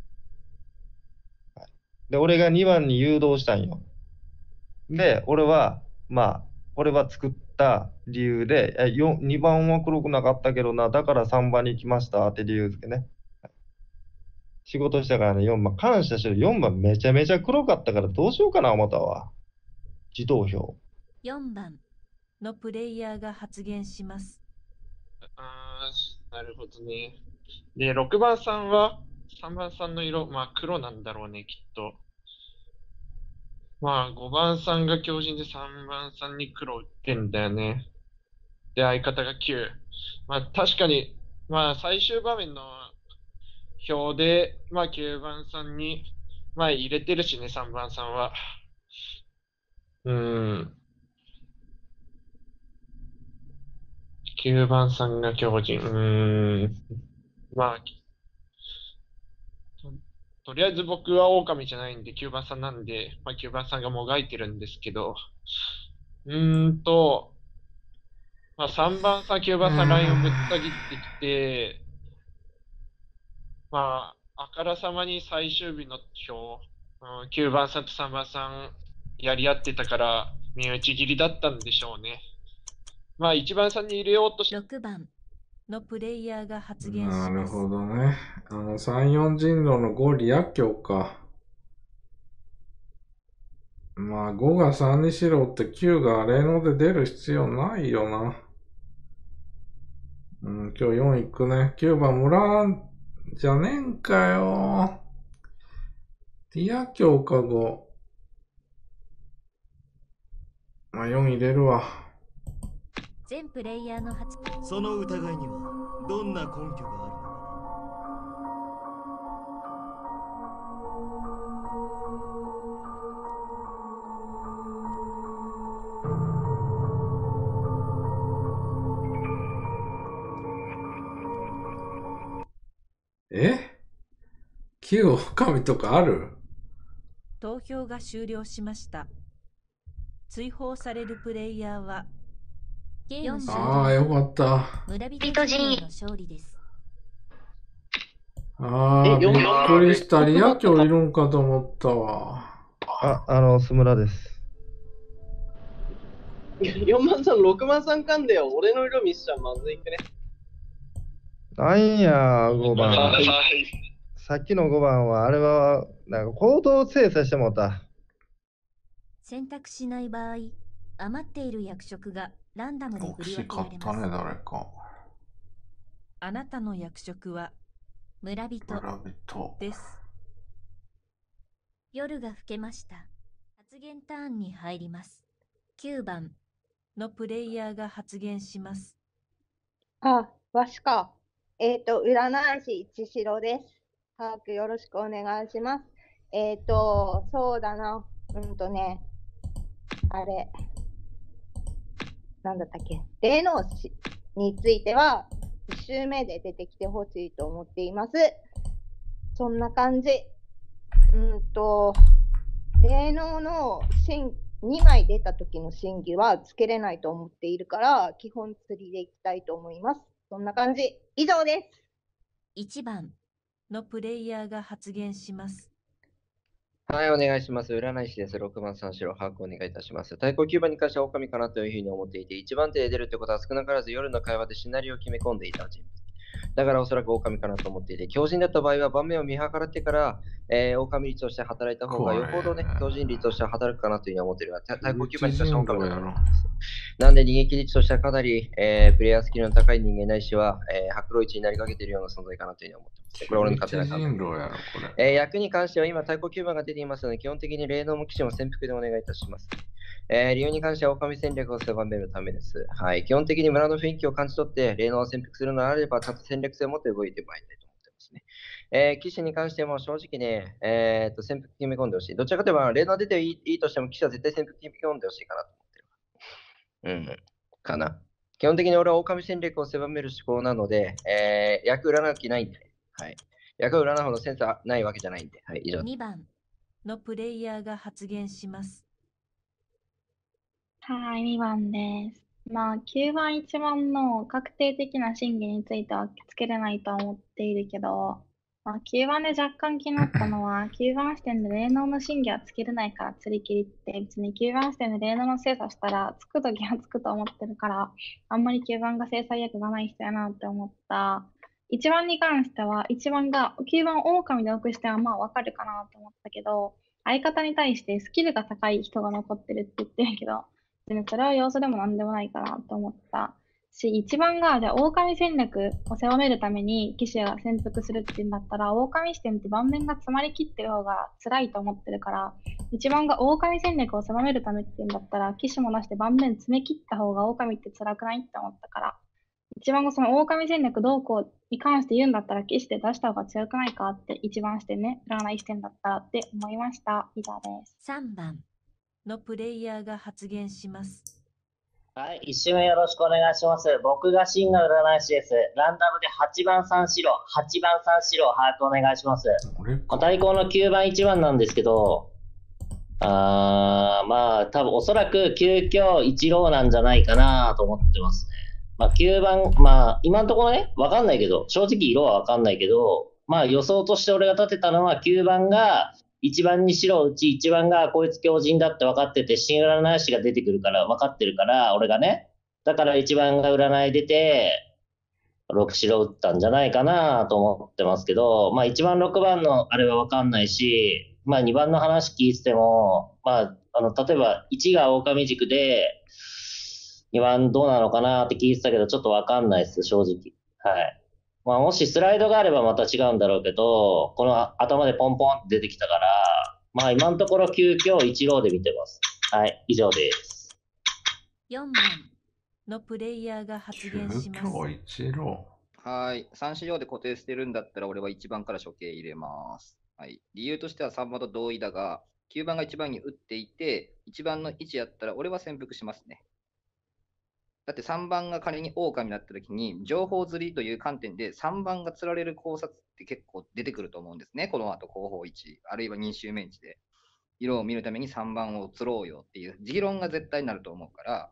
で、俺がにばんに誘導したんよ。で、俺は、まあ、俺は作った理由で、えよにばんは黒くなかったけどな、だからさんばんに行きましたって理由付けね。仕事したからね、よんばん。感謝してる。よんばんめちゃめちゃ黒かったからどうしようかな、思ったわ。自投票。 よんばんのプレイヤーが発言します。 あー、なるほどね。で、ろくばんさんは、さんばんさんの色、まあ黒なんだろうね、きっと。まあ、ごばんさんが狂人でさんばんさんに黒打ってんだよね。で、相方がきゅう。まあ、確かに、まあ、最終場面の表で、まあ、きゅうばんさんに、まあ、入れてるしね、さんばんさんは。うーん。きゅうばんさんが狂人。うーん。まあ、と、とりあえず僕は狼じゃないんで、きゅうばんさんなんで、まあ、きゅうばんさんがもがいてるんですけど、うーんと、まあ、さんばんさん、きゅうばんさんラインをぶった切ってきて、まあ、あからさまに最終日の表、うん、きゅうばんさんとさんばんさんやり合ってたから、身内切りだったんでしょうね。まあ、いちばんさんに入れようとしろくばんのプレイヤーが発言します。 なるほどね。あの、さん、よん人狼のごリア強か。まあ、ごがさんにしろってきゅうが霊能で出る必要ないよな。うん、今日よんいくね。きゅうばん村じゃねえんかよ。リア強かご。まあ、よん入れるわ。 全プレイヤーの発言。 その疑いにはどんな根拠があるのか。 え ?きゅう 狼とかある？ 投票が終了しました。追放されるプレイヤーはゲーム終ああ、 了。 よかった。 村人陣営の勝利です。 ああ、びっくりした。リアキョいるんかと思ったわ。 あ、あの、スムラです。 よんばんさん、ろくばんさんかんだよ。俺の色見せちゃまずいくね。 なんや、ごばん。さっきのごばんは、あれは、なんか行動精査してもうた。 選択しない場合、余っている役職がランダムで振り分けられます。 ね、誰か。 あなたの役職は村人村人です。 夜が更けました。発言ターンに入ります。きゅうばんのプレイヤーが発言します。 あ、わしか。えっ、と、占い師一城です。把握よろしくお願いします。えっ、と、そうだな。うんとね、あれ、なんだったっけ。霊能師については、いっ周目で出てきてほしいと思っています。そんな感じ。うんと、霊能の真にまい出た時の真偽はつけれないと思っているから、基本釣りでいきたいと思います。そんな感じ。以上です。 いちばんのプレイヤーが発言します。 はい、お願いします。占い師です。ろくばん三四郎、把握お願いいたします。対抗きゅうばんに関しては狼かなというふうに思っていて、いちばん手で出るってことは少なからず夜の会話でシナリオを決め込んでいた人物。だからおそらく狼かなと思っていて、強靭だった場合は盤面を見計らってから、えー、狼率として働いた方がよほどね、強靭率として働くかなというふうに思っているが、対抗きゅうばんに関しては狼かなと思っています。なんで逃げ切り値としてはかなり、えー、プレイヤースキルの高い人間ないしは、えー、白露一になりかけているような存在かなというふうに思っています。これは俺の勝手な考え。えー、役に関しては今、対抗きゅうばんが出ていますので、基本的に霊能も騎士も潜伏でお願いいたします。えー、理由に関しては狼戦略を狭めるためです。はい。基本的に村の雰囲気を感じ取って、霊能を潜伏するのであれば、ちゃんと戦略性を持って動いてまいりたいと思ってますね。えー、騎士に関しても正直ね、えー、と潜伏決め込んでほしい。どちらかといえば、霊能出ていいいいとしても、騎士は絶対潜伏決め込んでほしいかなと思ってる。うん。かな。基本的に俺は狼戦略を狭める思考なので、えー、役占う気ないんで、はい。役を占うほどセンスはないわけじゃないんで、はい、以上。 にばんのプレイヤーが発言します。 はい、にばんです。まあ、きゅうばん、いちばんの確定的な審議についてはつけれないとは思っているけど、まあ、きゅうばんで若干気になったのは、きゅうばん視点で霊能の審議はつけれないから釣り切りって、別にきゅうばん視点で霊能の精査したら、つくときはつくと思ってるから、あんまりきゅうばんが制裁役がない人やなって思った。いちばんに関しては、いちばんがきゅうばん狼で置く視点はまあわかるかなと思ったけど、相方に対してスキルが高い人が残ってるって言ってるけど、別にそれは要素でもなんでもないかなと思ったし、いちばんが、じゃあ、狼戦略を狭めるために騎士が潜伏するっていうんだったら、狼視点って盤面が詰まりきってる方が辛いと思ってるから、いちばんが狼戦略を狭めるためっていうんだったら、騎士も出して盤面詰め切った方が狼って辛くないって思ったから、いちばんがその狼戦略どうこうに関して言うんだったら、騎士で出した方が強くないかって、いちばん視点ね、占い視点だったらって思いました。以上です。 さんばんのプレイヤーが発言します。 はい、一周目よろしくお願いします。僕が真の占い師です。ランダムではちばん三白、はちばん三白、把握お願いします。対抗のきゅうばんいちばんなんですけど、あーまあ、多分おそらく急遽一郎なんじゃないかなと思ってますね。まあ、きゅうばん、まあ、今のところね、わかんないけど、正直色はわかんないけど、まあ予想として俺が立てたのはきゅうばんが、いちばんに白うちいちばんがこいつ強靭だって分かってて、新占い師が出てくるから分かってるから、俺がね。だからいちばんが占い出て、ろく白打ったんじゃないかなと思ってますけど、まあいちばんろくばんのあれは分かんないし、まあにばんの話聞いてても、まあ、あの、例えばいちが狼軸で、にばんどうなのかなって聞いてたけど、ちょっと分かんないです、正直。はい。まあ、もしスライドがあればまた違うんだろうけど、この頭でポンポンって出てきたから、まあ今のところ急遽一郎で見てます。はい、以上です。 よんばんのプレイヤーが発言します。 急遽一郎。 はい。さん資料で固定してるんだったら、俺はいちばんから処刑入れます。はい。理由としてはさんばんと同意だが、きゅうばんがいちばんに打っていて、いちばんの位置やったら、俺は潜伏しますね。 だってさんばんが仮に狼だったときに、情報釣りという観点でさんばんが釣られる考察って結構出てくると思うんですね。この後、後方いち、あるいはに周目いちで。色を見るためにさんばんを釣ろうよっていう持論が絶対になると思うから、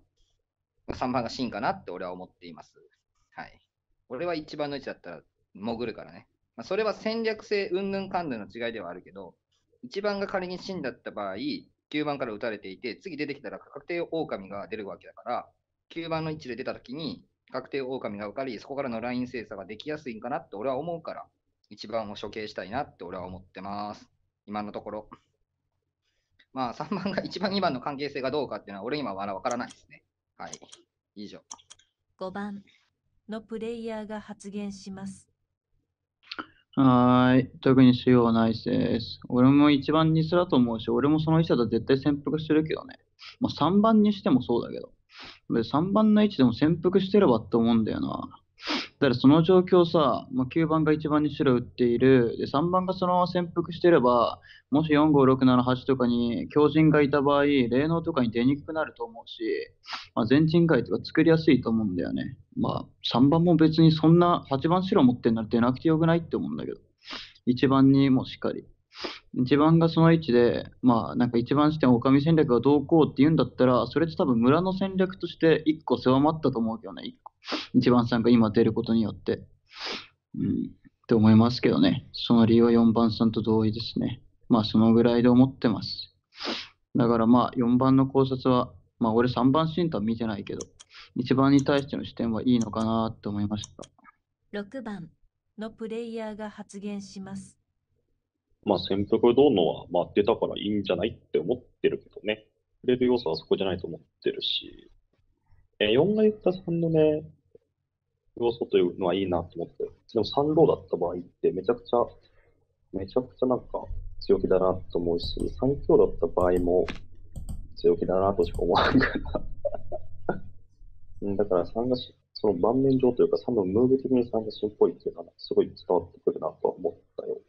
さんばんが真かなって俺は思っています。はい。俺はいちばんの位置だったら潜るからね。まあ、それは戦略性うんぬんかんぬんの違いではあるけど、いちばんが仮に真だった場合、きゅうばんから撃たれていて、次出てきたら確定狼が出るわけだから、きゅうばんの位置で出たときに確定狼が受かり、そこからのライン精査ができやすいんかなって俺は思うから、いちばんを処刑したいなって俺は思ってます。今のところ。まあさんばんがいちばん、にばんの関係性がどうかっていうのは俺今はまだわからないですね。はい。以上。 ごばんのプレイヤーが発言します。 はーい。特に主要はないです。俺もいちばんにすると思うし、俺もその位置だと絶対潜伏してるけどね。まあ、さんばんにしてもそうだけど。でさんばんの位置でも潜伏してればって思うんだよな。だからその状況さ、まあ、きゅうばんがいちばんに白打っている。で、さんばんがそのまま潜伏してれば、もしよん、ご、ろく、なな、はちとかに強靭がいた場合、霊能とかに出にくくなると思うし、まあ、全鎮外とか作りやすいと思うんだよね。まあ、さんばんも別にそんなはちばん白持ってんなら出なくてよくないって思うんだけど。いちばんにもしっかり。いちばんがその位置で、まあ、なんかいちばん視点、狼戦略がどうこうって言うんだったら、それって多分村の戦略としていっこ狭まったと思うけどね、いっこ。いちばんさんが今出ることによって。うん、って思いますけどね。その理由はよんばんさんと同意ですね。まあ、そのぐらいで思ってます。だからまあ、よんばんの考察は、まあ、俺さんばんシーンとは見てないけど、いちばんに対しての視点はいいのかなって思いました。 ろくばんのプレイヤーが発言します。 まあ、潜伏どうのは、まあ、出たからいいんじゃないって思ってるけどね。触れる要素はそこじゃないと思ってるし。えー、よんが言ったさんのね、要素というのはいいなと思って。でもさんローだった場合ってめちゃくちゃ、めちゃくちゃなんか強気だなと思うし、さん強だった場合も強気だなとしか思わんから。だからさんがし、その盤面上というかさんのムーブ的にさんがしっぽいっていうのはすごい伝わってくるなとは思ったよ。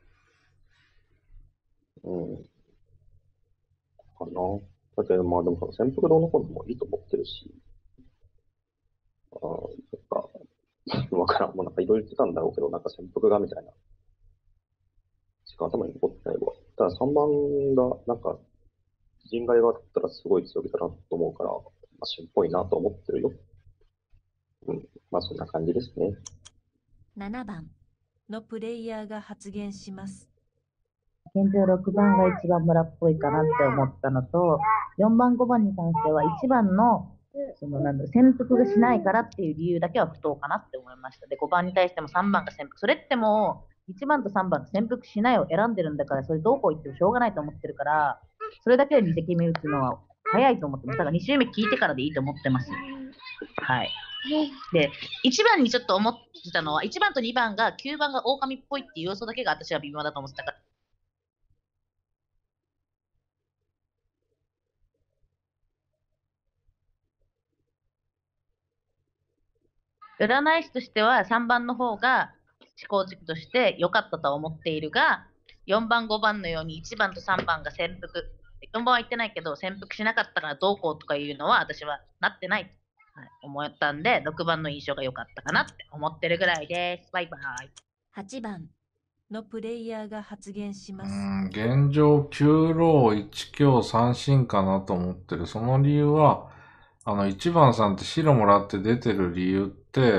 うん。かな。だけどまあでも潜伏堂の方もいいと思ってるし。ああ、そっか。わからん。もうなんかいろいろ言ってたんだろうけど、なんか潜伏がみたいな。しか頭に残ってないわ。たださんばんが、なんか、人外があったらすごい強気だなと思うから、まあ、しっぽいなと思ってるよ。うん。まあそんな感じですね。 ななばんのプレイヤーが発言します。 現状ろくばんが一番村っぽいかなって思ったのと、よんばん、ごばんに関してはいちばんのそのなんだ潜伏がしないからっていう理由だけは不当かなって思いました。で、ごばんに対してもさんばんが潜伏。それってもういちばんとさんばんが潜伏しないを選んでるんだから、それどうこう言ってもしょうがないと思ってるから、それだけでに隻目打つのは早いと思ってます。だからに周目聞いてからでいいと思ってます。はい。で、いちばんにちょっと思ってたのは、いちばんとにばんがきゅうばんが狼っぽいっていう要素だけが私は微妙だと思ってたから。占い師としてはさんばんの方が思考軸として良かったと思っているが、よんばん、ごばんのようにいちばんとさんばんが潜伏、よんばんは言ってないけど、潜伏しなかったからどうこうとかいうのは私はなってないと、はい、思ったんで、ろくばんの印象が良かったかなって思ってるぐらいです。バイバイ。 はちばんのプレイヤーが発言します。 うん、現状きゅうローいち強さん進かなと思ってる。その理由は、あのいちばんさんって白もらって出てる理由って、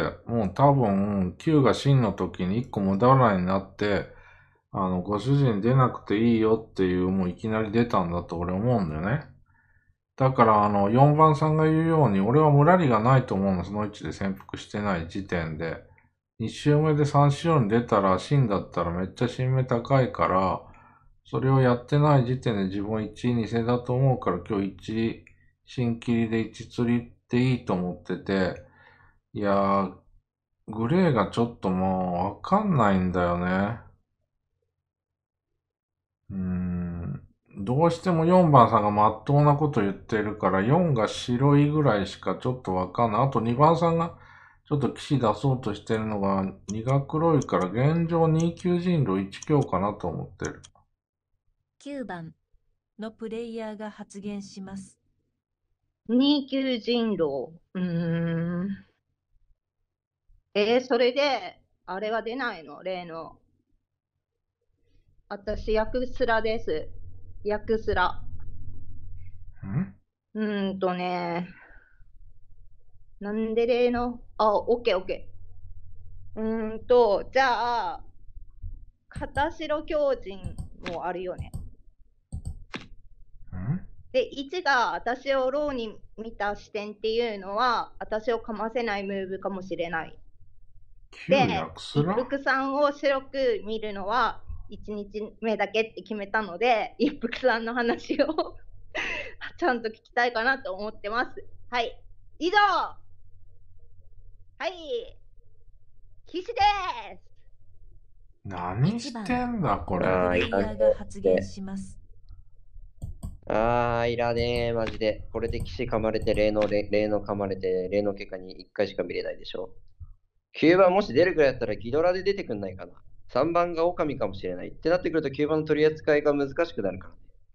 もう多分きゅうが真の時にいっこ無駄払いになって、あの、ご主人出なくていいよっていう、もういきなり出たんだと俺思うんだよね。だから、あの、よんばんさんが言うように、俺はムラリがないと思うの、その位置で潜伏してない時点で。に周目でさん白に出たら、真だったらめっちゃ新目高いから、それをやってない時点で自分いち、に世だと思うから、今日いち、新切りでいち釣りっていいと思ってて、いやー、グレーがちょっともうわかんないんだよね。うーん。どうしてもよんばんさんがまっとうなこと言ってるから、よんが白いぐらいしかちょっとわかんない。あとにばんさんがちょっと騎士出そうとしてるのがにが黒いから、現状に級人狼いち強かなと思ってる。 きゅうばんのプレイヤーが発言します。 に級人狼。うーん。 えー、それで、あれは出ないの例の。私、ヤクスラです。ヤクスラ。 んうーんとね、なんで例の、あ、オッケーオッケー。うーんと、じゃあ、片白強靭もあるよね。で、いちが私をローに見た視点っていうのは、私をかませないムーブかもしれない。で、一服さんを白く見るのはいちにちめだけって決めたので、一服さんの話をちゃんと聞きたいかなと思ってます。はい、以上。はい、岸です。 何してんだ、これ。 プレイヤーが発言します。 あー、いらねえ、マジで。これで騎士噛まれて、霊能、霊霊能噛まれて、霊能結果にいっかいしか見れないでしょ。きゅうばんもし出るくらいだったらギドラで出てくんないかな。さんばんが狼かもしれない。ってなってくるときゅうばんの取り扱いが難しくなる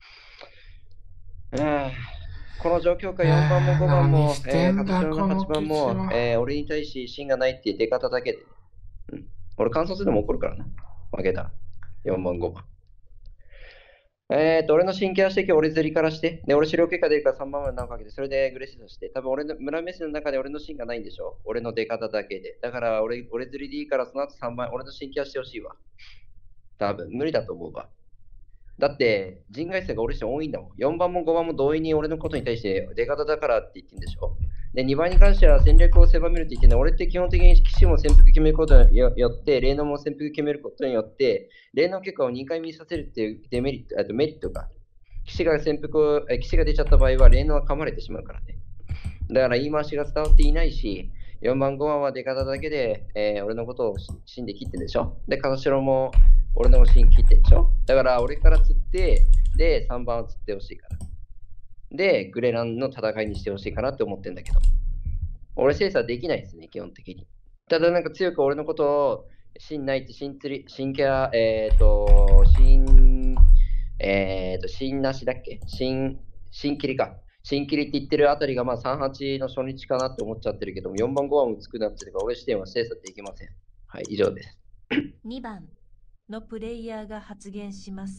からね。この状況下よんばんもごばんも、えー、片白のはちばんも、えー、俺に対し芯がないっていう出方だけで、うん。俺感想するのも怒るからな。負けたら。よんばんごばん。えーと、俺の神経足的俺釣りからして、で、俺資料結果出るからさんばんまで何かけて、それでグレシスして、多分俺の村目線の中で俺の芯がないんでしょ。俺の出方だけで。だから俺、俺釣りでいいからその後さんばん、俺の神経足してほしいわ。多分、無理だと思うわ。だって、人外数が俺して多いんだもん。よんばんもごばんも同意に俺のことに対して出方だからって言ってんでしょ。で、にばんに関しては戦略を狭めるって言ってんの。俺って基本的に騎士も潜伏決めることによって、霊能も潜伏決めることによって、霊能結果をにかい見させるっていうデメリット、あとメリットが。騎士が潜伏を、騎士が出ちゃった場合は霊能は噛まれてしまうからね。だから言い回しが伝わっていないし、よんばんごばんは出方だけで、えー、俺のことを死んで切ってんでしょ。で、片白も俺の芯切ってんでしょ。だから俺から釣って、で、さんばんを釣ってほしいから。で、グレランの戦いにしてほしいかなって思ってんだけど。俺精査できないですね、基本的に。ただなんか強く俺のことを、芯ないって、芯釣り、芯キャラ、えっ、ー、と、芯、えっ、ー、と、芯なしだっけ芯、芯切りか。芯切りって言ってるあたりがまあさんはちの初日かなって思っちゃってるけども、よんばんごばんもつくなってるから、俺視点は精査できません。はい、以上です。 にばんのプレイヤーが発言します。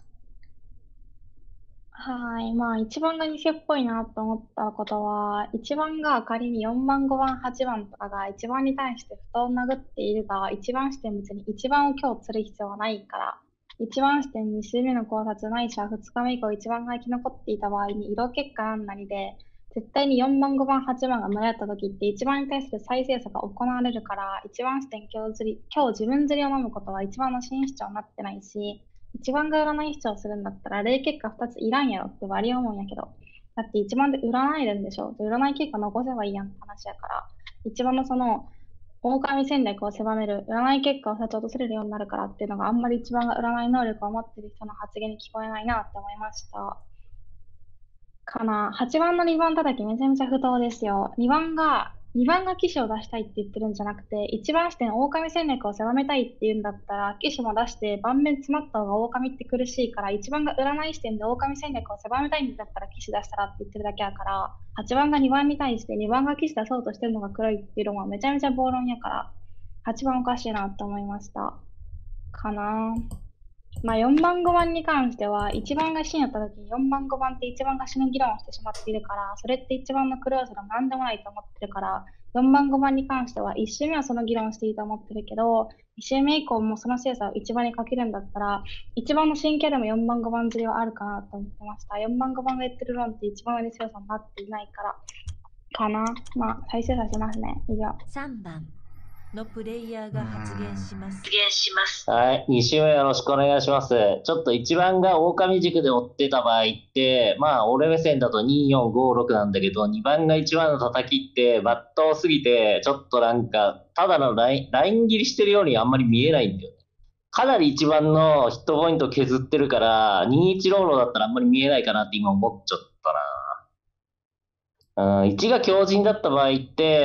はい。まあ、いちばんが偽っぽいなと思ったことは、いちばんが仮によんばん、ごばん、はちばんとかがいちばんに対して布団を殴っているが、いちばん視点別にいちばんを今日釣る必要はないから、いちばん視点に週目の考察ないしはふつかめ以降いちばんが生き残っていた場合に色結果なんなりで、絶対によんばん、ごばん、はちばんが群れった時っていちばんに対する再精査が行われるから、いちばん視点今日釣り、今日自分釣りを飲むことはいちばんの新主張になってないし、いちばんが占い主張するんだったら、霊結果ふたついらんやろって割り思うんやけど、だっていちばんで占いるんでしょ。占い結果残せばいいやんって話やから、いちばんのその、狼戦略を狭める、占い結果をふたつ落とせれるようになるからっていうのがあんまりいちばんが占い能力を持っている人の発言に聞こえないなって思いました。かな。はちばんのにばん叩きめちゃめちゃ不当ですよ。にばんが、にばんが騎士を出したいって言ってるんじゃなくて、いちばん視点狼戦略を狭めたいっていうんだったら、騎士も出して盤面詰まった方が狼って苦しいから、いちばんが占い視点で狼戦略を狭めたいんだったら騎士出したらって言ってるだけやから、はちばんがにばんに対してにばんが騎士出そうとしてるのが黒いっていうのはめちゃめちゃ暴論やから、はちばんおかしいなって思いました。かなぁ。まあよんばんごばんに関しては、いちばんが死になった時によんばんごばんっていちばんが死ぬ議論をしてしまっているから、それっていちばんのクローズが何でもないと思ってるから、よんばんごばんに関してはいっ週目はその議論していいと思ってるけど、いち週目以降もその精査をいちばんにかけるんだったら、いちばんの新キャラもよんばんごばん釣りはあるかなと思ってました。よんばんごばんが言ってる論っていちばん上に強さになっていないから、かな。まあ、再精査しますね。以上。 さんばんのプレイヤーが発言します。 発言します。はい、に週目よろしくお願いします。ちょっといちばんが狼軸で追ってた場合って、まあ、俺目線だとに、よん、ご、ろくなんだけど、にばんがいちばんの叩きって、抜刀すぎて、ちょっとなんか、ただのライン、ライン切りしてるようにあんまり見えないんだよね。かなりいちばんのヒットポイント削ってるから、に、いちローロだったらあんまり見えないかなって今思っちゃったな。うん、いちが強靭だった場合って、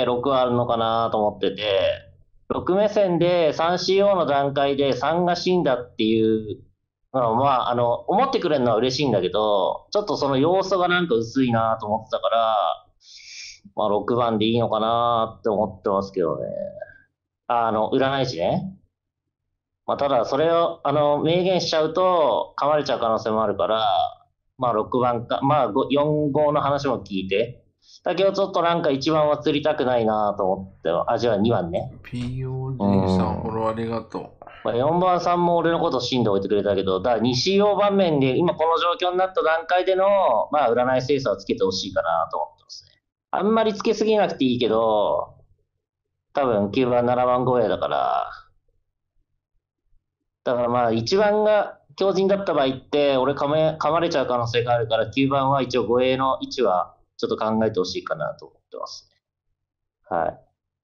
ろくはあるのかなと思ってて、ろく目線で スリーシーオー の段階でさんが死んだっていう、まあ、まあ、あの、思ってくれるのは嬉しいんだけど、ちょっとその要素がなんか薄いなと思ってたから、まあろくばんでいいのかなって思ってますけどね。 あの、占い師ね。まあ、ただ、それを、あの、明言しちゃうと、噛まれちゃう可能性もあるから、まあ、ろくばんか、まあ、よん号の話も聞いて、だけど、ちょっとなんかいちばんは釣りたくないなと思って、あ、じゃあにばんね。 ピーオージー さん、フォローありがとう。 まあ、よんばんさんも俺のことを信で置いてくれたけど、だから西洋盤面で、今この状況になった段階での、まあ、占い精査をつけてほしいかなと思ってますね。あんまりつけすぎなくていいけど、多分きゅうばん、ななばん護衛だから、だからまあいちばんが強靭だった場合って、俺噛め噛まれちゃう可能性があるから、きゅうばんは一応護衛の位置はちょっと考えてほしいかなと思ってますね。はい。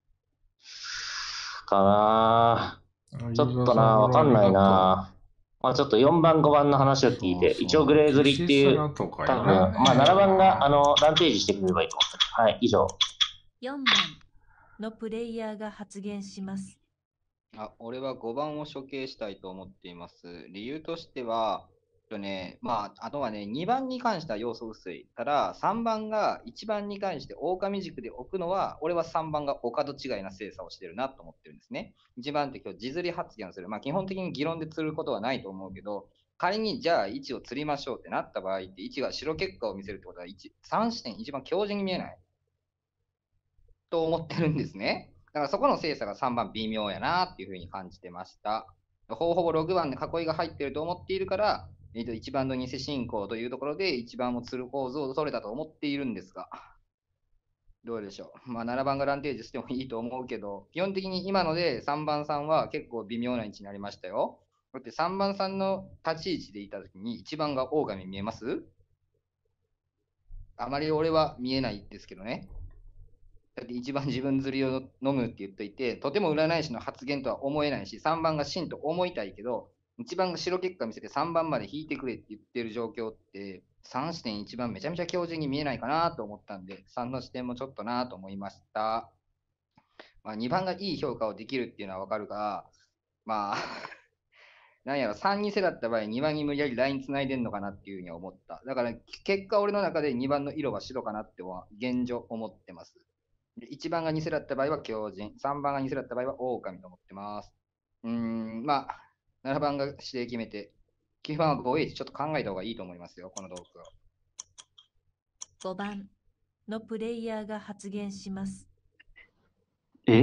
かなぁ。ちょっとな、わかんないな。まあちょっとよんばん、ごばんの話を聞いて、一応グレー釣りっていう、多分、まあななばんがあのランページしてくれればいいと思ってる。はい、以上。 よんばんのプレイヤーが発言します。 あ、俺はごばんを処刑したいと思っています。理由としては、えっとね、まあ、あとはね、にばんに関しては要素薄い。ただ、さんばんがいちばんに関して狼軸で置くのは、俺はさんばんがお門違いな精査をしてるなと思ってるんですね。いちばんって今日、地釣り発言をする。まあ、基本的に議論で釣ることはないと思うけど、仮にじゃあ位置を釣りましょうってなった場合って、位置が白結果を見せるってことは、さん視点一番強靭に見えないと思ってるんですね。だからそこの精査がさんばん微妙やなっていうふうに感じてました。ほぼほぼろくばんで囲いが入ってると思っているから、えー、といちばんの偽進行というところでいちばんを釣る構造を取れたと思っているんですが、どうでしょう。まあななばんがランテージしてもいいと思うけど、基本的に今のでさんばんさんは結構微妙な位置になりましたよ。だってさんばんさんの立ち位置でいたときにいちばんが狼見えます？あまり俺は見えないですけどね。だって一番自分釣りを飲むって言っといて、とても占い師の発言とは思えないし、さんばんが真と思いたいけど、いちばんが白結果見せてさんばんまで引いてくれって言ってる状況って、さん視点いちばんめちゃめちゃ強靭に見えないかなと思ったんで、さんの視点もちょっとなと思いました。まあ、にばんがいい評価をできるっていうのはわかるが、まあ、なんやろ、さんにせだった場合、にばんに無理やりラインつないでんのかなっていうふうには思った。だから、結果俺の中でにばんの色は白かなっては現状思ってます。いちばんが偽だった場合は強靭、さんばんが偽だった場合は狼と思ってます。うーん、まあ、ななばんが指定決めて、きゅうばんは ごエイチ ちょっと考えた方がいいと思いますよ、この動画を。 ごばんのプレイヤーが発言します。 え ?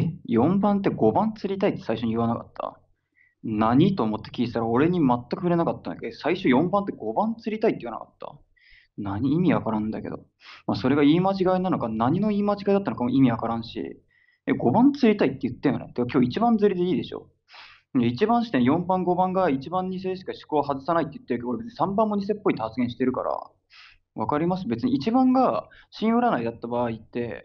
よん 番ってごばん釣りたいって最初に言わなかった？何と思って聞いてたら俺に全く触れなかったんだけど、最初よんばんってごばん釣りたいって言わなかった？何意味わからんだけど。まあ、それが言い間違いなのか、何の言い間違いだったのかも意味わからんし、え、ごばん釣りたいって言ったよね。てか今日いちばん釣りでいいでしょ。いちばん視点、よんばん、ごばんがいちばん偽しか思考を外さないって言ってるけど、俺別にさんばんも偽っぽいって発言してるから、わかります？別にいちばんが新占いだった場合って、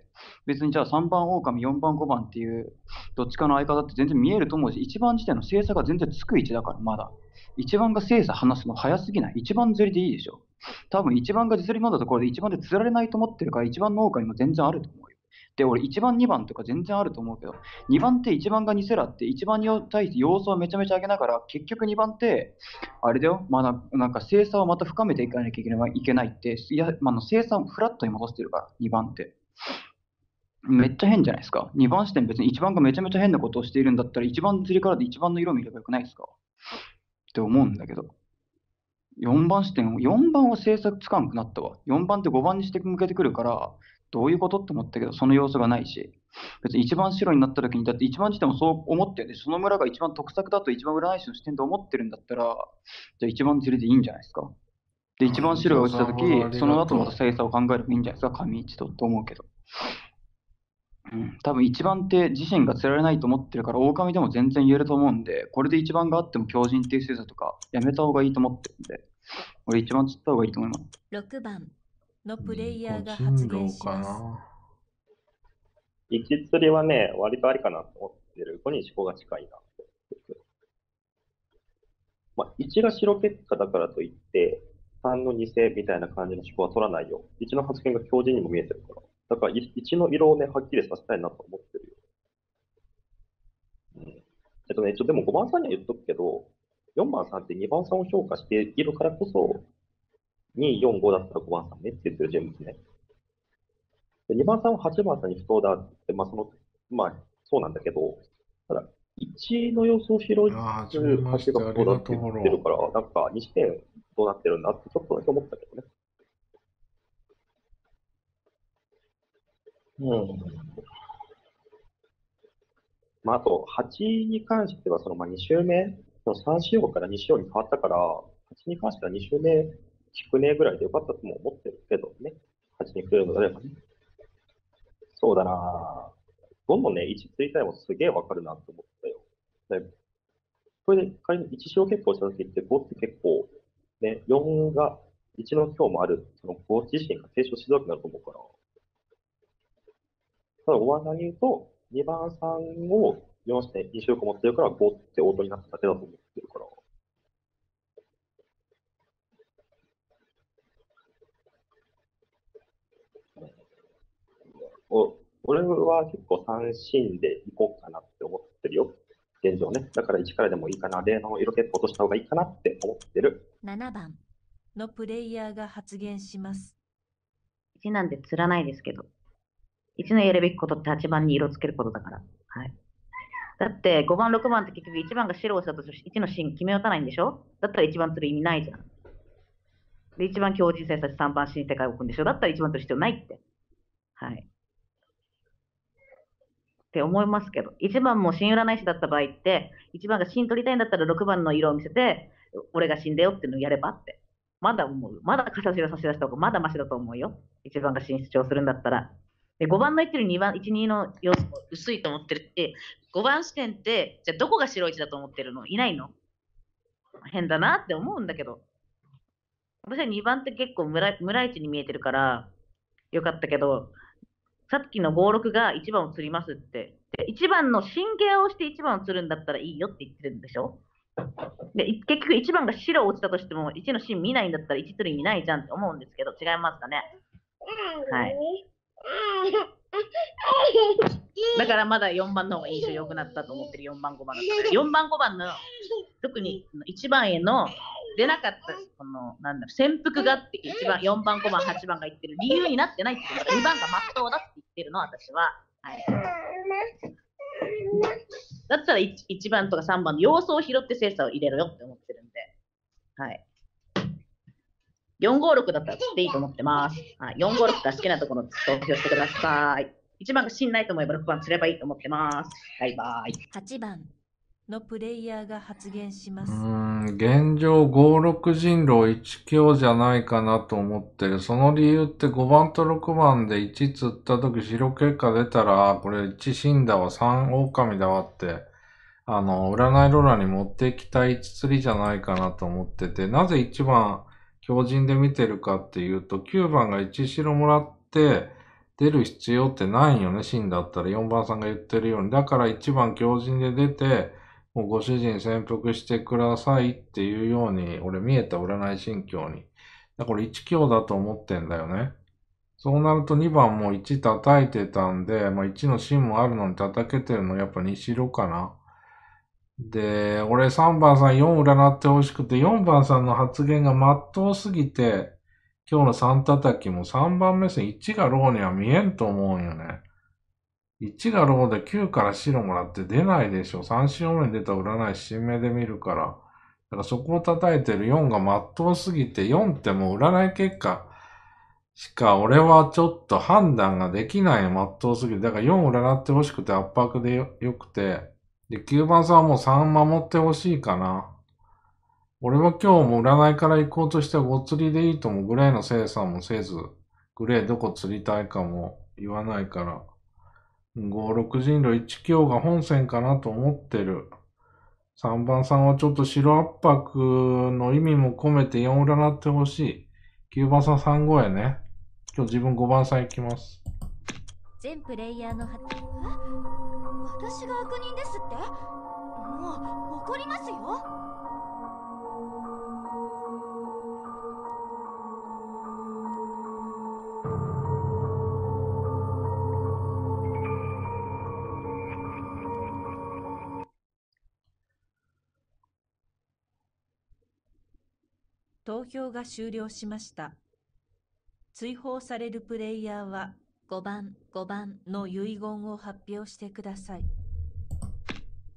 別にじゃあさんばん狼、よんばん、ごばんっていう、どっちかの相方って全然見えると思うし、いちばん時点の精査が全然つく位置だから、まだ。いちばんが精査話すの早すぎない？ いち 番釣りでいいでしょ。多分いちばんが実利飲んだところでいちばんで釣られないと思ってるから、いちばんの狼も全然あると思うよ。で、俺いちばん、にばんとか全然あると思うけど、にばんっていちばんが偽らっていちばんに対して要素をめちゃめちゃ上げながら、結局にばんって、あれだよ、まだなんか精査をまた深めていかなきゃいけないって、いや、まあ、精査をフラットに戻してるから、にばんって。めっちゃ変じゃないですか。にばん視点別にいちばんがめちゃめちゃ変なことをしているんだったら、いちばん釣りからでいちばんの色を見ればよくないですかって思うんだけど。よんばん視点、よんばんは制作つかんくなったわ。よんばんってごばんにして向けてくるから、どういうことって思ったけど、その要素がないし。別にいちばん白になった時に、だっていちばん時点もそう思ってるその村が一番得策だといちばん占い師の視点で思ってるんだったら、じゃあいちばん釣りでいいんじゃないですか。で、いちばん白が落ちた時、その後また精査を考えればいいんじゃないですか、上一とと思うけど。うん、多分いちばんって自身が釣られないと思ってるから、狼でも全然言えると思うんで、これでいちばんがあっても強靭っていう精査とかやめた方がいいと思ってるんで、俺いちばん釣った方がいいと思います。 ろくばんのプレイヤーが発言します。 いち釣りはね、割とありかなと思ってる。ごに思考が近いな。まあ、いちが白結果だからといって、さんの偽みたいな感じの思考は取らないよ。いちの発言が強靭にも見えてるから。だからいちの色をね、はっきりさせたいなと思ってるよ。うん、えっとね、一応でもごばんさんには言っとくけど、よんばんさんってにばんさんを評価しているからこそ、に、よん、ごだったらごばんさんねって言ってる人物ね。でにばんさんははちばんさんに不当だって、まあその、まあそうなんだけど、 ただ、いちの予想広いああ、 つ自分まはちがしてありがこうだってとうフォロ言ってるから、なんかにてんどうなってるんだってちょっとだけ思ったけどね。うん。まあ、あと、はちに関しては、その、まあ、に周目、そのさん仕様からに仕様に変わったから、はちに関してはに周目聞くねぐらいでよかったとも思ってるけどね。はちに来るのであればね。そうだなぁ。どんどんね、いちついたいもすげえわかるなと思ったよ。でこれで仮にいち仕様結構した時ってごって結構、ね、よんがいちの強もある、そのご自身が提唱しづらくなると思うから。ただ、お技に言うと、にばんさんをよんしてに周個持ってるからごってオートになっただけだと思ってるから。お俺は結構三振でいこうかなって思ってるよ。現状ね。だからいちからでもいいかな。例の色結構落とした方がいいかなって思ってる。 ななばんのプレイヤーが発言します。 いちなんて釣らないですけど。いちのやるべきことってはちばんに色つけることだから。はい。だってごばん、ろくばんって結局いちばんが白をしたとしていちの芯決め打たないんでしょ。だったらいちばん釣る意味ないじゃん。で、いちばん強靭性差しさんばん新世界を置くんでしょ。だったらいちばん釣る必要ないって。はい。って思いますけど、いちばんも新占い師だった場合って、いちばんが新取りたいんだったらろくばんの色を見せて、俺が死んだよっていうのをやればって。まだ思う。まだ傘白差し出した方がまだマシだと思うよ。いちばんが新主張するんだったら。で、ごばんの言ってるにばん、いち、にの要素も薄いと思ってるって、ごばん視点って、じゃあどこが白いちだと思ってるの？いないの？変だなって思うんだけど。私はにばんって結構村村市に見えてるから、よかったけど、さっきのご、ろくがいちばんを釣りますって。で、いちばんの新ゲアをしていちばんを釣るんだったらいいよって言ってるんでしょ。で、い結局いちばんが白落ちたとしても、いちの芯見ないんだったらいち釣る意味ないじゃんって思うんですけど、違いますかね。はい。だからまだよんばんの方が印象良くなったと思ってる。よんばん、ごばんだったら。よんばん、ごばんの、特にいちばんへの出なかった、この、なんだろう、潜伏がっていちばん、よんばん、ごばん、はちばんが言ってる理由になってないってことだから、にばんが真っ当だって言ってるの、私は。はい。だったら 1, いちばんとかさんばんの要素を拾って精査を入れろよって思ってるんで。はい。よんごろくだったら釣っていいと思ってます。はい、よんごろくが好きなところで投票してください。いちばんが信ないと思えばろくばん釣ればいいと思ってます。バイバイ。 はちばんのプレイヤーが発言します。 うーん、現状ご、ろく人狼いち強じゃないかなと思ってる。その理由ってごばんとろくばんでいち釣った時白結果出たら、これいち死んだわ、さん狼だわって、あの、占いローラーに持っていきたいいち釣りじゃないかなと思ってて、なぜいちばん強靭で見てるかっていうと、きゅうばんがいち白もらって出る必要ってないよね、死んだったら。よんばんさんが言ってるように。だからいちばん強靭で出て、もうご主人潜伏してくださいっていうように、俺見えた占い心境に。だからいち強だと思ってんだよね。そうなるとにばんもいち叩いてたんで、まあいちの芯もあるのに叩けてるのやっぱに白かな。で、俺さんばんさんよん占ってほしくて、よんばんさんの発言がまっとうすぎて、今日のさん叩きもさんばん目線いちがローには見えんと思うんよね。いちがローできゅうから白もらって出ないでしょ。さん仕様目に出た占い新目で見るから。だからそこを叩いてるよんがまっとうすぎて、よんってもう占い結果しか俺はちょっと判断ができないよ、まっとうすぎて。だからよん占ってほしくて圧迫で よ, よくて。で、きゅうばんさんはもうさん守ってほしいかな。俺は今日も占いから行こうとしてはご釣りでいいともグレーの精査もせず、グレーどこ釣りたいかも言わないから。ご、ろく人狼いち強が本線かなと思ってる。さんばんさんはちょっと白圧迫の意味も込めてよん占ってほしい。きゅうばんさんさんごやね。今日自分ごばんさん行きます。 全プレイヤーのは私が悪人ですって？もう怒りますよ。 投票が終了しました。追放されるプレイヤーはごばん、ごばんの遺言を発表してください。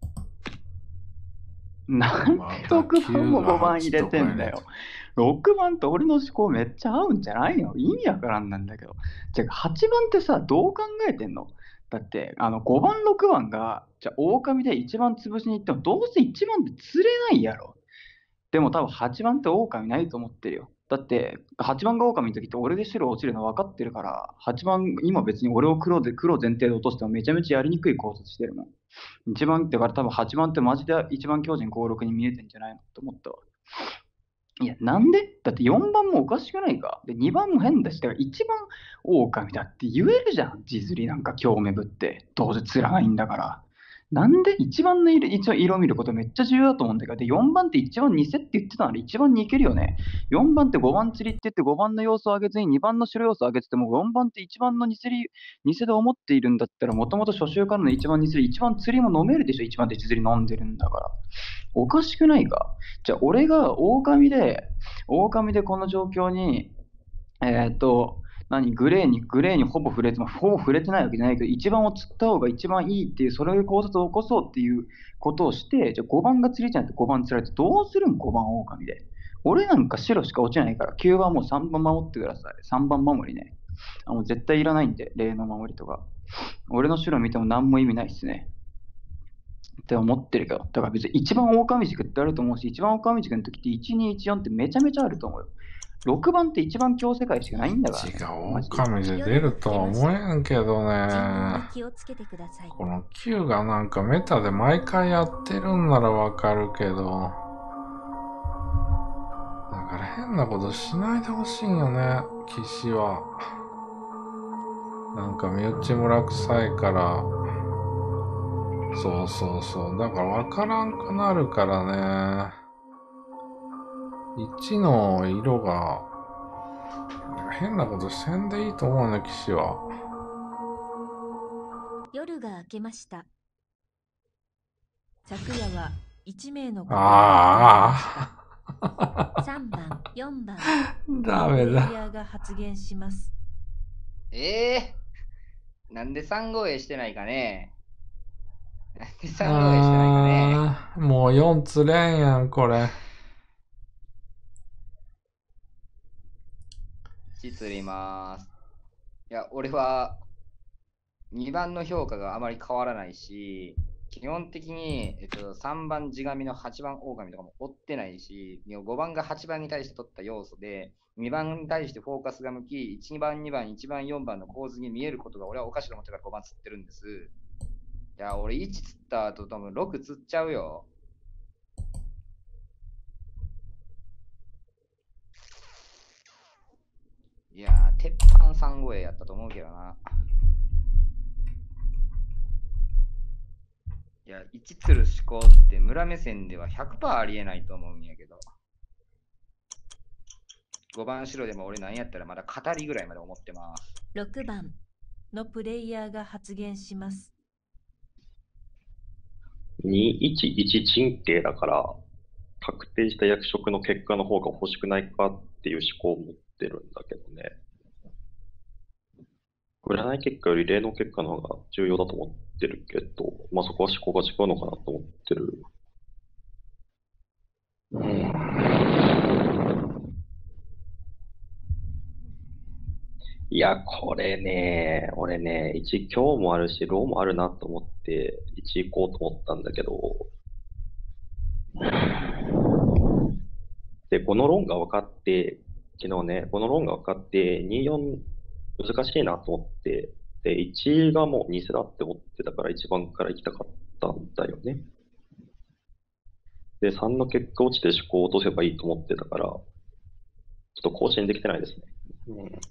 なんでろくばんもごばん入れてんだよ。ろくばんと俺の思考めっちゃ合うんじゃないの？意味わからんなんだけど。じゃあはちばんってさ、どう考えてんの？だって、あのごばん、ろくばんが、じゃあ狼でいちばん潰しに行っても、どうせいちばんって釣れないやろ。でも多分はちばんって狼ないと思ってるよ。だって、はちばんが狼の時って俺で白落ちるの分かってるから、はちばん、今別に俺を黒で黒前提で落としてもめちゃめちゃやりにくい考察してるもん。いちばんってから多分はちばんってマジで一番強靭ごろくに見えてんじゃないのと思ったわ。いや、なんで？だってよんばんもおかしくないか？で、にばんも変だし、だからいちばん狼だって言えるじゃん。地釣りなんか興味ぶって。どうせ釣らないんだから。なんでいちばんの色一応色を見ることめっちゃ重要だと思うんだけど、で、よんばんっていちばん偽って言ってたならいちばんにいけるよね。よんばんってごばん釣りって言ってごばんの要素を上げずににばんの白要素を上げてても、よんばんっていちばんの偽り、偽で思っているんだったら、もともと初週からのいちばん偽り、いちばん釣りも飲めるでしょ。いちばんって地釣り飲んでるんだから。おかしくないか？じゃあ俺が狼で、狼でこの状況に、えーっと、何グレーに、グレーにほぼ触れて、まあほぼ触れてないわけじゃないけど、いちばんを釣った方が一番いいっていう、それを考察を起こそうっていうことをして、じゃあごばんが釣りじゃなくてごばん釣られてどうするん？ ご 番狼で。俺なんか白しか落ちないから、きゅうばんもうさんばん守ってください。さんばん守りね。あもう絶対いらないんで、例の守りとか。俺の白見ても何も意味ないっすね。って思ってるけど、だから別に一番狼軸ってあると思うし、一番狼軸の時っていちにいちよんってめちゃめちゃあると思うよ。ろくばんって一番強世界しかないんだから、ね。 違う、狼で出るとは思えんけどね。 気をつけてください。 このきゅうがなんかメタで毎回やってるんならわかるけど、だから変なことしないでほしいんよね、騎士は。なんか身内村臭いから、そうそうそう。だからわからんくなるからね。いちの色が変なことせんでいいと思うね、騎士は。 夜が明けました。 昨夜はいち名の方ああさんばん、よんばん、 ダメだ。 プレイヤーが発言します。 ええー、なんでさん号 A してないかね。なんでさん号 A してないかね。 あーもうよん釣れんやん、これ。 いち釣ります。いや、俺はにばんの評価があまり変わらないし、基本的に、えっと、さんばん地神のはちばん狼とかも追ってないし、ごばんがはちばんに対して取った要素で、にばんに対してフォーカスが向き、いちばん、にばん、いちばん、よんばんの構図に見えることが俺はおかしいと思ってからごばん釣ってるんです。いや、俺いち釣った後多分ろく釣っちゃうよ。いやー、鉄板さん号 A やったと思うけどな。いや、いち釣る思考って村目線では ひゃくパーセント ありえないと思うんやけど。ごばん白でも俺なんやったらまだ語りぐらいまで思ってます。 ろくばんのプレイヤーが発言します。 にいちいち鎮定だから、確定した役職の結果の方が欲しくないかっていう思考を持ってるんだけどね。占い結果より霊能結果の方が重要だと思ってるけど、まあそこは思考が違うのかなと思ってる。うん。いや、これね、俺ね、いち強もあるし、ローもあるなと思って、いち行こうと思ったんだけど、で、この論が分かって、昨日ね、この論が分かって、によん難しいなと思って、で、いちがもう偽だって思ってたからいちばんから行きたかったんだよね。で、さんの結果落ちて思考を落とせばいいと思ってたから、ちょっと更新できてないですね。うん、と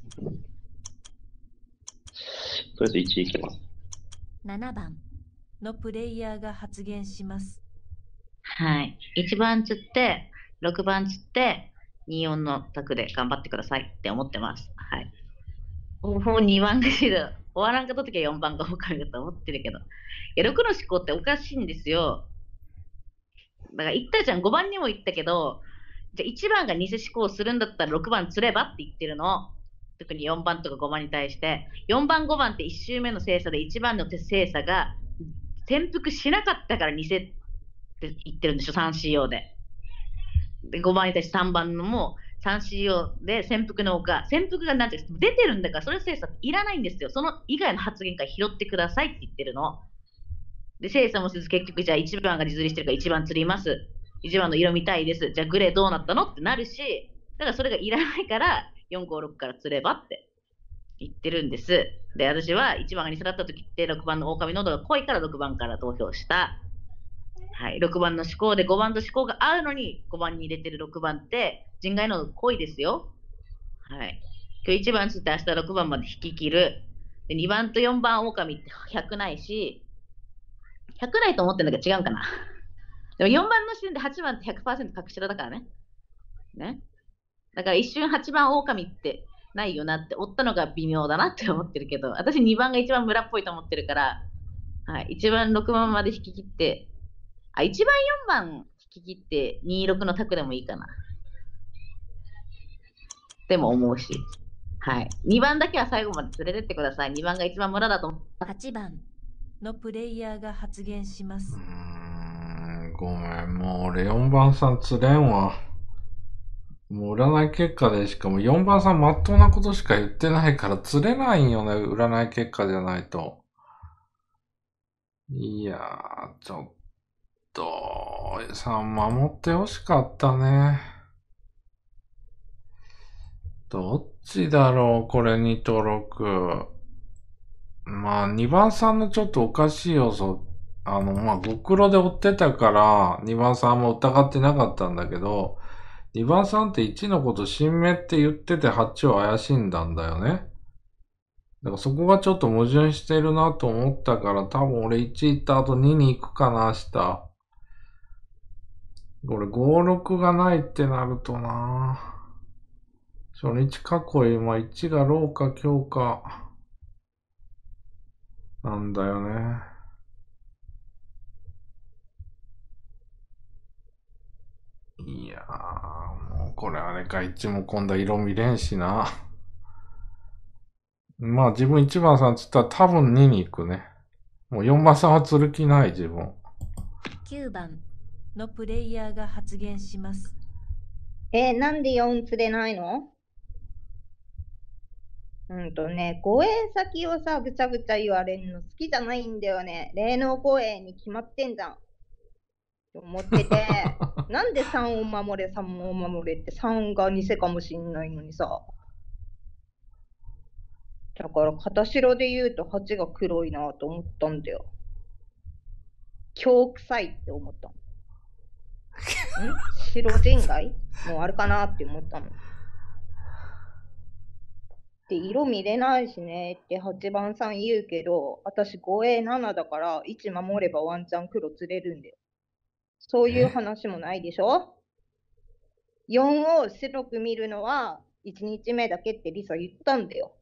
りあえずいちいきます。 ななばんのプレイヤーが発言します。 はい。いちばん釣って、ろくばん釣って、によんの択で頑張ってくださいって思ってます。はい。もうにばんがしる。終わらんかったときはよんばんが狼だと思ってるけど。いや、ろくの思考っておかしいんですよ。だから言ったじゃん、ごばんにも言ったけど、じゃあいちばんが偽思考するんだったらろくばん釣ればって言ってるの。特によんばんとかごばんに対して。よんばん、ごばんっていち周目の精査でいちばんの精査が転覆しなかったから偽っって言ってるんでしょ、さんシーオー で。で、ごばんに対してさんばんのも さんシーオー で潜伏の丘、潜伏がなんていうか出てるんだから、それ精査いらないんですよ。その以外の発言から拾ってくださいって言ってるの。で、精査もせず結局じゃあいちばんが自撮りしてるからいちばん釣ります。いちばんの色見たいです。じゃあグレーどうなったのってなるし、だからそれがいらないからよん、ご、ろくから釣ればって言ってるんです。で、私はいちばんが偽だった時ってろくばんの狼濃度が濃いからろくばんから投票した。はい、ろくばんの思考でごばんと思考が合うのにごばんに入れてるろくばんって人外の濃いですよ。はい。今日いちばん釣って明日ろくばんまで引き切る。で、にばんとよんばん狼ってひゃくないし、ひゃくないと思ってるんだけど違うかな。でもよんばんの時点ではちばんって ひゃくパーセント 隠しろだからね。ね。だから一瞬はちばん狼ってないよなって追ったのが微妙だなって思ってるけど、私にばんが一番村っぽいと思ってるから、はい、いちばんろくばんまで引き切って、あ、いちばんよんばん引き切ってにろくの択でもいいかな。でも思うし。はい。にばんだけは最後まで連れてってください。にばんが一番村だと思う。 はちばんのプレイヤーが発言します。 うーん、ごめん、もう俺よんばんさん釣れんわ。もう占い結果でしかもよんばんさんまっとうなことしか言ってないから釣れないんよね、占い結果じゃないと。いやー、ちょっと、さん守ってほしかったね。どっちだろう、これにとろく。まあ、にばんさんのちょっとおかしい要素、あの、まあ、ご黒で追ってたから、にばんさんも疑ってなかったんだけど、にばんさんっていちのこと新芽って言っててはちを怪しんだんだよね。だからそこがちょっと矛盾してるなと思ったから、多分俺いち行った後にに行くかな、明日。これご、ろくがないってなるとな初日囲い、まあいちがローか強か。なんだよね。いやー、もうこれあれか、一も今度は色見れんしな。まあ自分いちばんさんつったら多分にに行くね。もうよんばんさんは釣る気ない自分。 きゅうばんのプレイヤーが発言します。 えーなんでよん釣れないの？うんとね、護衛先をさ、ぐちゃぐちゃ言われるの好きじゃないんだよね。霊能護衛に決まってんじゃん。と思ってて、なんでさんを守れ、さんを守れってさんが偽かもしんないのにさ。だから、片白で言うとはちが黒いなと思ったんだよ。強臭いって思ったの。ん白人外もうあるかなって思ったの。で、色見れないしねってはちばんさん言うけど、私護衛ななだからいち守ればワンチャン黒釣れるんだよ。そういう話もないでしょ？ よん を白く見るのはいちにちめだけってリサ言ったんだよ。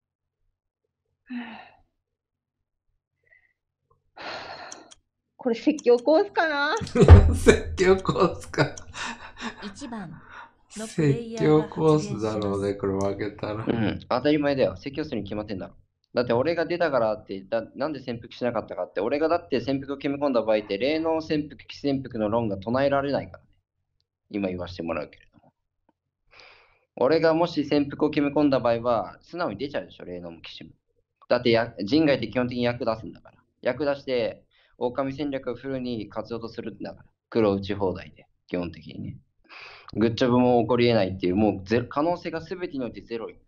これ説教コースかな？ 説教コースか。 いちばんのプレ説イヤー教がコース発言します。 だろうね、これ負けたら。 うん、当たり前だよ。説教するに決まってんだろ。だって俺が出たからってだ、なんで潜伏しなかったかって、俺がだって潜伏を決め込んだ場合って、霊能潜伏、非潜伏の論が唱えられないからね。今言わせてもらうけれども。俺がもし潜伏を決め込んだ場合は、素直に出ちゃうでしょ、霊能も騎士も。だってや人外って基本的に役出すんだから。役出して、狼戦略をフルに活用とするんだから。黒打ち放題で、基本的にね。グッジョブも起こり得ないっていう、もうゼロ可能性が全てにおいてゼロに。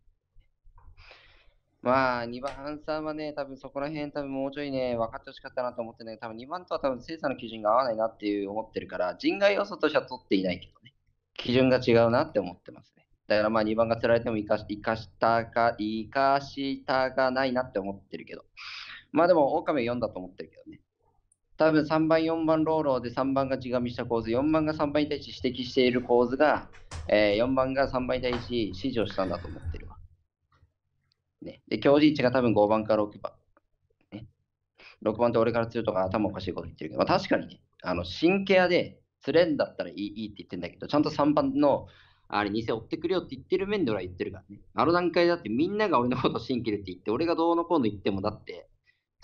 まあ、にばんさんはね、多分そこら辺、多分もうちょいね、分かってほしかったなと思ってね、多分にばんとは多分精査の基準が合わないなっていう思ってるから、人外要素としては取っていないけどね、基準が違うなって思ってますね。だからまあにばんが釣られても生かし生かしたか、生かしたがないなって思ってるけど、まあでも、狼はよんだと思ってるけどね。多分さんばん、よんばんローローでさんばんが地紙した構図、よんばんがさんばんに対して指摘している構図が、えー、よんばんがさんばんに対して指示をしたんだと思ってるわ。ね、で、教示位置が多分ごばんかろくばん。ね、ろくばんって俺から釣るとか頭おかしいこと言ってるけど、まあ、確かにね、あの神経屋で釣れんだったらいいいいって言ってるんだけど、ちゃんとさんばんのあれ、偽追ってくれよって言ってる面で俺は言ってるからね。あの段階だってみんなが俺のこと信じるって言って、俺がどうのこうの言ってもだって、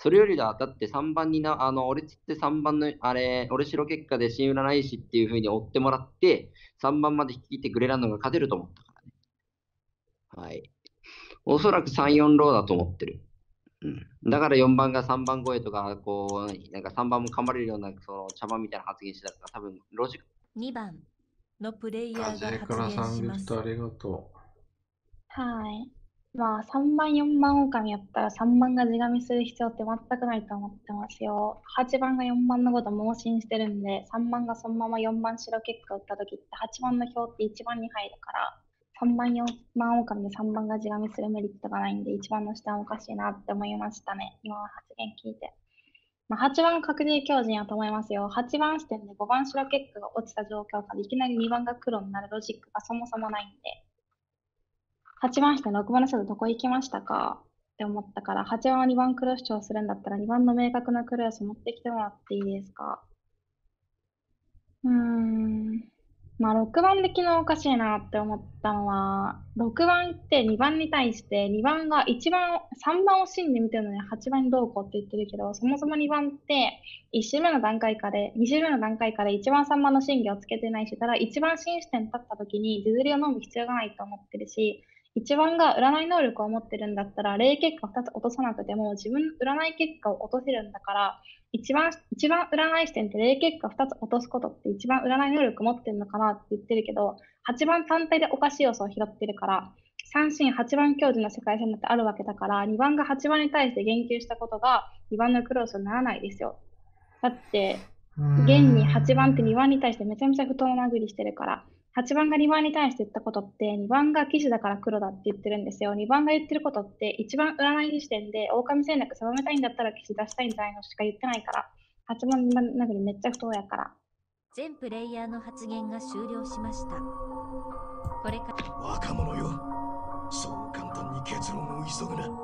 それよりだ、だってさんばんにな、あの、俺つってさんばんの、あれ、俺白結果で新占い師っていう風に追ってもらって、さんばんまで引き切ってグレランドが勝てると思ったからね。はい。おそらくさん、よんローだと思ってる。うん。だからよんばんがさんばん超えとか、こう、なんかさんばんも噛まれるような、その茶番みたいな発言してたから、多分ロジック。 にばんのプレイヤーが風倉さん発言します。 ギフトありがとはい。まあ、さんばん、よんばん狼やったらさんばんが地紙する必要って全くないと思ってますよ。はちばんがよんばんのこと盲信してるんで、さんばんがそのままよんばん白結果打った時ってはちばんの票っていちばんに入るから、さんばん、よんばん狼でさんばんが地紙するメリットがないんで、いちばんの視点はおかしいなって思いましたね。今の発言聞いて。まあ、はちばん確実強靭やと思いますよ。はちばん視点でごばん白結果が落ちた状況からいきなりにばんが黒になるロジックがそもそもないんで。はちばん視点ろくばんの人とどこ行きましたかって思ったから、はちばんはにばん黒主張するんだったらにばんの明確な黒要素持ってきてもらっていいですか。うーん。まあろくばんで昨日おかしいなって思ったのは、ろくばんってにばんに対してにばんがいちばん、さんばんを芯で見てるのにはちばんにどうこうって言ってるけど、そもそもにばんっていっ周目の段階下で、に周目の段階下でいちばんさんばんの審議をつけてないし、ただいちばん新視点立った時に実利を飲む必要がないと思ってるし、いちばんが占い能力を持ってるんだったら、霊結果をふたつ落とさなくても自分の占い結果を落とせるんだから、一番、一番占い視点って霊結果ふたつ落とすことって一番占い能力持ってるのかなって言ってるけど、はちばん単体でおかしい要素を拾ってるから、三進はちばん強靭な世界線だってあるわけだから、にばんがはちばんに対して言及したことがにばんのクロスにならないですよ。だって、現にはちばんってにばんに対してめちゃめちゃ不当な殴りしてるから、はちばんがにばんに対して言ったことって、にばんが騎士だから黒だって言ってるんですよ。にばんが言ってることって、いちばん占い時点で狼戦略定めたいんだったら騎士出したいんじゃないのしか言ってないから、はちばん殴りめっちゃ不当やから。 全プレイヤーの発言が終了しました。これから若者よ、そう簡単に結論を急ぐな。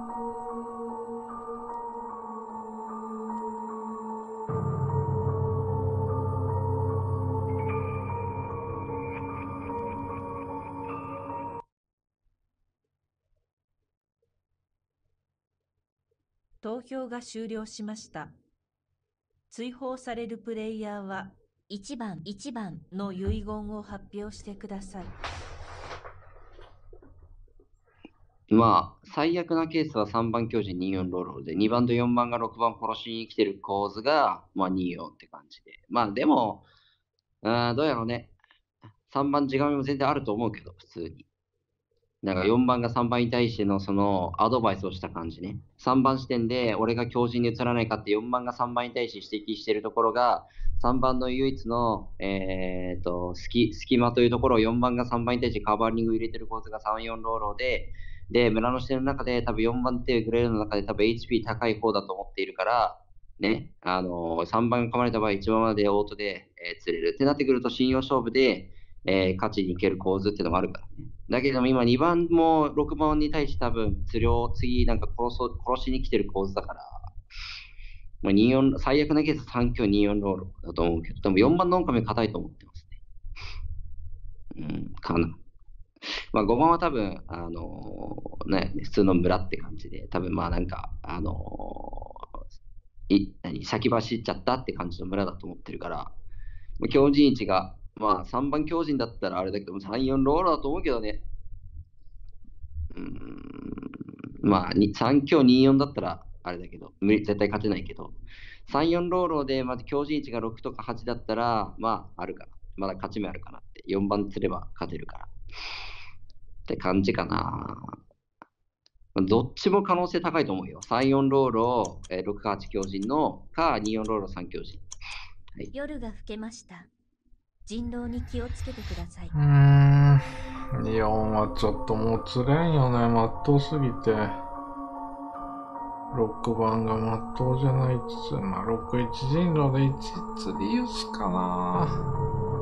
投票が終了しました。追放されるプレイヤーはいちばんいちばんの遺言を発表してください。 まあ、最悪なケースはさんばん強靭によんロールで、にばんとよんばんがろくばん殺しに来てる構図が、まあによんって感じで。まあでも、あどうやろうね。さんばん地紙も全然あると思うけど、普通に。だからよんばんがさんばんに対してのそのアドバイスをした感じね。さんばん視点で俺が強靭に移らないかってよんばんがさんばんに対して指摘しているところが、さんばんの唯一の、えー、と隙隙間というところをよんばんがさんばんに対してカバーリングを入れてる構図がさん、よんローローで、で、村の視点の中で多分よんばんってグレードの中で多分 エイチピー 高い方だと思っているから、ね、あのー、さんばんが噛まれた場合いちばんまでオートで、えー釣れるってなってくると信用勝負で、えー勝ちにいける構図っていうのもあるからね。だけども今にばんもろくばんに対して多分釣りを次なんか殺そう殺しに来てる構図だから、まあ、によん最悪なケースさん強によんロールだと思うけど、でもよんばんの狼硬いと思ってますね。うん、かな。まあごばんは多分、あのーね、普通の村って感じで、多分まあなんか、あのーい何先走っちゃったって感じの村だと思ってるから、強靭値が、まあさんばん強靭だったらあれだけどもさん、よんロールだと思うけどね。うーん、まあにさん強によんだったらあれだけど、無理絶対勝てないけど、さん、よんロールでまず強靭値がろくとかはちだったら、まああるかな。まだ勝ち目あるかなって。よんばん釣れば勝てるから。って感じかな。どっちも可能性高いと思うよ。さん、よんロールを、えー、ろくかはち強靭のか、に、よんロールさん強靭。はい、 夜が更けました。人狼に気をつけてください。 うーん、よんはちょっともう釣れんよね、まっとうすぎて。ろくばんがまっとうじゃないつつ、まあ、ろくいち人狼でいち釣りユスかな。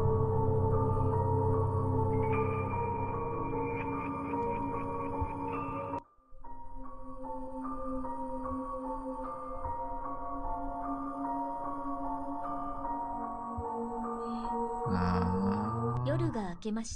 夜が明けました。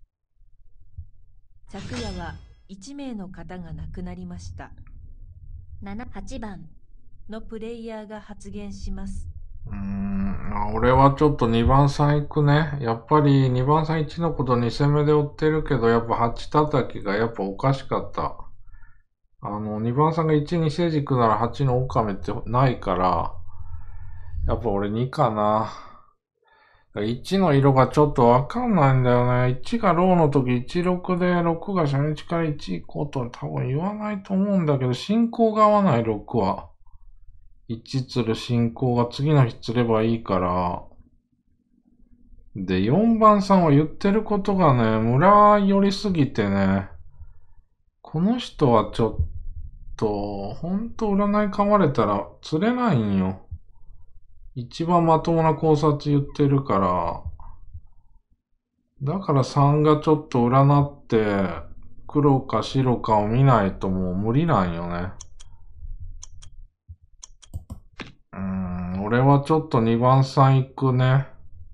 昨夜はいち名の方が亡くなりました。 なな、はちばんのプレイヤーが発言します。 うーん、あ俺はちょっとにばんさん行くね。やっぱりにばんさんいちのことに戦目で追ってるけど、やっぱはち叩きがやっぱおかしかった。あの、にばんさんがいちに成軸ならはちの狼ってないから、やっぱ俺にかな。いちの色がちょっとわかんないんだよね。いちがローの時いちろくでろくが初日からいち行こうと多分言わないと思うんだけど、進行が合わないろくは。いち釣る進行が次の日釣ればいいから。で、よんばんさんは言ってることがね、村寄りすぎてね、この人はちょっと、ほんと占い噛まれたら釣れないんよ。一番まともな考察言ってるから。だからさんがちょっと占って、黒か白かを見ないともう無理なんよね。うーん、俺はちょっとにばんさん行くね。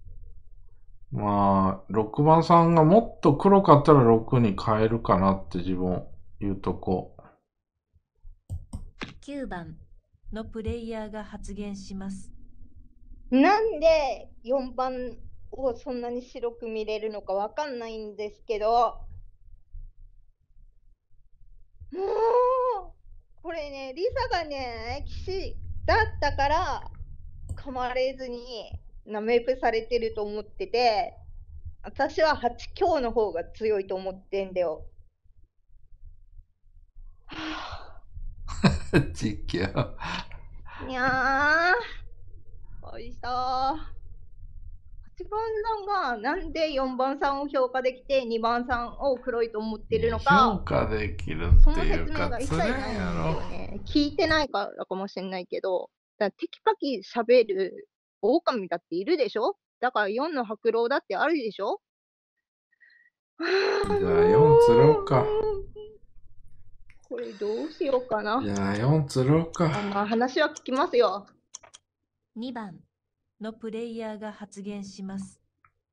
まあ、ろくばんさんがもっと黒かったらろくに変えるかなって自分言うとこ。 きゅうばんのプレイヤーが発言します。 なんでよんばんをそんなに白く見れるのかわかんないんですけど、もう、これね、リサがね、騎士だったから噛まれずにナメプされてると思ってて、私ははち強の方が強いと思ってんだよ。 実況。 にゃー。おいしそう。はちばんさんがなんでよんばんさんを評価できてにばんさんを黒いと思ってるのか、 評価できるそのっていうか、 説明が一つれん切ないんですやろ。 よね。聞いてないからかもしれないけど、だからテキパキ喋る狼だっているでしょ。だからよんの白狼だってあるでしょ。 じゃあよん釣ろうか。 これどうしようかな。 じゃあよん釣ろうか。 あまあ話は聞きますよ。 にばんのプレイヤーが発言します。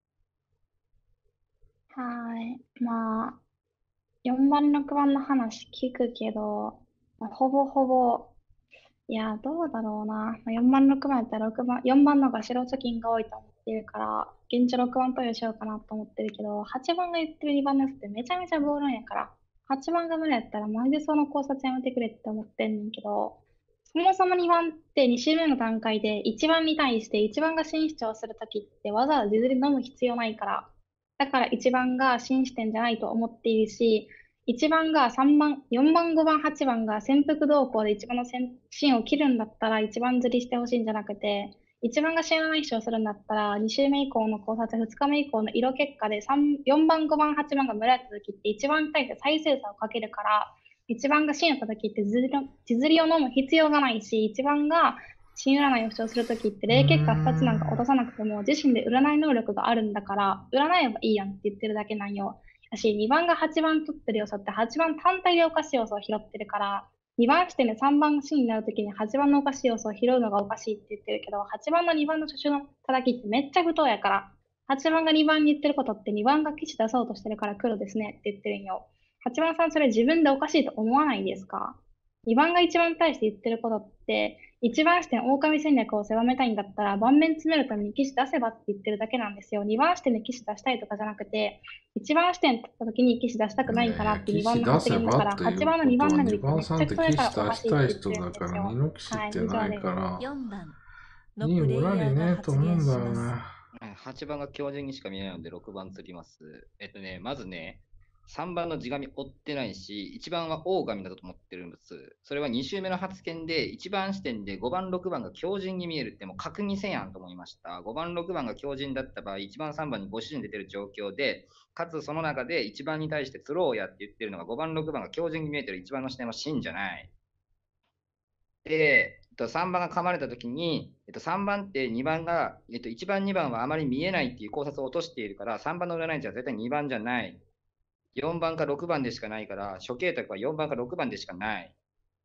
はい。まあ、よんばん、ろくばんの話聞くけど、まあ、ほぼほぼ、いや、どうだろうな。まあ、よんばん、ろくばんやったらろくばん、よんばんの方が白貯金が多いと思ってるから、現状ろくばん投与しようかなと思ってるけど、はちばんが言ってるにばんのやつってめちゃめちゃボールンやから、はちばんが無理やったらマジでその考察やめてくれって思ってんねんけど、そもそもにばんってに週目の段階でいちばんに対していちばんが新主張するときってわざわざ譲り飲む必要ないから、だからいちばんが新視点じゃないと思っているし、いちばんがさんばん、よんばん、ごばん、はちばんが潜伏動向でいちばんの芯を切るんだったらいちばん釣りしてほしいんじゃなくて、いちばんが新占い主張するんだったらに週目以降の考察、ふつかめ以降の色結果でさんよんばん、ごばん、はちばんが群れたときっていちばんに対して再精査をかけるから、いちばんが芯をたときって地釣りを飲む必要がないし、いちばんが芯占いを主張するときって霊結果ふたつなんか落とさなくても自身で占い能力があるんだから占えばいいやんって言ってるだけなんよ。だしにばんがはちばん取ってる要素ってはちばん単体でおかしい要素を拾ってるから、にばん視点でさんばんが芯になるときにはちばんのおかしい要素を拾うのがおかしいって言ってるけど、はちばんのにばんの助手の叩きってめっちゃ不当やから、はちばんがにばんに言ってることってにばんが騎士出そうとしてるから黒ですねって言ってるんよ。はちばんさんそれ自分でおかしいと思わないですか？ に 番がいちばんに対して言ってることって、いちばん視点狼戦略を狭めたいんだったら盤面詰めるために騎士出せばって言ってるだけなんですよ。にばん視点で騎士出したいとかじゃなくて、いちばん視点取った時に騎士出したくないからってにばんの発言だから、はちばんのにばん殴りってめっちゃくちゃだからおかしいって言ってるんですよ。はい、以上です。 よんばんのプレイヤーが発言します。 はちばんが強靭にしか見えないのでろくばん釣ります。えっとね、まずね、さんばんの地神追ってないし、いちばんは狼だと思ってるんです。それはに週目の発言で、いちばん視点でごばん、ろくばんが強靭に見えるってもう確認せんやんと思いました。ごばん、ろくばんが強靭だった場合、いちばん、さんばんにご主人出てる状況で、かつその中でいちばんに対して釣ろうやって言ってるのがごばん、ろくばんが強靭に見えてるいちばんの視点は真じゃない。で、さんばんが噛まれたときに、えっと、さんばんってにばんが、えっと、いちばん、にばんはあまり見えないっていう考察を落としているから、さんばんの占い師は絶対にばんじゃない。よんばんかろくばんでしかないから、諸形択はよんばんかろくばんでしかない。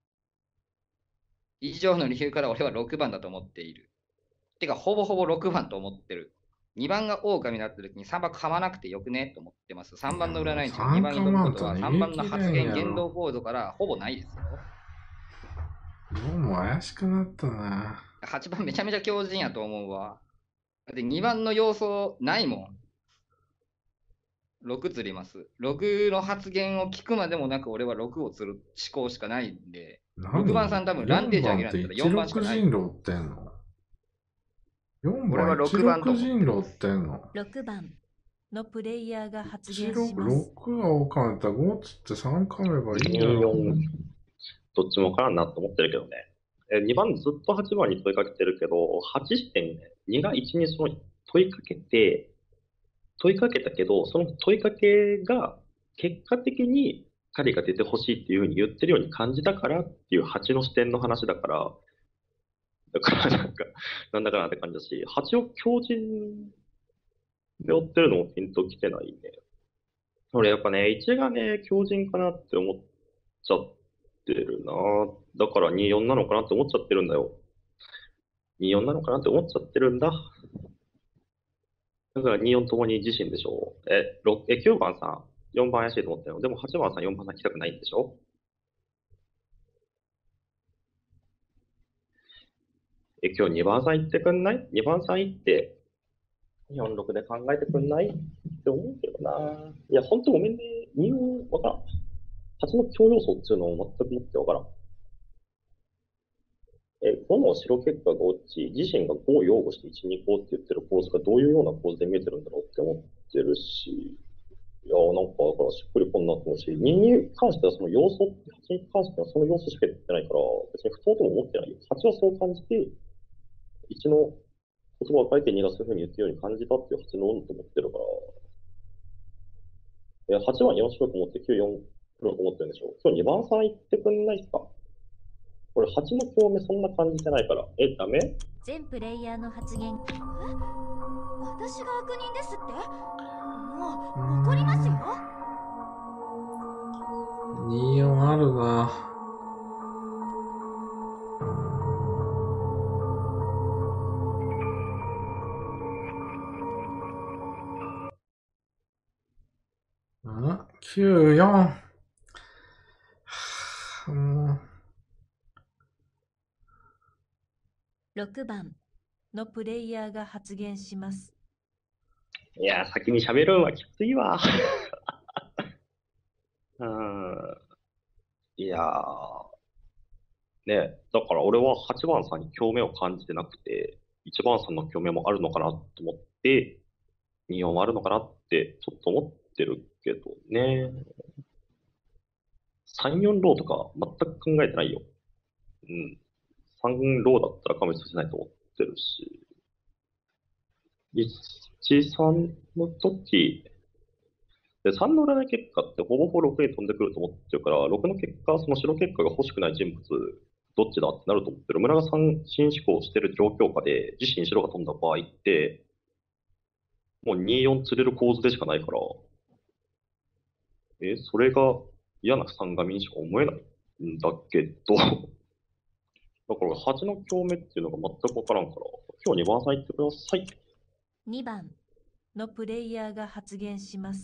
以上の理由から俺はろくばんだと思っている。てか、ほぼほぼろくばんと思ってる。にばんが狼になった時にさんばん噛まなくてよくねと思ってます。さんばんの占い師がにばんに飛ぶことはさんばんの発言、言動構造からほぼないですよ。 どうも怪しくなったな。 はちばんめちゃめちゃ強靭やと思うわ。だってにばんの要素ないもん。ろく釣ります。ろくの発言を聞くまでもなく、俺はろくを釣る思考しかないんで、ろくばんさん多分ランテージ上げるんだったらよんばんしかない。 よんばんっていちろく人狼ってんの ?よん俺は番ろくばんと思ういちろく人狼ってんのろくばんのプレイヤーが発言しろく、 ます。 ろくが多かったらごつってさん噛めばいいに、 だろ。 よん、どっちもからんなと思ってるけどね。えにばんずっとはちばんに問いかけてるけど、はち視点ね、にがいちにその問いかけて、問いかけたけど、その問いかけが結果的に彼が出てほしいっていうふうに言ってるように感じたからっていうはちの視点の話だから、だからなんか、なんだかなって感じだし、はちを強靭で追ってるのもピンときてないね。俺やっぱね、いちがね、強靭かなって思っちゃってるな。だからに、よんなのかなって思っちゃってるんだよ。に、よんなのかなって思っちゃってるんだ。だからに、よんともに自身でしょ。え、ろくえきゅうばんさん、よんばん怪しいと思ったよ。でもはちばんさん、よんばん泣きたくないんでしょ。え、今日にばんさん行ってくんない ?に 番さん行って、よん、ろくで考えてくんないって思うけどな。いや、ほんとごめんね。にをわからん。はちの強要素っていうのを全くもってわからん。え、ごの白結果が落ち、自身がごを擁護していちにこうって言ってる構図がどういうような構図で見えてるんだろうって思ってるし、いや、なんか、だからしっくりこんなと思うし、にに関してはその要素、はちに関してはその要素しか言ってないから、別に不当とも思ってないよ。はちはそう感じて、いちの言葉を書いてにがそういうふうに言ってるように感じたっていうはちの恩と思ってるから、いや、はちばんよん白く思ってきゅう、よん黒く思ってるんでしょ。今日にばんさん言ってくんないっすか。俺はちの表目そんな感じてないから。え、ダメ？ 全プレイヤーの発言。 私が悪人ですって？もう怒りますよ。 に、よんあるな。ん ?きゅう、よん。もう。 ろくばんのプレイヤーが発言します。 いや、先に喋るんはきついわ。うーん。いやー。ね、だから俺ははちばんさんに共鳴を感じてなくて、いちばんさんの共鳴もあるのかなと思って、に、よんもあるのかなってちょっと思ってるけどね。さん、よんローとか全く考えてないよ。うん。さんローだったら加滅しないと思ってるし。いち、さんの時、でさんの占い結果ってほぼほぼろくに飛んでくると思ってるから、ろくの結果、その白結果が欲しくない人物、どっちだってなると思ってる。村がさん新思考してる状況下で、自身白が飛んだ場合って、もうに、よん釣れる構図でしかないから、え、それが嫌な三神にしか思えないんだけど、だからはちの共鳴っていうのが全くわからんから、今日にばんさん言ってください。 にばんのプレイヤーが発言します。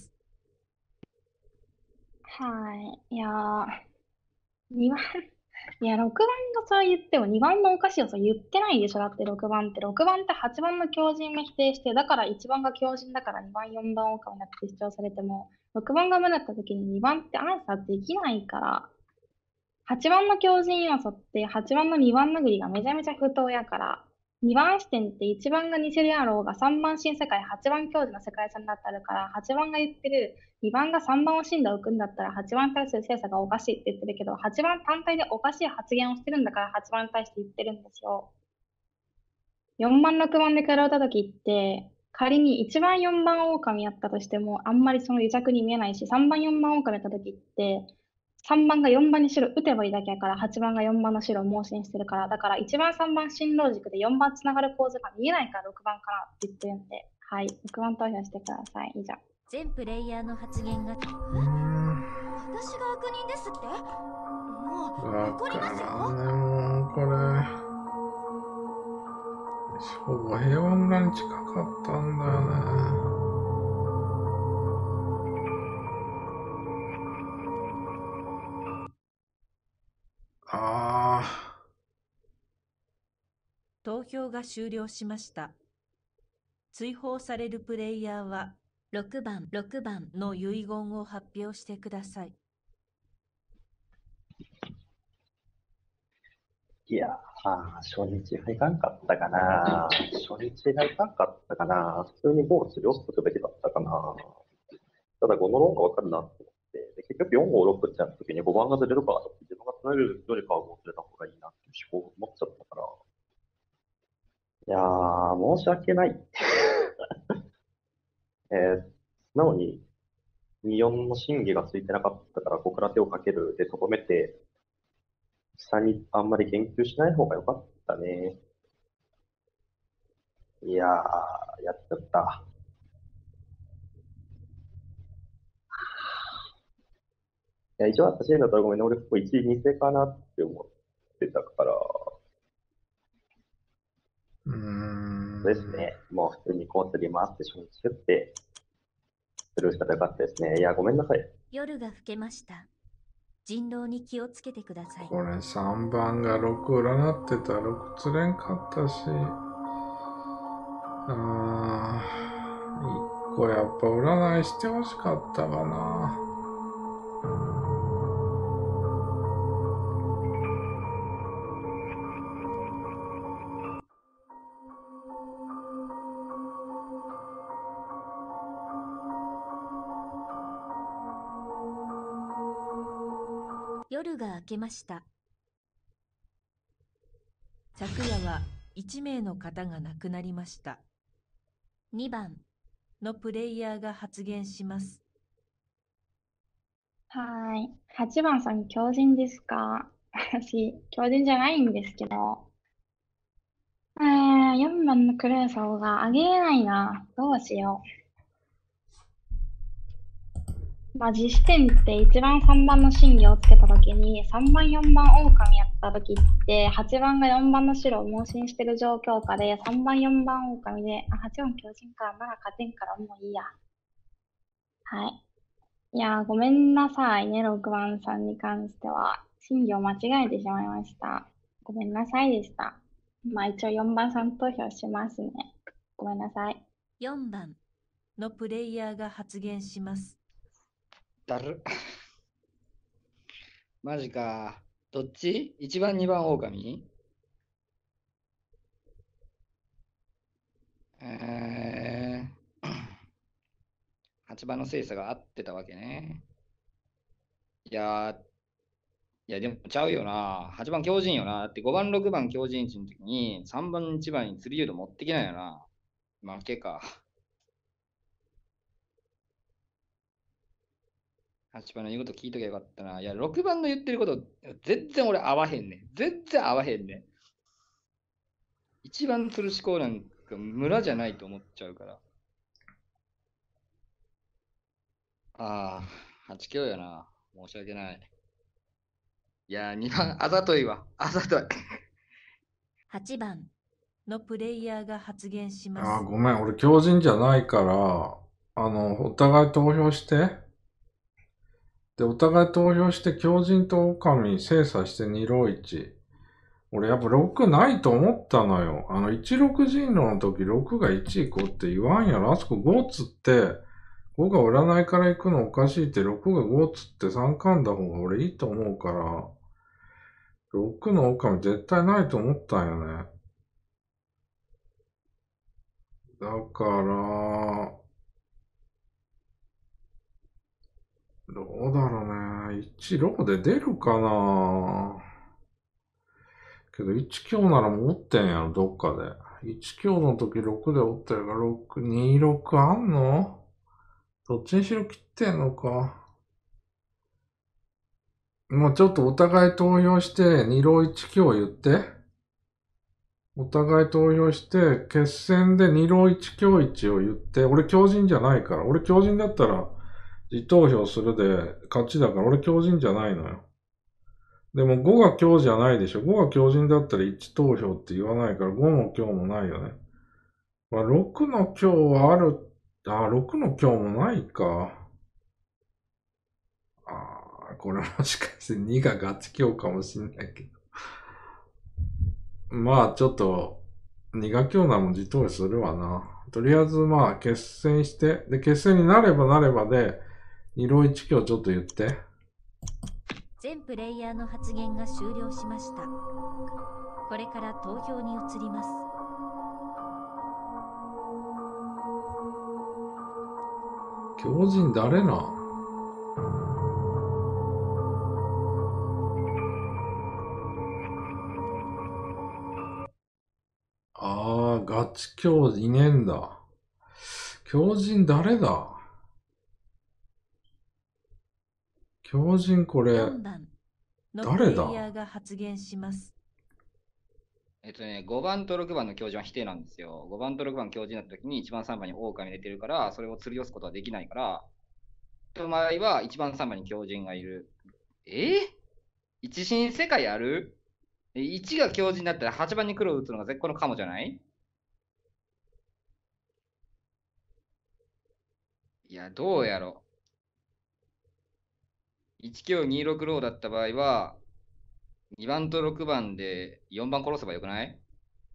はい。いやー、にばん、いや、ろくばんがそう言ってもにばんのおかしいよ、そう言ってないでしょ。だってろくばんって。ろくばんってはちばんの強靭も否定して、だからいちばんが強靭だからにばん、よんばんオカになって主張されても、ろくばんが無だった時ににばんってアンサーできないから、はちばんの強靭要素ってはちばんのにばん殴りがめちゃめちゃ不当やから、にばん視点っていちばんが偽であろうがさんばん新世界、はちばん強靭の世界線だったから、はちばんが言ってるにばんがさんばんを信打を組んだったらはちばんに対する精査がおかしいって言ってるけど、はちばん単体でおかしい発言をしてるんだからはちばんに対して言ってるんですよ。よんばん、ろくばんで比べたときって、仮にいちばん、よんばん狼やったとしても、あんまりその癒着に見えないし、さんばん、よんばん狼やったときって、さんばんがよんばんに白打てばいいだけやから、はちばんがよんばんの白を盲信してるから、だからいちばん、さんばん新ロジックでよんばんつながる構図が見えないからろくばんかなって言ってるんで、はい、ろくばん投票してください。以上。 全プレイヤーの発言が。 私が悪人ですって？もう怒りますよ。 わからんね、もうこれ。ほぼ平和村に近かったんだよね。ああ。 投票が終了しました。追放されるプレイヤーはろくばん、ろくばん。 の遺言を発表してください。 いやー、初日がいかんかったかな。初日がいかんかったかな。普通にゴールするよするべきだったかな。ただ、ごの論がわかるなと思って、で結局よん、ご、ろくってなった時にごばんがずれるから、自分がつなげるよりかはもうずれた方がいいなっていう思考を持っちゃったから。いやー、申し訳ない。えー、なのに、に、よんの審議がついてなかったから、ここから手をかけるでとどめて、下にあんまり言及しない方が良かったね。いやー、やっちゃった。いや、一応私だったらごめんね、俺ここいちい、に世かなって思ってたから。 うーん。 ですね。もう普通にこう釣り回って初日打って、スルーしたらよかったですね。いや、ごめんなさい。 夜が更けました。人狼に気をつけてください。 これさんばんがろく占ってたらろく釣れんかったし。あー、いっこやっぱ占いしてほしかったかな。 夜が明けました。 昨夜はいち名の方が亡くなりました。 にばんのプレイヤーが発言します。 はーい。はちばんさん、強靭ですか？私、強靭じゃないんですけど。えー、よんばんのクレーソーが上げれないな。どうしよう。まあ、実点って一番さんばんの真偽をつけたときに、さんばん、よんばん狼やったときって、はちばんがよんばんの白を盲信してる状況下で、さんばん、よんばん狼で、あ、はちばん強靭か、まだ勝てんからもういいや。はい。いやー、ごめんなさいね、ろくばんさんに関しては。真偽を間違えてしまいました。ごめんなさいでした。まあ一応よんばんさん投票しますね。ごめんなさい。 よんばんのプレイヤーが発言します。 だる。マジか。どっち ?いち 番、にばん、狼えー、はちばんの精査が合ってたわけね。いやー、いやでもちゃうよな。はちばん強靭よな。だってごばん、ろくばん強靭値の時にさんばん、いちばんに釣り誘導持ってきないよな。負けか。はちばんの言うこと聞いときゃよかったな。いや、ろくばんの言ってること、全然俺合わへんねん。全然合わへんねん。一番する思考なんか村じゃないと思っちゃうから。ああ、はち強やな。申し訳ない。いやー、にばん、あざといわ。あざとい。 はちばんのプレイヤーが発言します。 あー、ごめん。俺強靭じゃないから、あの、お互い投票して。で、お互い投票して強靭と狼精査してにろいち。俺やっぱろくないと思ったのよ。あの、いちろく人狼の時ろくがいち行こうって言わんやろ。あそこごつって、ごが占いから行くのおかしいってろくがごつってさん噛んだ方が俺いいと思うから、ろくの狼絶対ないと思ったんよね。だから、どうだろうね。いち、ろくで出るかな。けどいち強ならもうおってんやろ、どっかで。いち強の時ろくでおったやからろく、に、ろくあんの？どっちにしろ切ってんのか。もうちょっとお互い投票して、にろいち強言って。お互い投票して、決戦でにろいち強いちを言って。俺強靭じゃないから。俺強靭だったら、自投票するで勝ちだから、俺強靭じゃないのよ。でもごが強じゃないでしょ。ごが強靭だったらいち投票って言わないから、ごも強もないよね。まあ、ろくの強はある。あ、ろくの強もないか。あ、これもしかしてにがガチ強かもしんないけど。まあ、ちょっと、 二が強なも自投するわな。とりあえずまあ決戦して、で、決戦になればなればで、二浪一強ちょっと言って。 全プレイヤーの発言が終了しました。これから投票に移ります。 狂人誰な？あー、ガチ狂人いねえんだ。狂人誰だ？狂人これ、 よんばんのプ誰だ？ レイヤーが発言します。 えっとね、ごばんとろくばんの狂人は否定なんですよ。ごばんとろくばん狂人になった時にいちばんさんばんに狼入れてるから、それを釣り寄すことはできないから、その場合はいちばんさんばんに狂人がいる。えー、一新世界ある？いちが狂人になったらはちばんに黒を打つのが絶好のカモじゃない？いや、どうやろ。いち強にろくローだった場合は、にばんとろくばんでよんばん殺せばよくない？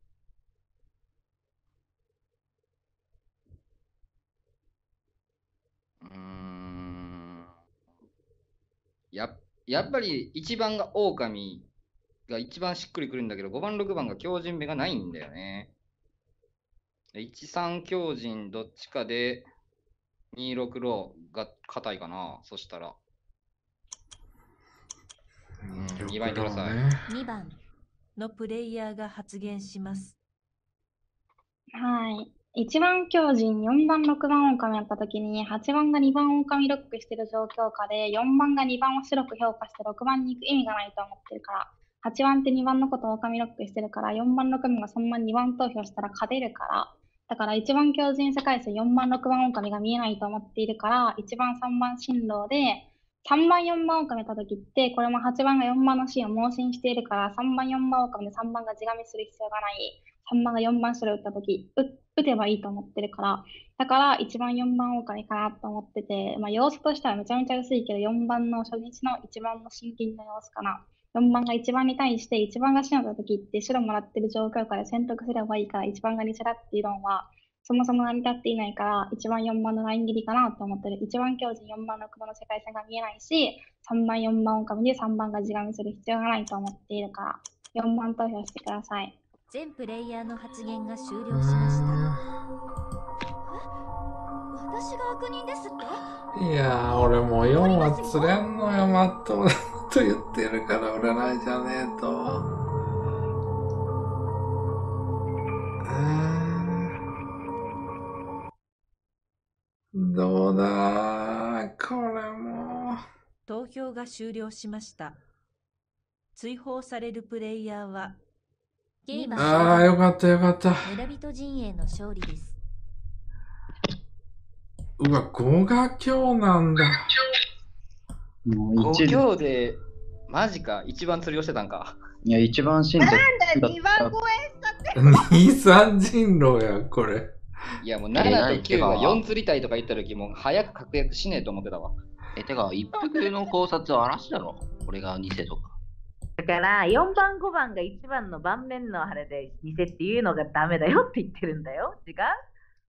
うーん。や、やっぱりいちばんが狼が一番しっくりくるんだけど、ごばんろくばんが狂人目がないんだよね。いちさん狂人どっちかでにろくローが硬いかな。そしたら。うん、にばんいってください。 にばんのプレイヤーが発言します。 はい。いちばん狂人、よんばん、ろくばん狼やったときに、はちばんがにばん狼ロックしてる状況下で、よんばんがにばんを白く評価してろくばんに行く意味がないと思ってるから、はちばんってにばんのことを狼ロックしてるから、よんばん、ろくばんがさんばん、にばん投票したら勝てるから、だからいちばん狂人世界数よんばん、ろくばん狼が見えないと思っているから、いちばん、さんばん進路で、さんばん、よんばん狼やったときって、これもはちばんがよんばんのシーンを盲信しているから、さんばん、よんばん狼でさんばんが地紙する必要がない。さんばんがよんばん白打ったとき、打てばいいと思ってるから、だからいちばん、よんばん狼かなと思ってて、まあ、要素としてはめちゃめちゃ薄いけど、よんばんの初日のいちばんの新金の様子かな。よんばんがいちばんに対していちばんが死んだときって白もらってる状況下で選択すればいいからいちばんがにせだっていう論は、そもそも成り立っていないから、いちばん、よんばんのライン切りかなと思ってる。いちばん狂人、よんばん、ろくばんの世界線が見えないし、さんばん、よんばん狼でさんばんが地紙する必要がないと思っているから、よんばん投票してください。 全プレイヤーの発言が終了しました。 私が悪人ですって？ いやー、俺もうよんは釣れんのよ、まっとうなこと言ってるから占いじゃねえと。どうだー、これも。 投票が終了しました。追放されるプレイヤーは、 ああ、よかったよかった。 村人陣営の勝利です。 うわ、ごが強なんだ。 ご強で、マジか、一番釣りをしてたんか。 いや、一番信者。 なんだ、にばん超えしたって。 に、さん人狼や、これ。 いや、もうななときゅうはよん釣りたいとか言った時も早く確約しねえと思ってたわ。 え、てか、一服の考察は嵐だろ。俺が偽とか。 だからよんばん、ごばんがいちばんの盤面のあれで偽っていうのがダメだよって言ってるんだよ。違う？